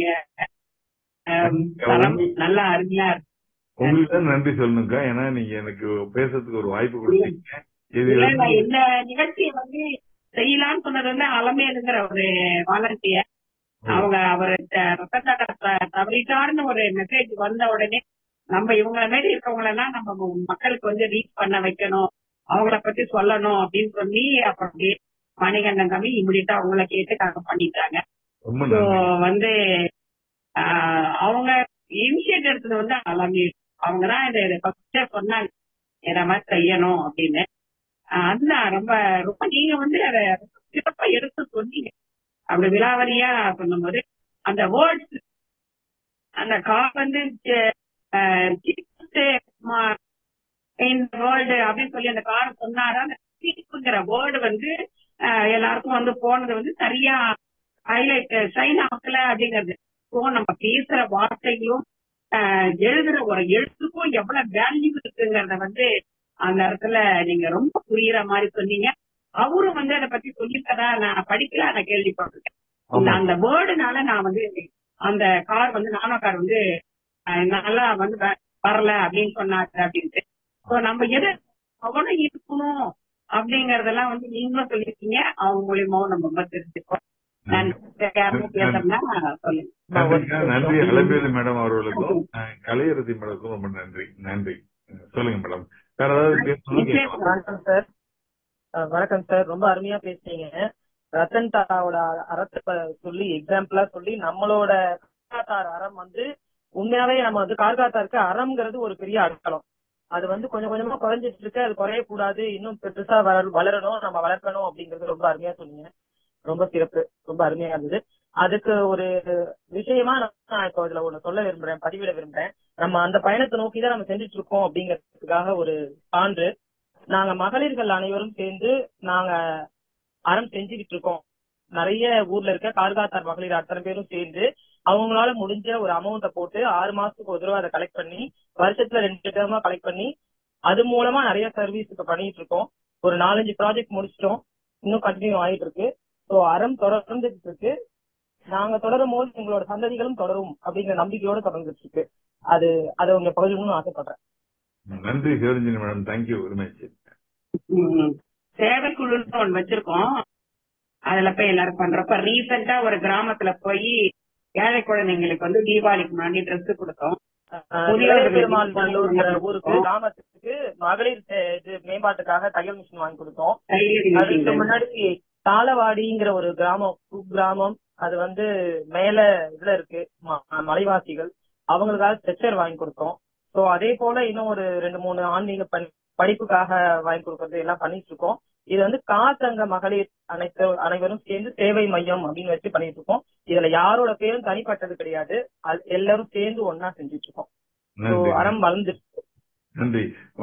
நல்லா அருமையா இருக்கு. உங்களுக்கு தான் நன்றி சொல்லணுக்கா, ஏன்னா நீங்க எனக்கு பேசுறதுக்கு ஒரு வாய்ப்பு கொடுத்தீங்க. இந்த நிகழ்ச்சியை வந்து செய்யலாம்னு சொன்னது வந்து அலமேலுங்கிற ஒரு வாலண்டியர். அவங்க அவரு தவறிட்டாருன்னு ஒரு மெசேஜ் வந்த உடனே நம்ம இவங்கள மாதிரி இருக்கவங்க எல்லாம் நம்ம மக்களுக்கு வந்து ரீச் பண்ண வைக்கணும், அவங்கள பத்தி சொல்லணும் அப்படின்னு சொல்லி அப்படி மணிகண்டன் கம்மி இமிடியா அவங்கள கேட்டு நாங்க பண்ணிட்டாங்க. வந்து அவங்க இனிஷியேட் எடுத்தது வந்து அலமேல். அவங்கதான் இதை சொன்னாங்க இத மாதிரி செய்யணும் அப்படின்னு. அதுதான் ரொம்ப ரொம்ப நீங்க வந்து அதை சிறப்பா எடுத்து சொன்னீங்க. அப்படி விலாவரியா சொல்லும் போது அந்த வேர்ட்ஸ் அந்த கார் வந்து வேர்ல்டு அப்படின்னு சொல்லி அந்த கார் சொன்னாரா, அந்த சீப்புங்கிற வேர்டு வந்து எல்லாருக்கும் வந்து போனது வந்து சரியா ஹைலைட் ஷைன் ஆகல அப்படிங்கிறது. நம்ம பேசுற வார்த்தைகளும் எழுதுற ஒரு எழுத்துக்கும் எவ்வளவு வேல்யூ இருக்குங்கிறத வந்து அந்த இடத்துல நீங்க ரொம்ப புரியுற மாதிரி சொன்னீங்க. அவரும் வந்து அதை பத்தி சொல்லித்தரா நான் படிக்கல, நான் கேள்விப்பட்டிருக்கேன். அந்த வேர்டுனால நான் வந்து அந்த கார் வந்து நானோ கார் வந்து நல்லா வந்து வரல அப்படின்னு சொன்னாரு அப்படின்ட்டு. நம்ம எது கவனம் இருக்கணும் அப்படிங்கறதெல்லாம் வந்து நீங்களும் சொல்லிருக்கீங்க, அவங்க மூலியமாவும் நம்ம ரொம்ப தெரிஞ்சுக்கோம். நன்றி அலபேலு மேடம் அவர்களுக்கும் கலையரசி மேடத்துக்கும் ரொம்ப நன்றி. நன்றி. சொல்லுங்க மேடம். வேற ஏதாவது? வணக்கம் சார். வணக்கம் சார். ரொம்ப அருமையா பேசுறீங்க. ரத்தன் டாடாவோட அறத்தை சொல்லி எக்ஸாம்பிளா சொல்லி நம்மளோட கார்காத்தார் அறம் வந்து உண்மையாவே நம்ம வந்து கார்காத்தாருக்கு அறம்ங்கிறது ஒரு பெரிய அடையாளம். அது வந்து கொஞ்சம் கொஞ்சமா குறைஞ்சிட்டு இருக்கு. அது குறைய கூடாது, இன்னும் பெருசா வளரணும், நம்ம வளர்க்கணும் அப்படிங்கறது ரொம்ப அருமையா சொன்னீங்க. ரொம்ப சிறப்பு, ரொம்ப அருமையா இருந்தது. அதுக்கு ஒரு விஷயமா நான் இப்போ இதுல ஒண்ணு சொல்ல விரும்புறேன், பதிவிட விரும்புறேன். நம்ம அந்த பயணத்தை நோக்கிதான் நம்ம செஞ்சுட்டு இருக்கோம் அப்படிங்கறதுக்காக ஒரு சான்று. நாங்க மகளிர்கள் அனைவரும் சேர்ந்து நாங்க அறம் செஞ்சுக்கிட்டு இருக்கோம். நிறைய ஊர்ல இருக்க கார்காத்தார் மகளிர் அத்தனை பேரும் சேர்ந்து அவங்களால முடிஞ்ச ஒரு அமௌண்ட்டை போட்டு ஆறு மாசத்துக்கு ஒரு தடவை அதை கலெக்ட் பண்ணி வருஷத்துல ரெண்டு டேர்மா கலெக்ட் பண்ணி அது மூலமா நிறைய சர்வீஸ் இப்ப பண்ணிட்டு இருக்கோம். ஒரு நாலஞ்சு ப்ராஜெக்ட் முடிச்சிட்டோம், இன்னும் கண்டினியூ ஆயிட்டு இருக்கு. ஸோ அறம் தொடர்ந்துட்டு இருக்கு. நாங்க தொடரும் போது எங்களோட சந்ததிகளும் தொடரும் அப்படிங்கிற நம்பிக்கையோட தொடர்ந்துட்டு இருக்கு. அது அதை உங்க பகிர்வுன்னு ஆசைப்படுறேன். நன்றி Sivaranjani madam. Thank you very much. சேவை குழுன்னு ஒண்ணு வச்சிருக்கோம். அதுல போய் எல்லாரும் பண்றப்ப ரீசெண்டா ஒரு கிராமத்துல போய் ஏழை குழந்தைங்களுக்கு வந்து தீபாவளிக்கு முன்னாடி ட்ரெஸ் கொடுத்தோம். பெருமாள் ஊருக்கு கிராமத்துக்கு மகளிர் மேம்பாட்டுக்காக தையல் மிஷின் வாங்கி கொடுத்தோம். அதுக்கு முன்னாடி தாளவாடிங்கிற ஒரு கிராமம், கிராமம் அது வந்து மேல இதுல இருக்கு, மலைவாசிகள், அவங்களுக்காக ஸ்ட்ரெச்சர் வாங்கி கொடுத்தோம். சோ அதே போல இன்னும் ஒரு ரெண்டு மூணு ஆன்மீக படிப்புக்காக வாங்கி கொடுக்கறது எல்லாம் பண்ணிட்டு இருக்கோம். இது வந்து காத்தங்க மகளிர் அனைத்து அனைவரும் சேர்ந்து சேவை மையம் அப்படின்னு வச்சு பண்ணிட்டு இருக்கோம். இதுல யாரோட பேரும் தனிப்பட்டது கிடையாது, எல்லாரும் சேர்ந்து ஒன்னா செஞ்சுட்டு இருக்கோம். அறம் வளர்ந்துருக்கு. நன்றி.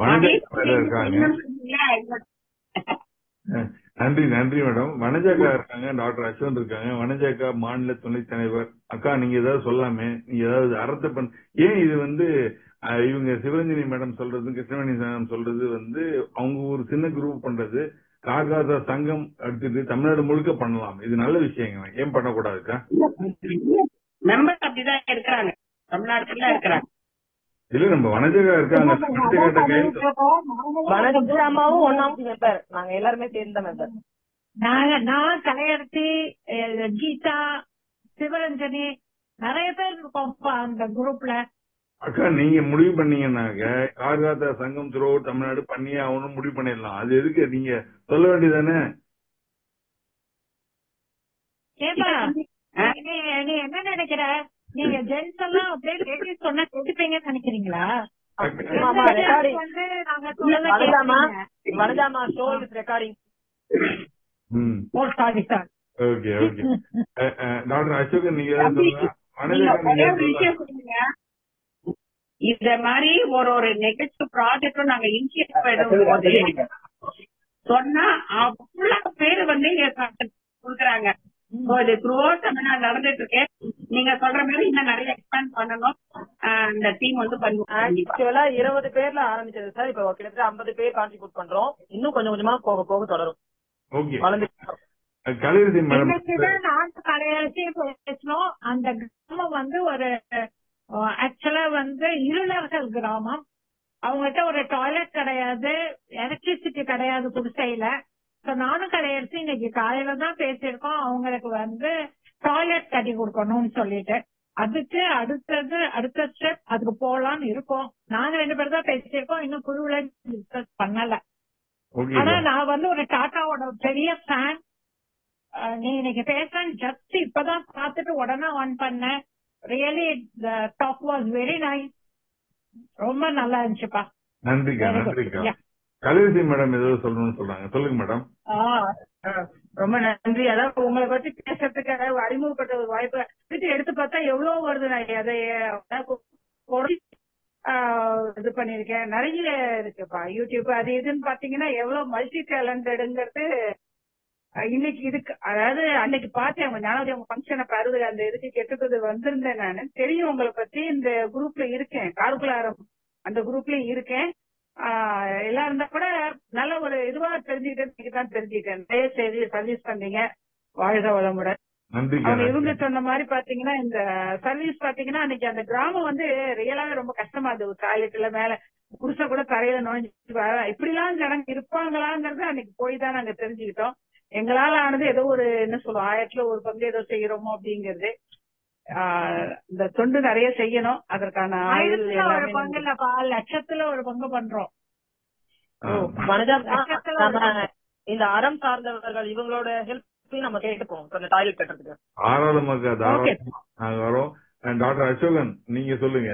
நன்றி நன்றி மேடம். வனஜாக்கா இருக்காங்க, டாக்டர் அஸ்வந்த் இருக்காங்க. வனஜாக்கா மாநில துணைத் தலைவர். அக்கா நீங்க ஏதாவது சொல்லாமே, நீங்க ஏதாவது அறத்தை பண்ண ஏன் இது வந்து இவங்க சிவரஞ்சனி மேடம் சொல்றது, கிருஷ்ணவேணி மேடம் சொல்றது வந்து அவங்க ஒரு சின்ன குரூப் பண்றது, கார்காத்தா சங்கம் எடுத்துட்டு தமிழ்நாடு முழுக்க பண்ணலாம். இது நல்ல விஷயங்க, ஏன் பண்ணக்கூடாதுக்கா? மெம்பர்ஸ் அப்படிதான் இருக்கிறாங்க, தமிழ்நாட்டுல இருக்கிறாங்க. இல்ல நம்ம வனஜகா இருக்காங்க, வனஜாமாவும் ஒன்னாவது மெம்பர், நாங்க எல்லாருமே சேர்ந்த மெம்பர். நாங்க நான் கலையரசி, கீதா, சிவரஞ்சனி நிறைய பேர் இருக்கோம் அந்த குரூப்ல. அக்கா நீங்க முடிவு பண்ணீங்கன்னாக்க கார்காத்தா சங்கம் த்ரூ தமிழ்நாடு பண்ணியே ஆகணும் முடிவு பண்ணிடலாம். அது எதுக்கு நீங்க சொல்ல வேண்டியதானே? நீ என்ன நினைக்கிற, நீங்க ஜென்ஸ் எல்லாம் அப்படியே லேடிஸ் சொன்னா கேட்டுப்பீங்கன்னு நினைக்கிறீங்களா? டாக்டர் அசோகன் நீங்க இந்த மாதிரி ஒரு ஒரு நெகஸ்ட் ப்ராஜெக்டும் நாங்க இனிஷியேட் பண்ணும்போது சொன்னா அவ்வளவு பேரு வந்து கொடுக்குறாங்க. தமிழ்நாடு நடந்துட்டு இருக்கேன். நீங்க சொல்ற மாதிரி இன்னும் நிறைய எக்ஸ்பேண்ட் பண்ணணும். இந்த டீம் வந்து ஆக்சுவலா இருபது பேர்ல ஆரம்பிச்சது சார், இப்ப கிட்டத்தட்ட ஐம்பது பேர் கான்ட்ரிபியூட் பண்றோம். இன்னும் கொஞ்சம் கொஞ்சமா போக போக தொடரும். பேசணும். அந்த கிராமம் வந்து ஒரு ஆக்சுவலா வந்து இருளர்கள் கிராமம். அவங்ககிட்ட ஒரு டாய்லெட் கிடையாது, எலக்ட்ரிசிட்டி கிடையாது குடிசையில. நானும் கலையரசி இன்னைக்கு காலையில தான் பேசியிருக்கோம். அவங்களுக்கு வந்து டாய்லெட் கட்டி கொடுக்கணும்னு சொல்லிட்டு அதுக்கு அடுத்தது அடுத்த ஸ்டெப் அதுக்கு போலான்னு இருக்கோம். நாங்க ரெண்டு பேரும் தான் பேசியிருக்கோம், இன்னும் குழுவுல டிஸ்கஸ் பண்ணல. ஆனா நான் வந்து ஒரு டாட்டாவோட பெரிய ஃபேன். நீ இன்னைக்கு பேசுறேன் ஜஸ்ட் இப்பதான் பார்த்துட்டு உடனே ஆன் பண்ணேன். Really the talk was very nice. ரொம்ப நல்லா இருந்துச்சுப்பா. நன்றிக்கா நன்றிக்கா. கலைவசி மேடம் ஏதோ சொல்லணும்னு சொல்றாங்க, சொல்லுங்க மேடம். ரொம்ப நன்றி. அதாவது உங்களை பத்தி பேசுறதுக்கு அதாவது அறிமுகப்பட்ட ஒரு வாய்ப்பு எடுத்து பார்த்தா எவ்வளவு வருது. நான் அதை இது பண்ணிருக்கேன், நிறைய இருக்குப்பா யூடியூப் அது இதுன்னு பாத்தீங்கன்னா எவ்வளவு மல்டி டேலண்டடுங்கிறது இன்னைக்கு இதுக்கு. அதாவது அன்னைக்கு பார்த்தேன் அவங்க ஞானவதி அவங்க ஃபங்க்ஷனை பாருது, அந்த இதுக்கு கெட்டது வந்திருந்தேன். நானு தெரியும் உங்களை பத்தி, இந்த குரூப்ல இருக்கேன், கார்குலாரம் அந்த குரூப்லயும் இருக்கேன். ஆஹ் எல்லாம் இருந்தா கூட நல்ல ஒரு இதுவா தெரிஞ்சுக்கிட்டேன் தான் தெரிஞ்சுக்கிட்டேன். நிறைய செய்தி சர்வீஸ் பண்ணீங்க, வாழ்க வளமுடன். அவங்க இவங்க சொன்ன மாதிரி பாத்தீங்கன்னா இந்த சர்வீஸ் பாத்தீங்கன்னா அன்னைக்கு அந்த கிராமம் வந்து ரியலாவே ரொம்ப கஷ்டமா இருந்தது. டாய்லெட்ல மேல புருஷ கூட தரையில நுழைஞ்சு இப்படி எல்லாம் ஜனங்க இருப்பாங்களாங்கிறது அன்னைக்கு போய் தான் நாங்க தெரிஞ்சுக்கிட்டோம். எங்களால ஆனது ஏதோ ஒரு என்ன சொல்லுவோம் ஆயிரத்துல ஒரு பங்கு ஏதோ செய்யறோமோ அப்படிங்கிறது. ஆஹ் இந்த தொண்டு நிறைய செய்யணும். அதற்கான ஆயிரத்துல ஒரு பங்கு இல்லப்பா, லட்சத்துல ஒரு பங்கு பண்றோம். மனஜா, இந்த அறம் சார்ந்தவர்கள் இவங்களோட ஹெல்ப் நம்ம கேட்டுப்போம் கொஞ்சம் டாய்லெட் கட்டுறதுக்கு. ஆறாளமாக வரோம். டாக்டர் அசோகன் நீங்க சொல்லுங்க.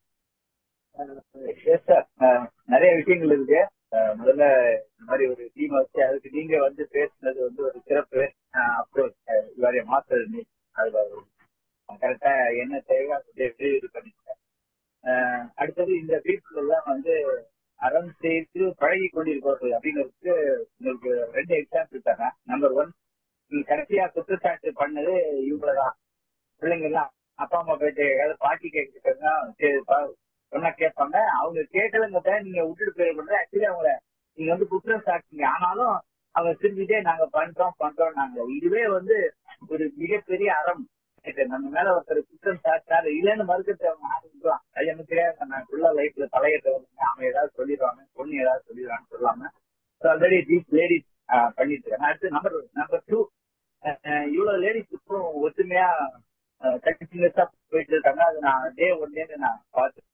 நிறைய விஷயங்கள் இருக்கு. முதல்ல இந்த மாதிரி ஒரு டீம் வச்சு அதுக்கு நீங்க வந்து பேசுனது வந்து ஒரு சிறப்பு அப்ரோச். இவரைய மாஸ்டர் அது கரெக்டா என்ன தேவை இது பண்ணிருக்கேன். அடுத்தது இந்த பீப்புள் எல்லாம் வந்து அறம் செய்து பழகி கொண்டிருப்பார்கள் அப்படிங்கிறதுக்கு உங்களுக்கு ரெண்டு எக்ஸாம்பிள் தரேன். நம்பர் ஒன், நீங்க கடைசியா குற்றச்சாட்டு பண்ணது இவங்களதான். பிள்ளைங்க எல்லாம் அப்பா அம்மா போயிட்டு ஏதாவது பாட்டி கேட்க சொன்னா கேட்பாங்க. அவங்க கேட்கலங்க நீங்க விட்டுட்டு போயிருக்க. ஆக்சுவலி அவங்கள நீங்க வந்து குற்றம் சாட்டிங்க, ஆனாலும் அவங்க திரும்பிட்டே நாங்க பண்றோம் பண்றோம் நாங்க. இதுவே வந்து ஒரு மிகப்பெரிய அறம். நம்ம மேல ஒருத்தர் குற்றம் சாட்டாரு இல்லைன்னு மறுக்கிறது அவங்க ஆரம்பிக்கலாம். எனக்கு தெரியாது நான் ஃபுல்லா லைஃப்ல தலையிட்ட அவங்க ஏதாவது சொல்லிடுவாங்க, பொண்ணு ஏதாவது சொல்லிடுவாங்கன்னு சொல்லாம ஆல்ரெடி தீஸ் லேடிஸ் பண்ணிட்டு இருக்காங்க. அடுத்து நம்பர் நம்பர் டூ, இவ்வளவு லேடிஸ் இப்போ ஒத்துமையா கண்டினியூஸா போயிட்டு இருக்காங்க. அது நான் டே ஒன்லேருந்து நான் பார்த்து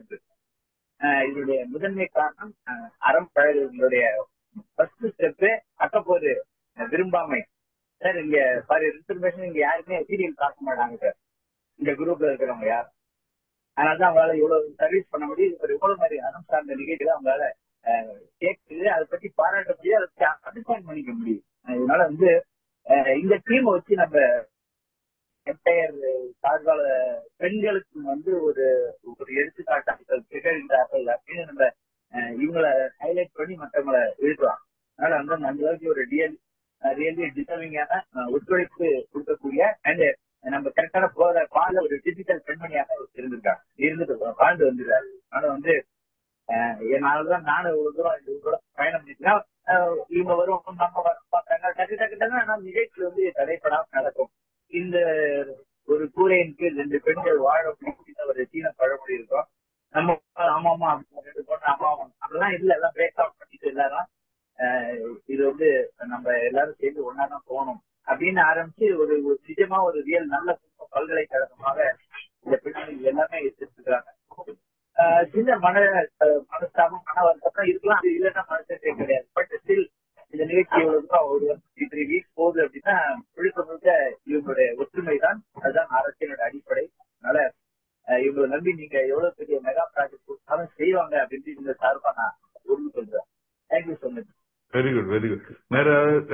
இதனுடைய முதன்மை காரணம் அறம் பழகுடைய ஃபர்ஸ்ட் ஸ்டெப்பு அக்கப்போது விரும்பாமை. சார் இங்க ஃபார் இன்ஃபர்மேஷன் இங்க யாருமே சீரியல் பார்க்க மாட்டாங்க சார் இந்த குரூப்ல இருக்கிறவங்க யார். அதனாலதான் அவங்களால இவ்வளவு சர்வீஸ் பண்ண முடியும். இவ்வளவு மாதிரி அறம் சார்ந்த நிகழ்ச்சிகளை அவங்களால கேட்குது, அதை பத்தி பாராட்ட முடியும், அதை பத்தி அண்டர்ஸ்டாண்ட் பண்ணிக்க முடியும். இதனால வந்து இந்த டீமை வச்சு நம்ம என்டையர் சார்பால பெண்களுக்கு வந்து ஒரு ஒரு எடுத்துக்காட்டாக திகழ்கிறார்கள் அப்படின்னு நம்ம இவங்களை ஹைலைட் பண்ணி மற்றவங்களை எழுதுவாங்க. அதனால வந்து அந்த அளவுக்கு ஒரு ரியல் ரியலி டிசர்விங்கான ஒத்துழைப்பு கொடுக்கக்கூடிய அண்ட் நம்ம கரெக்டான போற பால ஒரு டிஜிட்டல் பெண்மணியாக இருந்திருக்காங்க, இருந்துட்டு வாழ்ந்து வந்துருக்காரு. அதனால வந்து என்னாலதான் நானும் ஒரு தூரம் இது கூட பயணம் பண்ணிட்டா இவங்க வரும் நம்ம வர பார்க்கறாங்க டக்கு டக்கு டக்கு. ஆனா நிகழ்ச்சி வந்து தடைப்படாம நடக்கும். இந்த ஒரு கூரையின் கீழ் ரெண்டு பெண்கள் வாழ முடியும் ஒரு சீன பழமொழி இருக்கும். நம்ம ஆமா ஆமா அப்படின்னு ஆமா ஆமா அப்படிலாம் இல்ல, எல்லாம் பிரேக் அவுட் பண்ணிட்டு எல்லாரும் இது வந்து நம்ம எல்லாரும் சேர்ந்து ஒன்னாதான் போகணும் அப்படின்னு ஆரம்பிச்சு ஒரு நிஜமா ஒரு ரியல் நல்ல பல்கலைக்கழகமாக இந்த பெண்கள் எல்லாமே எடுத்துருக்காங்க. சின்ன மன மனஸ்தாபம் மன வருத்தம் இருக்கலாம், அது இல்லைன்னா மனசே கிடையாது. பட் ஸ்டில் இந்த நிகழ்ச்சி எவ்வளவு ஒரு த்ரீ வீக்ஸ் போகுது அப்படின்னா முழுக்க முழுக்க இவங்களுடைய ஒற்றுமை தான், அதுதான் அரசியலோட அடிப்படை. அதனால இவங்களை நம்பி நீங்க எவ்வளவு பெரிய மெகா ப்ராஜெக்ட் கொடுத்தாலும் செய்வாங்க அப்படின்னு இந்த சார்பா நான் உறுதி சொல்றேன். Thank you so much. Very good very good. வேற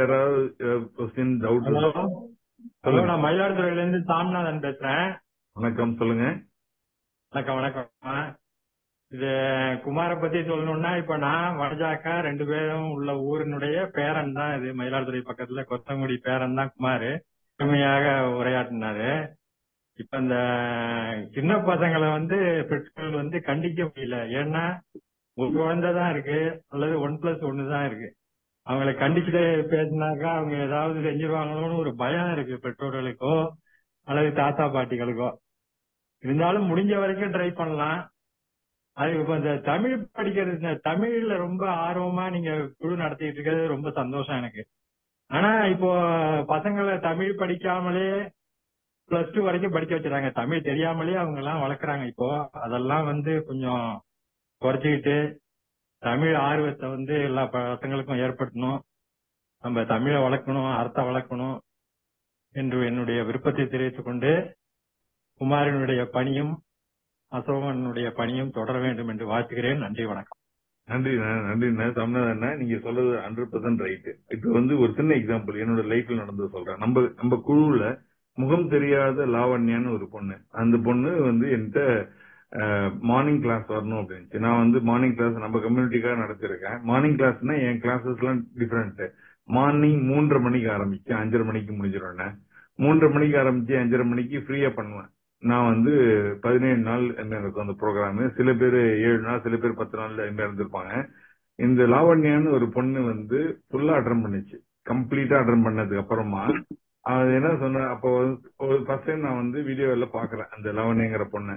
யாராவது டவுட்? ஹலோ, நான் மயிலாடுதுறையில இருந்து சாமிநாதன் பேசுறேன். வணக்கம், சொல்லுங்க. வணக்கம் வணக்கம். இது குமார பத்தி சொல்லணும்னா, இப்ப நான் வனஜாக்கா ரெண்டு பேரும் உள்ள ஊரினுடைய பேரன் தான். இது மயிலாடுதுறை பக்கத்துல கொத்தங்குடி பேரன் தான் குமாரு. முழுமையாக உரையாற்றினாரு. இப்ப இந்த சின்ன பசங்களை வந்து பெற்றோர்கள் வந்து கண்டிக்க முடியல. ஏன்னா ஒரு குழந்தைதான் இருக்கு அல்லது ஒன் பிளஸ் ஒன்னு தான் இருக்கு. அவங்களை கண்டிச்சுட்டு பேசினாக்கா அவங்க ஏதாவது செஞ்சிருவாங்களோன்னு ஒரு பயம் இருக்கு பெற்றோர்களுக்கோ அல்லது தாத்தா பாட்டிகளுக்கோ. இருந்தாலும் முடிஞ்ச வரைக்கும் ட்ரை பண்ணலாம். அது இப்ப இந்த தமிழ் படிக்கிறது, தமிழ்ல ரொம்ப ஆர்வமா நீங்க குழு நடத்திட்டு இருக்கிறது ரொம்ப சந்தோஷம் எனக்கு. ஆனா இப்போ பசங்களை தமிழ் படிக்காமலே பிளஸ் டூ வரைக்கும் படிக்க வச்சுறாங்க. தமிழ் தெரியாமலே அவங்க எல்லாம் வளர்க்குறாங்க. இப்போ அதெல்லாம் வந்து கொஞ்சம் குறைச்சிக்கிட்டு தமிழ் ஆர்வத்தை வந்து எல்லா பசங்களுக்கும் ஏற்படுத்தணும். நம்ம தமிழை வளர்க்கணும், அர்த்தம் வளர்க்கணும் என்று என்னுடைய விருப்பத்தை தெரிவித்துக் கொண்டு குமாரனுடைய பணியும் அசோகனுடைய பணியும் தொடர வேண்டும் என்று வாழ்த்துகிறேன். நன்றி, வணக்கம். நன்றி நன்றி தமிழ்நாடு. நீங்க சொல்றது ஹண்ட்ரட் பர்சன்ட் ரைட்டு. இப்ப வந்து ஒரு சின்ன எக்ஸாம்பிள் என்னோட லைஃப்ல நடந்தது சொல்றேன். நம்ம நம்ம குழுவுல முகம் தெரியாத லாவண்யான்னு ஒரு பொண்ணு. அந்த பொண்ணு வந்து என்கிட்ட மார்னிங் கிளாஸ் வரணும் அப்படின்னு. நான் வந்து மார்னிங் கிளாஸ் நம்ம கம்யூனிட்டிக்காக நடத்திருக்கேன். மார்னிங் கிளாஸ்னா என் கிளாஸஸ் எல்லாம் டிஃபரெண்ட். மார்னிங் மூன்றரை மணிக்கு ஆரம்பிச்சு அஞ்சரை மணிக்கு முடிஞ்சிடும். மூன்றரை மணிக்கு ஆரம்பிச்சு அஞ்சரை மணிக்கு ஃப்ரீயா பண்ணுவேன். நான் வந்து பதினேழு நாள் என்ன இருக்கும் அந்த ப்ரோக்ராம். சில பேர் ஏழு நாள், சில பேர் பத்து நாள்ல என்ன இருந்திருப்பாங்க. இந்த லாவண்யான்னு ஒரு பொண்ணு வந்து ஃபுல்லா அட்டன் பண்ணிச்சு. கம்ப்ளீட்டா அட்டன் பண்ணதுக்கு அப்புறமா அது என்ன சொன்ன, அப்போ ஃபர்ஸ்ட் டைம் நான் வந்து வீடியோல பாக்குறேன் அந்த லாவண்யங்கிற பொண்ணு.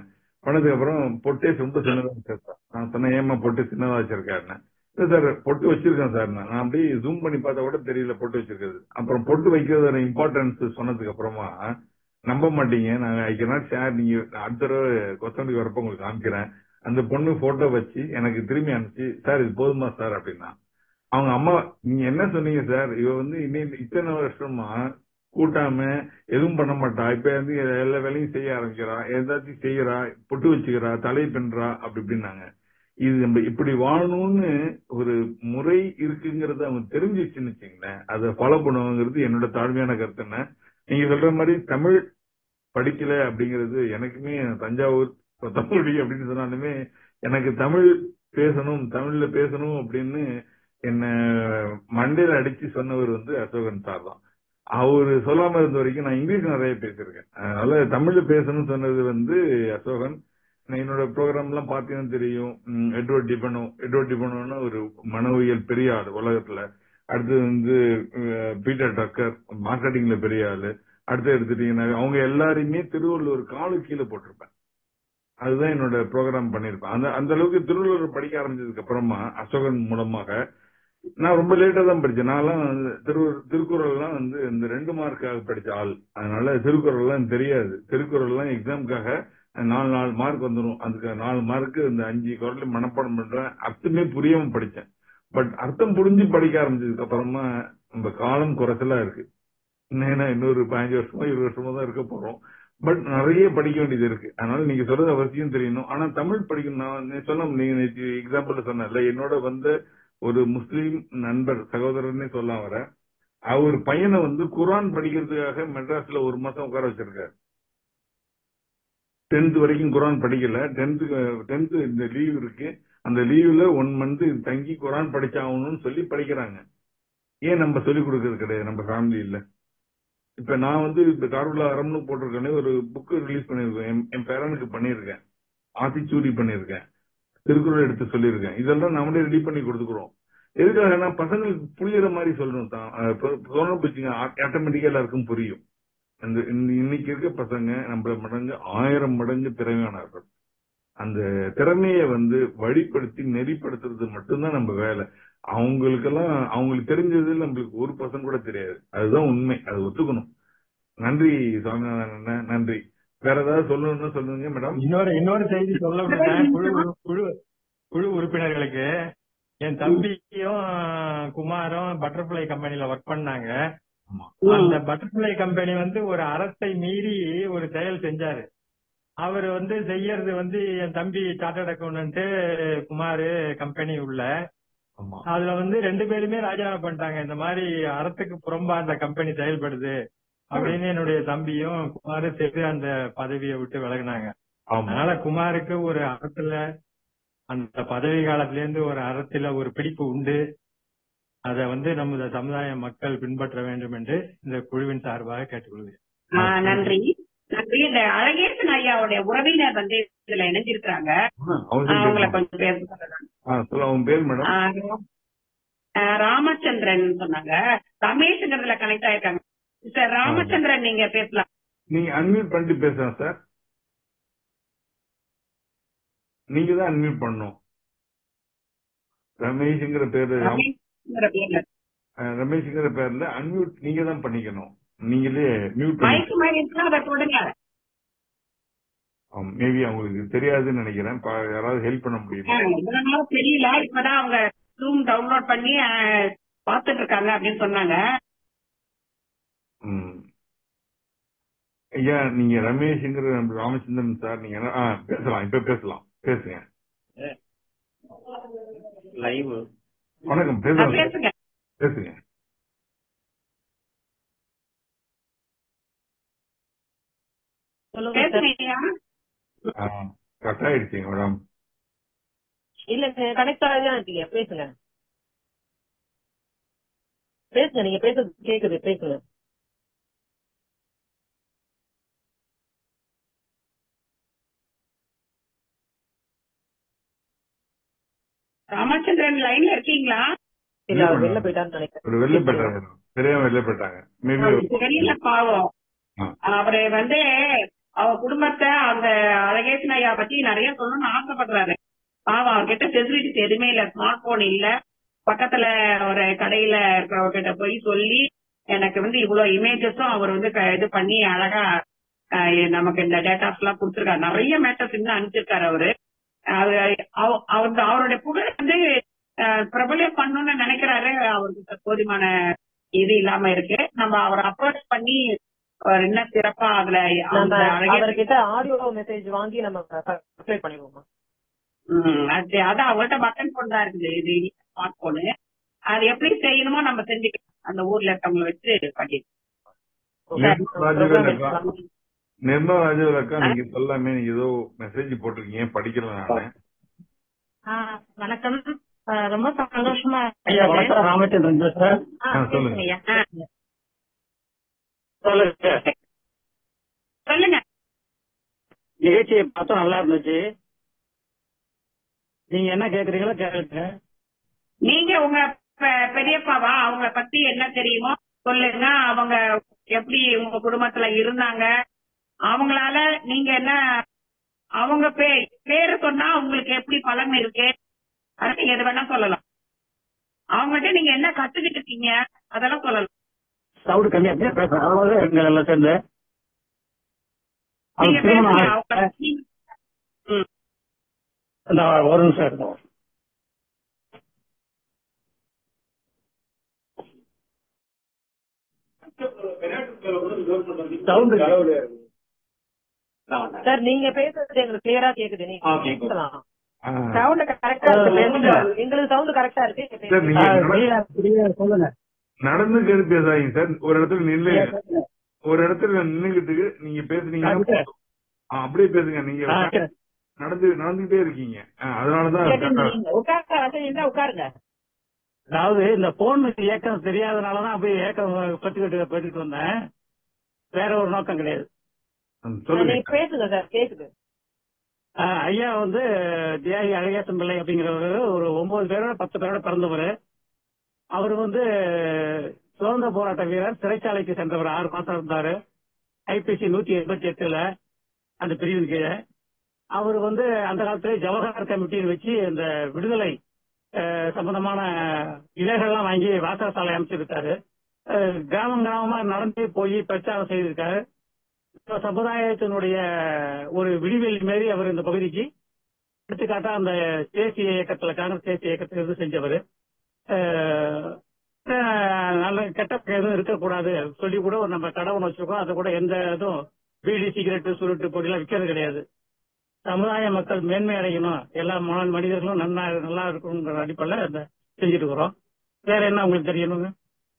பண்ணதுக்கு அப்புறம் பொட்டே ரொம்ப சின்னதா வச்சிருக்கேன். நான் சொன்னேன், ஏமா பொட்டு சின்னதா வச்சிருக்காருன்னு. இல்ல சார் பொட்டு வச்சிருக்கேன் சார். நான் அப்படியே ஜூம் பண்ணி பார்த்தா கூட தெரியல பொட்டு வச்சிருக்கிறது. அப்புறம் பொட்டு வைக்கிறதோட இம்பார்ட்டன்ஸ் சொன்னதுக்கு அப்புறமா நம்ப மாட்டீங்க, நான் ஐ கேனாட் ஷேர், நீங்க அடுத்த தடவை கொத்தமல்லி வரப்ப உங்களுக்கு காமிக்கிறேன். அந்த பொண்ணு போட்டோ வச்சு எனக்கு திரும்பி அனுப்பிச்சு, சார் இது போதுமா சார் அப்படின்னா. அவங்க அம்மா, நீங்க என்ன சொன்னீங்க சார், இவ வந்து இன்னும் இத்தனை வருஷமா கூட்டாம எதுவும் பண்ண மாட்டா, இப்ப வந்து எல்லா வேலையும் செய்ய ஆரம்பிக்கிறா, ஏதாச்சும் செய்யறா, பொட்டு வச்சுக்கிறா, தலை பின்றா அப்படி இப்படின்னாங்க. இது நம்ம இப்படி வாழணும்னு ஒரு முறை இருக்குங்கிறது அவங்க தெரிஞ்சிச்சுன்னு வச்சுங்களேன், அதை ஃபாலோ பண்ணுவாங்கிறது என்னோட தாழ்மையான கருத்து. என்ன நீங்க சொல்ற மாதிரி தமிழ் படிக்கல அப்படிங்கிறது எனக்குமே, தஞ்சாவூர் தமிழ் அப்படின்னு சொன்னாலுமே எனக்கு தமிழ் பேசணும், தமிழ்ல பேசணும் அப்படின்னு என்ன மண்டையில அடிச்சு சொன்னவர் வந்து அசோகன் சார் தான். அவரு சொல்லாம இருந்த வரைக்கும் நான் இங்கிலீஷ் நிறைய பேசியிருக்கேன். அதனால தமிழ்ல பேசணும்னு சொன்னது வந்து அசோகன். என்னோட ப்ரோக்ராம் எல்லாம் பாத்தீங்கன்னா தெரியும். எட்வர்ட் டிபனோ எட்வர்ட் டிபனோன்னா ஒரு மனோவியல் பெரிய ஆளு உலகத்துல. அடுத்தது வந்து பீட்டர் டக்கர், மார்க்கெட்டிங்ல பெரிய ஆளு. அடுத்து எடுத்துட்டீங்கன்னா அவங்க எல்லாரையுமே திருவள்ளுவர் காலு கீழே போட்டிருப்பேன். அதுதான் என்னோட ப்ரோக்ராம் பண்ணிருப்பேன். அந்த அந்த அளவுக்கு திருவள்ளுவர் படிக்க ஆரம்பிச்சதுக்கு அப்புறமா அசோகன் மூலமாக நான் ரொம்ப லேட்டா தான் படிச்சேன். நான்லாம் திரு திருக்குறள் எல்லாம் வந்து இந்த ரெண்டு மார்க்காக படிச்ச ஆள். அதனால திருக்குறள் எல்லாம் தெரியாது. திருக்குறள் எல்லாம் எக்ஸாமுக்காக நாலு நாலு மார்க் வந்துடும். அதுக்கு நாலு மார்க்கு இந்த அஞ்சு குரலையும் மனப்பாடம் பண்றேன். அர்த்தமே புரியாம படிச்சேன். பட் அர்த்தம் புரிஞ்சு படிக்க ஆரம்பிச்சதுக்கு அப்புறமா நம்ம காலம் குறைச்சலா இருக்கு. இன்னும் இன்னொரு பதினஞ்சு வருஷமோ இருபது வருஷமோ தான் இருக்க போறோம். பட் நிறைய படிக்க வேண்டியது இருக்கு. அதனால நீங்க சொல்றது அவசியம் தெரியணும். ஆனா தமிழ் படிக்கணும். நான் சொன்ன நீங்க எக்ஸாம்பிள் சொன்னல, என்னோட வந்து ஒரு முஸ்லீம் நண்பர் சகோதரர்னே சொல்ல வர, அவர் பையனை வந்து குரான் படிக்கிறதுக்காக மெட்ராஸ்ல ஒரு மாசம் உட்கார வச்சிருக்காரு. டென்த் வரைக்கும் குரான் படிக்கல. டென்த் டென்த் இந்த லீவ் இருக்கு, அந்த லீவ்ல ஒன் மந்த் தங்கி குரான் படிச்சாகணும்னு சொல்லி படிக்கிறாங்க. ஏன் நம்ம சொல்லிக் கொடுக்கறது கிடையாது நம்ம ஃபேமிலி இல்ல? இப்ப நான் வந்து இப்ப கார்குலா அறம்னு போட்டிருக்கேன்னு ஒரு புக் ரிலீஸ் பண்ணிருக்கேன். என் பேரனுக்கு பண்ணிருக்கேன், ஆத்திச்சூடி பண்ணிருக்கேன், திருக்குறள் எடுத்து சொல்லியிருக்கேன். இதெல்லாம் நம்மளே ரெடி பண்ணி கொடுத்துக்கிறோம். எதுக்காக பசங்களுக்கு புரியுற மாதிரி சொல்லணும் தான். சொன்ன போச்சுங்க, ஆட்டோமேட்டிக்கா எல்லாருக்கும் புரியும். அந்த இன்னைக்கு இருக்க பசங்க நம்மள மடங்கு ஆயிரம் மடங்கு திறமையானவர்கள். அந்த திறமையை வந்து வழிப்படுத்தி நெறிப்படுத்துறது மட்டும்தான் நம்ம வேலை. அவங்களுக்கெல்லாம் அவங்களுக்கு தெரிஞ்சது நம்மளுக்கு ஒரு பர்சன்ட் கூட தெரியாது. அதுதான் உண்மை, அதை ஒத்துக்கணும். நன்றி சுவாமிநாதன், நன்றி. வேற ஏதாவது சொல்லணும்னு சொல்லுங்க மேடம். இன்னொரு இன்னொரு செய்தி சொல்ல விட்டுட்டேன். குழு குழு குழு உறுப்பினர்களுக்கு, என் தம்பியும் குமாரும் பட்டர்ஃபிளை கம்பெனில ஒர்க் பண்ணாங்க. அந்த பட்டர்ஃபிளை கம்பெனி வந்து ஒரு அறத்தை மீறி ஒரு செயல் செஞ்சாரு. அவர் வந்து செய்யறது வந்து என் தம்பி சார்ட்டர்ட் அக்கௌண்டன்ட், குமாரு கம்பெனி உள்ள. அதுல வந்து ரெண்டு பேருமே ராஜினாமா பண்ணிட்டாங்க. இந்த மாதிரி அறத்துக்கு புறம்பா அந்த கம்பெனி செயல்படுது அப்படின்னு என்னுடைய தம்பியும் குமாரும் சேர்த்து அந்த பதவியை விட்டு விலகினாங்க. அதனால குமாருக்கு ஒரு அறத்துல, அந்த பதவி காலத்துல இருந்து ஒரு அறத்துல ஒரு பிடிப்பு உண்டு. அதை வந்து நமது சமுதாய மக்கள் பின்பற்ற வேண்டும் என்று இந்த குழுவின் சார்பாக கேட்டுக்கொள்கிறேன். நன்றி நன்றி. இந்த அழகேசன் ஐயாவுடைய உறவினர் வந்து இதுல இணைஞ்சிருக்காங்க. அவங்களை கொஞ்சம் பேர் ராமச்சந்திரன் சொன்னாங்க. ரமேஷ்ங்கிறதுல கனெக்ட் ஆயிருக்காங்க. சார் ராமச்சந்திரன், நீங்க பேசலாம். நீங்க அன்மியூட் பண்ணிட்டு பேசலாம் சார். நீங்க தான் அன்மியூட் பண்ணணும். ரமேஷ்ங்கிற பேரு, ரமேஷ்ங்கிற பேர்ல அன்மியூட் நீங்க தான் பண்ணிக்கணும். நீங்களே மியூட் பண்ணுங்க. மேபி அவங்களுக்கு தெரியாதுன்னு நினைக்கிறேன். யாராவது ஹெல்ப் பண்ண முடியுமா? தெரியல, இப்பதான் அவங்க ஜூம் டவுன்லோட் பண்ணி பாத்துட்டு இருக்காங்க அப்படின்னு சொன்னாங்க. ஐயா, நீங்க ரமேஷ்ங்கிற ராமச்சந்திரன் சார், நீங்க பேசலாம், இப்ப பேசலாம், பேசுங்க. லைவ் வணக்கம், பேசுங்க பேசுங்க. கட் ஆயிடுச்சுங்க மேடம். இல்ல கனெக்ட் ஆகதான் இருக்கீங்க, பேசுங்க பேசுங்க நீங்க பேசுறது கேக்குது, பேசுங்க. ராமச்சந்திரன் லைன்ல இருக்கீங்களா? இல்ல அவர் வெளில போயிட்டான்னு நினைக்கிறேன். வெளில போயிட்டாங்க, தெரியாம வெளில போயிட்டாங்க. தெரியல பாவம். அவரு வந்து அவ குடும்பத்தை அந்த அழகேசன் ஐயா பத்தி நிறைய சொல்லணும்னு ஆசைப்படுறாரு. பாவம் அவர்கிட்ட ஃபெசிலிட்டிஸ் எதுவுமே இல்ல, ஸ்மார்ட் போன் இல்ல. பக்கத்துல ஒரு கடையில இருக்கிறவர்கிட்ட போய் சொல்லி எனக்கு வந்து இவ்வளவு இமேஜஸும் அவர் வந்து இது பண்ணி அழகா நமக்கு இந்த டேட்டாஸ் எல்லாம் கொடுத்துருக்காரு. நிறைய மேட்டர்ஸ் இன்னும் அனுப்பிச்சிருக்காரு அவரு. அவருடைய புகழ் வந்து பிரபலம் பண்ணணும்னு நினைக்கிறாரு. அவருக்கு போதுமான இது இல்லாம இருக்கு. நம்ம அவரை அப்ரோச் பண்ணி என்ன சிறப்பா அதுல அவர்கிட்ட ஆடியோ மெசேஜ் வாங்கி நம்ம அப்ளை பண்ணிடுவோமா? உம் அது அதான் அவங்கள்ட்ட பட்டன் போன் தான் இருக்குது, இது ஸ்மார்ட் போனு. அது எப்படி செய்யணுமோ நம்ம செஞ்சுக்கலாம், அந்த ஊர்ல இருக்கவங்களை வச்சு பண்ணிடுவோம். நிர்மலா ராஜவேலக்கா, நீங்க சொல்லாமே நீங்க ஏதோ மெசேஜ் போட்டிருக்கீங்க, படிக்கிறேன் நானு. வணக்கம், ரொம்ப சந்தோஷமா ராமச்சந்திரன் சார். சொல்லுங்க சொல்லுங்க. நிகழ்ச்சியை பார்த்தா நல்லா இருந்துச்சு. நீங்க என்ன கேக்குறீங்களோ கேளுங்க. நீங்க உங்க பெரியப்பாவா, அவங்கள பத்தி என்ன தெரியுமோ சொல்லுங்க. அவங்க எப்படி உங்க குடும்பத்துல இருந்தாங்க, அவங்களால நீங்க என்ன, அவங்க பேரு சொன்னா உங்களுக்கு எப்படி பலன் இருக்கு, அதை நீங்க எது வேணா சொல்லலாம். அவங்ககிட்ட நீங்க என்ன கத்துக்கிட்டு இருக்கீங்க அதெல்லாம் சொல்லலாம். சவுண்ட் கம்மியா பேசுறேன் சேர்ந்து ஒரு நிமிஷம் இருக்கும். சார் நீங்க பேசுறது எங்களுக்கு கிளியரா கேக்குது. நீங்க பேசலாம். சவுண்ட் கரெக்டா இருக்கு. எங்களுக்கு சவுண்ட் கரெக்டா இருக்கு. சொல்லுங்க. நடந்து கேட்டு பேசாதீங்க சார். ஒரு இடத்துல நின்று ஒரு இடத்துல நின்னுகிட்டு நீங்க பேசுனீங்கன்னா அப்படியே பேசுங்க. நீங்க நடந்து நடந்துகிட்டே இருக்கீங்க, அதனாலதான் உட்காருங்க. அதாவது இந்த போன் இயக்கம் தெரியாதனாலதான் அப்படியே ஏக்கம் பட்டுக்கிட்டு போயிட்டு வந்தேன். வேற ஒரு நோக்கம் கிடையாது. பேசுங்க சார், கேக்குது. ஐயா வந்து தியாகி அழகேசன் பிள்ளை அப்படிங்கிறவரு ஒரு ஒன்பது பேரோட பத்து பேரோட பிறந்தவர். அவர் வந்து சுதந்திர போராட்ட வீரர், சிறைச்சாலைக்கு சென்றவர். ஆறு மாசம் இருந்தாரு ஐபிசி நூத்தி எண்பத்தி எட்டுல அந்த பிரிவின் கீழே. அவர் வந்து அந்த காலத்துல ஜவஹர் கமிட்டின்னு வச்சு இந்த விடுதலை சம்பந்தமான இலைகள்லாம் வாங்கி வாசக சாலை அமைச்சிருக்காரு. கிராமம் கிராமமா நடந்து போய் பிரச்சாரம் செய்திருக்காரு. சமுதாயத்தினுடைய ஒரு விடிவெளி மாரி அவர் இந்த பகுதிக்கு எடுத்துக்காட்டா அந்த தேசிய இயக்கத்துல, காங்கிரஸ் தேசிய இயக்கத்துல இருந்து செஞ்சவர். நல்ல கெட்ட எதுவும் இருக்கக்கூடாது சொல்லி கூட நம்ம கடை ஒன்று வச்சிருக்கோம். அது கூட எந்த இதுவும் பீடி சிகரெட்டு சுருட்டு பொடியெல்லாம் விற்கிறது கிடையாது. சமுதாய மக்கள் மேன்மை அடையணும், எல்லா மனிதர்களும் நல்லா நல்லா இருக்கணுங்கிற அடிப்படையில் அதை செஞ்சுட்டு இருக்கிறோம். வேற என்ன உங்களுக்கு தெரியணுங்க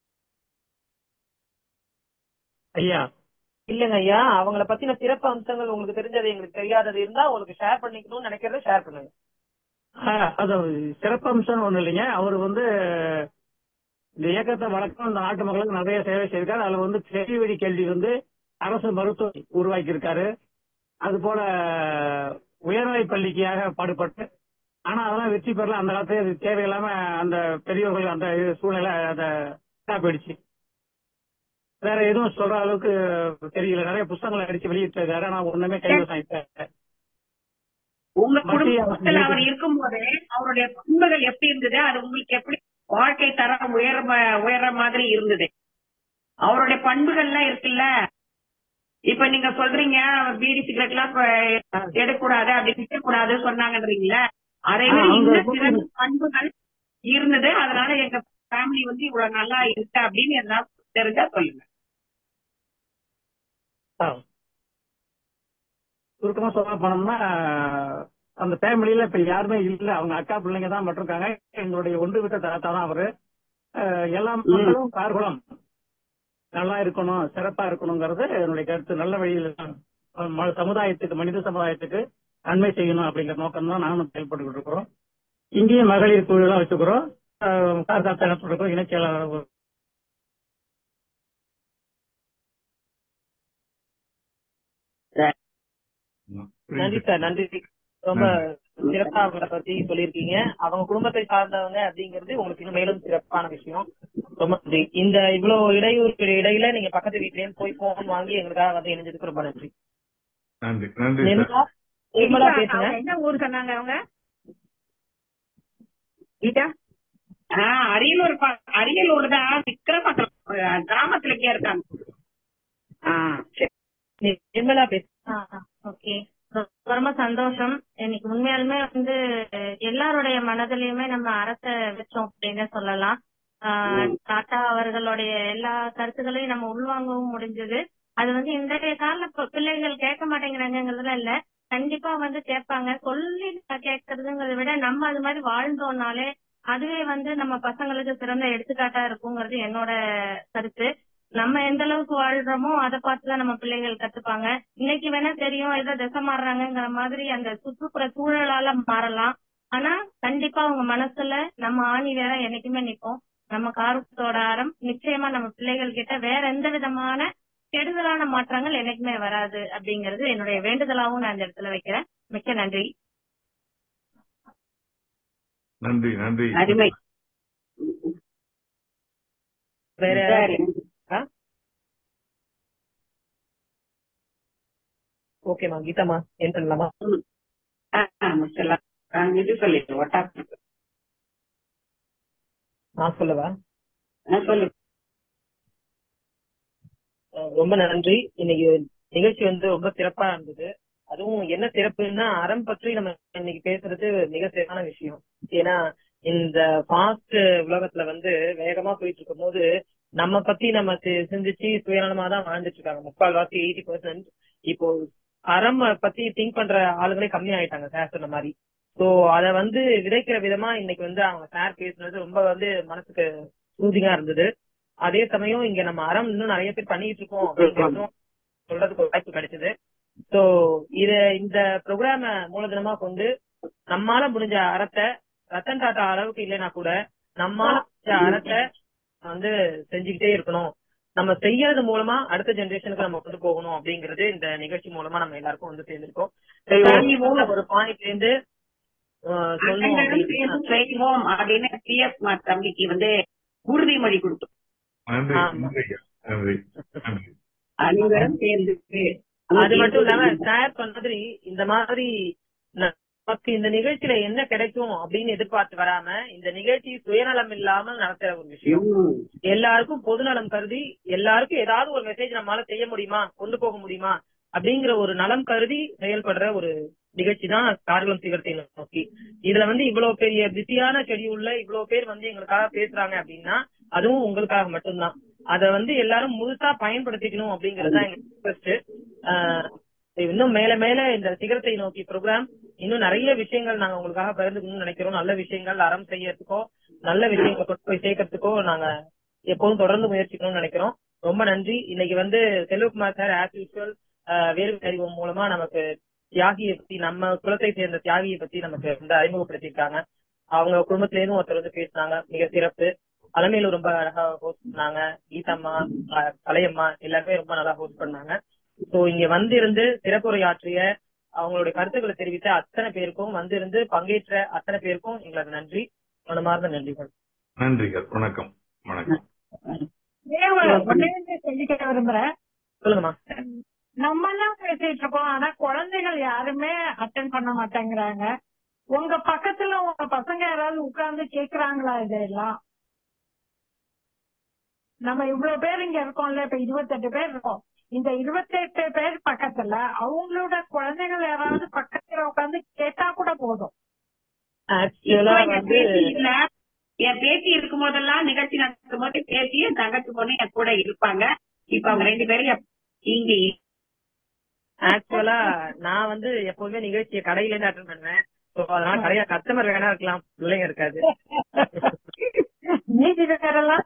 ஐயா? இல்லங்க ஐயா, அவங்கள பத்தின சிறப்பு அம்சங்கள் உங்களுக்கு தெரிஞ்சது எங்களுக்கு தெரியாதது இருந்தா உங்களுக்கு ஷேர் பண்ணிக்கணும்னு நினைக்கிறத ஷேர் பண்ணுங்க. அது சிறப்பு அம்சம் ஒண்ணு இல்லைங்க. அவர் வந்து இந்த இயக்கத்தை வழக்கம் இந்த நாட்டு மக்களுக்கு நிறைய சேவை செய்திருக்காரு. அதுல வந்து செவி வழி கேள்வி வந்து அரசு மருத்துவ உருவாக்கி இருக்காரு. அது போல உயர்நிலை பள்ளிக்காக பாடுபட்டு, ஆனா அதெல்லாம் வெற்றி பெறல. அந்த காலத்துல தேவையில்லாம அந்த பெரியவர்கள் அந்த சூழ்நிலை அதை போயிடுச்சு. வேற எதுவும் சொல்ற அளவுக்கு தெரியல. நிறைய புத்தகங்களை அடிச்சு வெளியிட்டு இருக்காரு, ஆனா ஒண்ணுமே கைவசம். உங்க குடும்பத்தில் அவர் இருக்கும் போதே அவருடைய பண்புகள் எப்படி இருந்தது, அது உங்களுக்கு எப்படி வாழ்க்கை தரம் உயர உயர்ற மாதிரி இருந்தது? அவருடைய பண்புகள்லாம் இருக்குல்ல. இப்ப நீங்க சொல்றீங்க பீடி சிகரெட் எல்லாம் எடுக்கக்கூடாது, அப்படி விற்கக்கூடாது சொன்னாங்கன்றீங்களா? அதே மாதிரி இன்னும் சிறந்த பண்புகள் இருந்தது, அதனால எங்க ஃபேமிலி வந்து இவ்வளவு நல்லா இருக்கு அப்படின்னு எதனா தெரிஞ்சா சொல்லுங்க. சுருக்கமா சொல்ல போனோம்னா அந்த ஃபேமிலியில இப்ப யாருமே இல்ல. அவங்க அக்கா பிள்ளைங்க தான் மட்டும் இருக்காங்க. எங்களுடைய ஒன்று விட்ட தாத்தா தான் அவரு. எல்லா மக்களும் கார்குளம் நல்லா இருக்கணும், சிறப்பா இருக்கணுங்கிறது என்னுடைய கருத்து. நல்ல வழியில் சமுதாயத்துக்கு, மனித சமுதாயத்துக்கு நன்மை செய்யணும் அப்படிங்கிற நோக்கம் தான் நானும் செயல்பட்டு இருக்கிறோம். இங்கேயும் மகளிர் குழு தான் வச்சுக்கிறோம். கார்காத்த இணைச் செயலாளர். நன்றி சார், நன்றி. ரொம்ப சிறப்பா அவங்களை பத்தி சொல்லியிருக்கீங்க. அவங்க குடும்பத்தை சார்ந்தவங்க அப்படிங்கிறது உங்களுக்கு இன்னும் மேலும் சிறப்பான விஷயம். ரொம்ப நன்றி. இந்த இவ்வளவு இடையூறு இடையில நீங்க பக்கத்து வீட்லயும் போய் போன் வாங்கி எங்களுக்காக வந்து இணைஞ்சதுக்கு ரொம்ப நன்றி. நன்றி நன்றி சார். நிர்மலா நிர்மலா பேசுங்க. அவங்க என்ன ஊர் சொன்னாங்க அவங்க? கீதா ஆஹ் அரியலூர் ப- அரியலூர் தான் விக்ரமங்கலம் அஹ் கிராமத்துல இங்கே இருக்காங்க. ஆஹ் சரி. நி- நிர்மலா பேசுங்க. ஓகே, ரொம்ப சந்தோஷம். இன்னைக்கு உண்மையாலுமே வந்து எல்லாருடைய மனதிலயுமே நம்ம அறத்தை வச்சோம் அப்படின்னு சொல்லலாம். ஆஹ் தாத்தா அவர்களுடைய எல்லா கருத்துக்களையும் நம்ம உள்வாங்கவும் முடிஞ்சது. அது வந்து இன்றைய கால பி- பிள்ளைகள் கேட்க மாட்டேங்கிறாங்கிறதுல இல்ல, கண்டிப்பா வந்து கேட்பாங்க. சொல்லி கேட்கறதுங்கிறத விட நம்ம அது மாதிரி வாழ்ந்தோம்னாலே அதுவே வந்து நம்ம பசங்களுக்கு சிறந்த எடுத்துக்காட்டா இருக்குங்கிறது என்னோட கருத்து. நம்ம எந்த அளவுக்கு வாழ்றோமோ அதை பார்த்துதான் நம்ம பிள்ளைகள் கத்துப்பாங்க. இன்னைக்கு வேணா தெரியும் ஏதோ திசை மாறுறாங்கிற மாதிரி அந்த சுற்றுப்புற சூழலால மாறலாம். ஆனா கண்டிப்பா அவங்க மனசுல நம்ம ஆணி வேற என்னைக்குமே நிற்போம். நம்ம காரத்தோட ஆரம் நிச்சயமா நம்ம பிள்ளைகள் கிட்ட வேற எந்த விதமான கெடுதலான மாற்றங்கள் என்னைக்குமே வராது அப்படிங்கறது என்னுடைய வேண்டுதலாவும் நான் இந்த இடத்துல வைக்கிறேன். மிக்க நன்றி. நன்றி நன்றி. அருமை. வேற சரி. யாராவது இருக்கா? ஓகேமா கீதாமா ஏன் பண்ணலாமா? ஆஹ் முடிச்சிடலாம். ஆஹ் இது சொல்லிட்டு ஒட்டா நான் சொல்லவா? சொல்லு. அஹ் ரொம்ப நன்றி. இன்னைக்கு நிகழ்ச்சி வந்து ரொம்ப சிறப்பா இருந்தது. அதுவும் என்ன சிறப்புன்னா அறம் பற்றி நம்ம இன்னைக்கு பேசுறது மிக சிறப்பான விஷயம். ஏன்னா இந்த ஃபாஸ்ட் உலகத்துல வந்து வேகமா போயிட்டு இருக்கும் போது நம்ம பத்தி நம்ம சி- சிந்திச்சு சுயநலமா தான் வாழ்ந்துட்டு இருக்காங்க. முக்கால்வாசி எயிட்டி பெர்சென்ட் இப்போ அறம் பத்தி திங்க் பண்ற ஆளுங்களே கம்மி ஆயிட்டாங்க சார் சொன்ன மாதிரி. சோ அத வந்து விதைக்கிற விதமா இன்னைக்கு வந்து அவங்க சார் பேசுனது ரொம்ப வந்து மனசுக்கு சூதிங்கா இருந்தது. அதே சமயம் இங்க நம்ம அறம் இன்னும் நிறைய பேர் பண்ணிட்டு இருக்கோம் அப்படிங்கறதும் சொல்றதுக்கு ஒரு வாய்ப்பு கிடைச்சது. சோ இத இந்த ப்ரோக்ராம மூலதனமா கொண்டு நம்மால முடிஞ்ச அறத்தை ரத்தன் டாட்டா அளவுக்கு இல்லைன்னா கூட நம்மால முடிஞ்ச அறத்தை வந்து செஞ்சுக்கிட்டே இருக்கணும். நம்ம செய்யறது மூலமா அடுத்த ஜெனரேஷனுக்கு நம்ம கொண்டு போகணும் அப்படிங்கறது இந்த நிகழ்ச்சி மூலமா நம்ம எல்லாருக்கும் வந்து சேர்ந்திருக்கோம். ஒரு பாயிண்ட்ல இருந்து அஹ், சொல்லணும் அனைவரும் அப்படின்னா சேர்ந்து செய்வோம் அப்படின்னு பி எஸ் தம்பிக்கு வந்து உறுதிமொழி கொடுத்தோம். நன்றி ஆமா. நன்றி ஐயா. நன்றி நன்றி. அனைவரும் சேர்ந்து அது மட்டும் இல்லாம சார் சொன்ன மாதிரி இந்த மாதிரி நமக்கு இந்த நிகழ்ச்சியில என்ன கிடைக்கும் அப்படின்னு எதிர்பார்த்து வராம இந்த நிகழ்ச்சி சுயநலம் இல்லாம நடத்துற ஒரு விஷயம். எல்லாருக்கும் பொதுநலம் கருதி எல்லாருக்கும் ஏதாவது ஒரு மெசேஜ் நம்மளால செய்ய முடியுமா, கொண்டு போக முடியுமா அப்படிங்கிற ஒரு நலம் கருதி செயல்படுற ஒரு நிகழ்ச்சி தான் கார்குலம் சிகரத்தை நோக்கி. இதுல வந்து இவ்வளவு பெரிய பிஸியான ஷெடியூல்ல இவ்வளவு பேர் வந்து எங்களுக்காக பேசுறாங்க அப்படின்னா அதுவும் உங்களுக்காக மட்டும்தான். அத வந்து எல்லாரும் முழுசா பயன்படுத்திக்கணும் அப்படிங்கறது தான் எங்க ரிக்வெஸ்ட். இன்னும் மேல மேல இந்த சிகரத்தை நோக்கி ப்ரோக்ராம் இன்னும் நிறைய விஷயங்கள் நாங்க உங்களுக்காக பகிர்ந்துக்கணும்னு நினைக்கிறோம். நல்ல விஷயங்கள் அறம் செய்யறதுக்கோ நல்ல விஷயங்களை கொண்டு போய் சேர்க்கறதுக்கோ நாங்க எப்போதும் தொடர்ந்து முயற்சிக்கணும்னு நினைக்கிறோம். ரொம்ப நன்றி. இன்னைக்கு வந்து செல்வகுமார் சார் ஆஸ் யூஸ்வல் வேறு அறிவம் மூலமா நமக்கு தியாகியை பத்தி நம்ம குலத்தை சேர்ந்த தியாகியை பத்தி நமக்கு வந்து அறிமுகப்படுத்திருக்காங்க. அவங்க குடும்பத்தில இருந்து ஒருத்தர் வந்து பேசினாங்க, மிக சிறப்பு. அலமையில ரொம்ப அழகா ஹோஸ்ட் பண்ணாங்க. கீதம்மா, அஹ், கலையம்மா எல்லாருமே ரொம்ப நல்லா ஹோஸ்ட் பண்ணாங்க. சோ இங்க வந்திருந்து சிறப்புரையாற்றிய அவங்களுடைய கருத்துக்களை தெரிவித்த அத்தனை பேருக்கும் வந்திருந்து பங்கேற்ற அத்தனை பேருக்கும் எங்களது நன்றி, மனமார்ந்த நன்றிகள். நன்றிகள். வணக்கம் வணக்கம். ஒன்னே சொல்லிக்க விரும்புறேன். சொல்லுங்கம்மா. நம்ம எல்லாம் பேசிட்டு இருக்கோம், ஆனா குழந்தைகள் யாருமே அட்டென்ட் பண்ண மாட்டேங்கிறாங்க. உங்க பக்கத்துல உங்க பசங்க யாராவது உட்கார்ந்து கேக்குறாங்களா இதெல்லாம்? நம்ம இவ்வளவு பேர் இங்க இருக்கோம்ல, இப்ப இருபத்தெட்டு பேர் இருக்கோம். இந்த இருபத்தெட்டு பேர் பக்கத்துல அவங்களோட குழந்தைகள் யாராவது பக்கத்துல உட்கார்ந்து கேட்டா கூட போதும். ஆக்சுவலா என் வந்து பேத்தி இல்ல, என் பேத்தி இருக்கும் போதெல்லாம் நிகழ்ச்சி நடக்கும் போது பேத்தி என் தங்கச்சி பொண்ணு என் கூட இருப்பாங்க. இப்ப அவங்க ரெண்டு பேரும் எப்- இங்க இல்ல. ஆக்சுவலா நான் வந்து எப்பவுமே நிகழ்ச்சியை கடையில இருந்து அட்டன் பண்ணுவேன். சோ அதனால கடையா கஸ்டமர் வேணா இருக்கலாம், பிள்ளைங்க இருக்காது. மீதி பேரெல்லாம்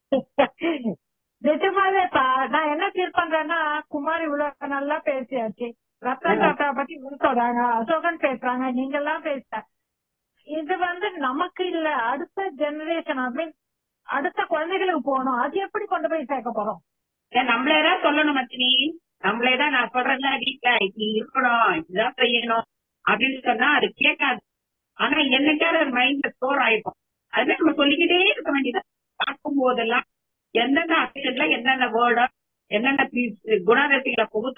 நிஜமாவே பா- நான் என்ன ஃபீல் பண்றேன்னா, குமார் இவ்வளவு நல்லா பேசியாச்சு, ரத்தன் டாட்டா பத்தி இவ்வளவு சொல்றாங்க, அசோகன் பேசுறாங்க, நீங்க எல்லாம் பேசுற இது வந்து நமக்கு இல்ல, அடுத்த ஜெனரேஷன் அப்படின்னு அடுத்த குழந்தைகளுக்கு போகணும். அது எப்படி கொண்டு போய் சேர்க்க போறோம்? ஏன் நம்மளேதான் சொல்லணும் மச்சினி, நம்மளேதான் நான் சொல்றேன்ல வீட்டுல இப்படி இருக்கணும், இப்படிதான் செய்யணும் அப்படின்னு சொன்னா அது கேட்காது. ஆனா என்னைக்காவது ஒரு மைண்ட்ல ஸ்டோர் ஆயிடும். அதுல நம்ம சொல்லிக்கிட்டே இருக்க வேண்டியது. பார்க்கும் போதெல்லாம் எந்தெந்த அக்கேஷன்ல என்னென்ன வேர்டோ என்னென்ன குணாதிசயங்களை புகுத்து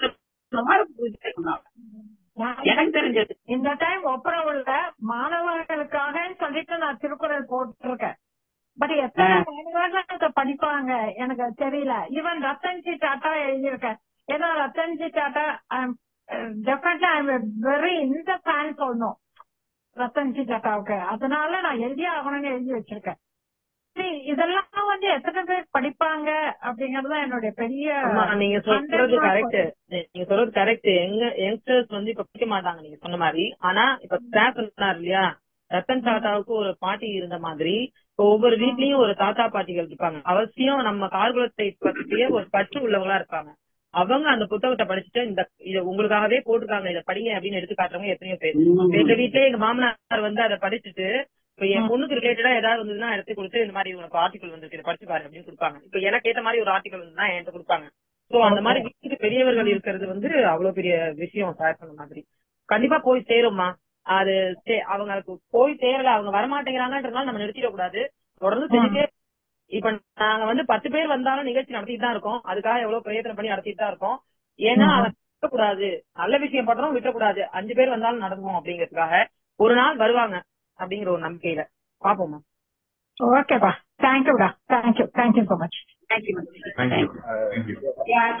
எனக்கு தெரிஞ்சது இந்த டைம் ஒப்புரவுள்ள மாணவர்களுக்காக சொல்லிட்டு நான் திருக்குறள் போட்டிருக்கேன். பட் எத்தனை மாணவர்கள் அதை படிப்பாங்க எனக்கு தெரியல. ஈவன் ரத்தன்ஜி டாட்டா எழுதியிருக்கேன். ஏன்னா Ratanji tata definitely I am very இந்த ஃபேன் சொல்லணும் ரத்தன்ஜி டாட்டாவுக்கு. அதனால நான் எழுதியே ஆகணும்னு எழுதி வச்சிருக்கேன். இதெல்லாம் வந்து எத்தனை பேர் படிப்பாங்க அப்படிங்கறது என்னுடைய பெரிய. நீங்க சொல்றது கரெக்ட், நீங்க சொல்றது கரெக்ட். எங்க யங்ஸ்டர்ஸ் வந்து இப்ப படிக்க மாட்டாங்க நீங்க சொன்ன மாதிரி. ஆனா இப்ப ஸ்டாஃப் சொன்னார் இல்லையா, ரத்தன் தாத்தாவுக்கு ஒரு பாட்டி இருந்த மாதிரி ஒவ்வொரு வீட்லயும் ஒரு தாத்தா பாட்டிகள் இருப்பாங்க. அவசியம் நம்ம கார்குலத்தை பற்றியே ஒரு பற்று உள்ளவங்களா இருப்பாங்க. அவங்க அந்த புத்தகத்தை படிச்சுட்டு இந்த இதை உங்களுக்காகவே போட்டுருக்காங்க, இதை படிங்க அப்படின்னு எடுத்து காட்டுறவங்க எத்தனையோ பேர். எங்க வீட்லயே எங்க மாமனார் வந்து அதை படிச்சுட்டு இப்ப என் பொண்ணுக்கு ரிலேட்டடா ஏதாவது வந்ததுன்னா எடுத்து கொடுத்து இந்த மாதிரி உனக்கு ஆர்டிகல் வந்து படிச்சு பாரு அப்படின்னு கொடுப்பாங்க. இப்ப எனக்கு ஏத்த மாதிரி ஒரு ஆர்டிகல் வந்துன்னா என்கிட்ட கொடுப்பாங்க. சோ அந்த மாதிரி வீட்டுக்கு பெரியவர்கள் இருக்கிறது வந்து அவ்வளவு பெரிய விஷயம். சார் சொன்ன மாதிரி கண்டிப்பா போய் சேரும்மா. அது அவங்களுக்கு போய் சேரல, அவங்க வரமாட்டேங்கிறாங்கன்றதுனால நம்ம நிறுத்திடக்கூடாது, தொடர்ந்து செஞ்சுட்டே. இப்ப நாங்க வந்து பத்து பேர் வந்தாலும் நிகழ்ச்சி நடத்திட்டு தான் இருக்கோம். அதுக்காக எவ்வளவு பிரயத்தனம் பண்ணி நடத்திட்டு தான் இருக்கோம். ஏன்னா அதை விட்டக்கூடாது, நல்ல விஷயம் பண்றோம் விட்டக்கூடாது. அஞ்சு பேர் வந்தாலும் நடக்கும் அப்படிங்கறதுக்காக ஒரு நாள் வருவாங்க அப்படிங்கிற ஒரு நம்பிக்கையில பாப்போமா. ஓகேப்பா, தேங்க்யூடா, thank you, thank you so much. Thank you. Thank you.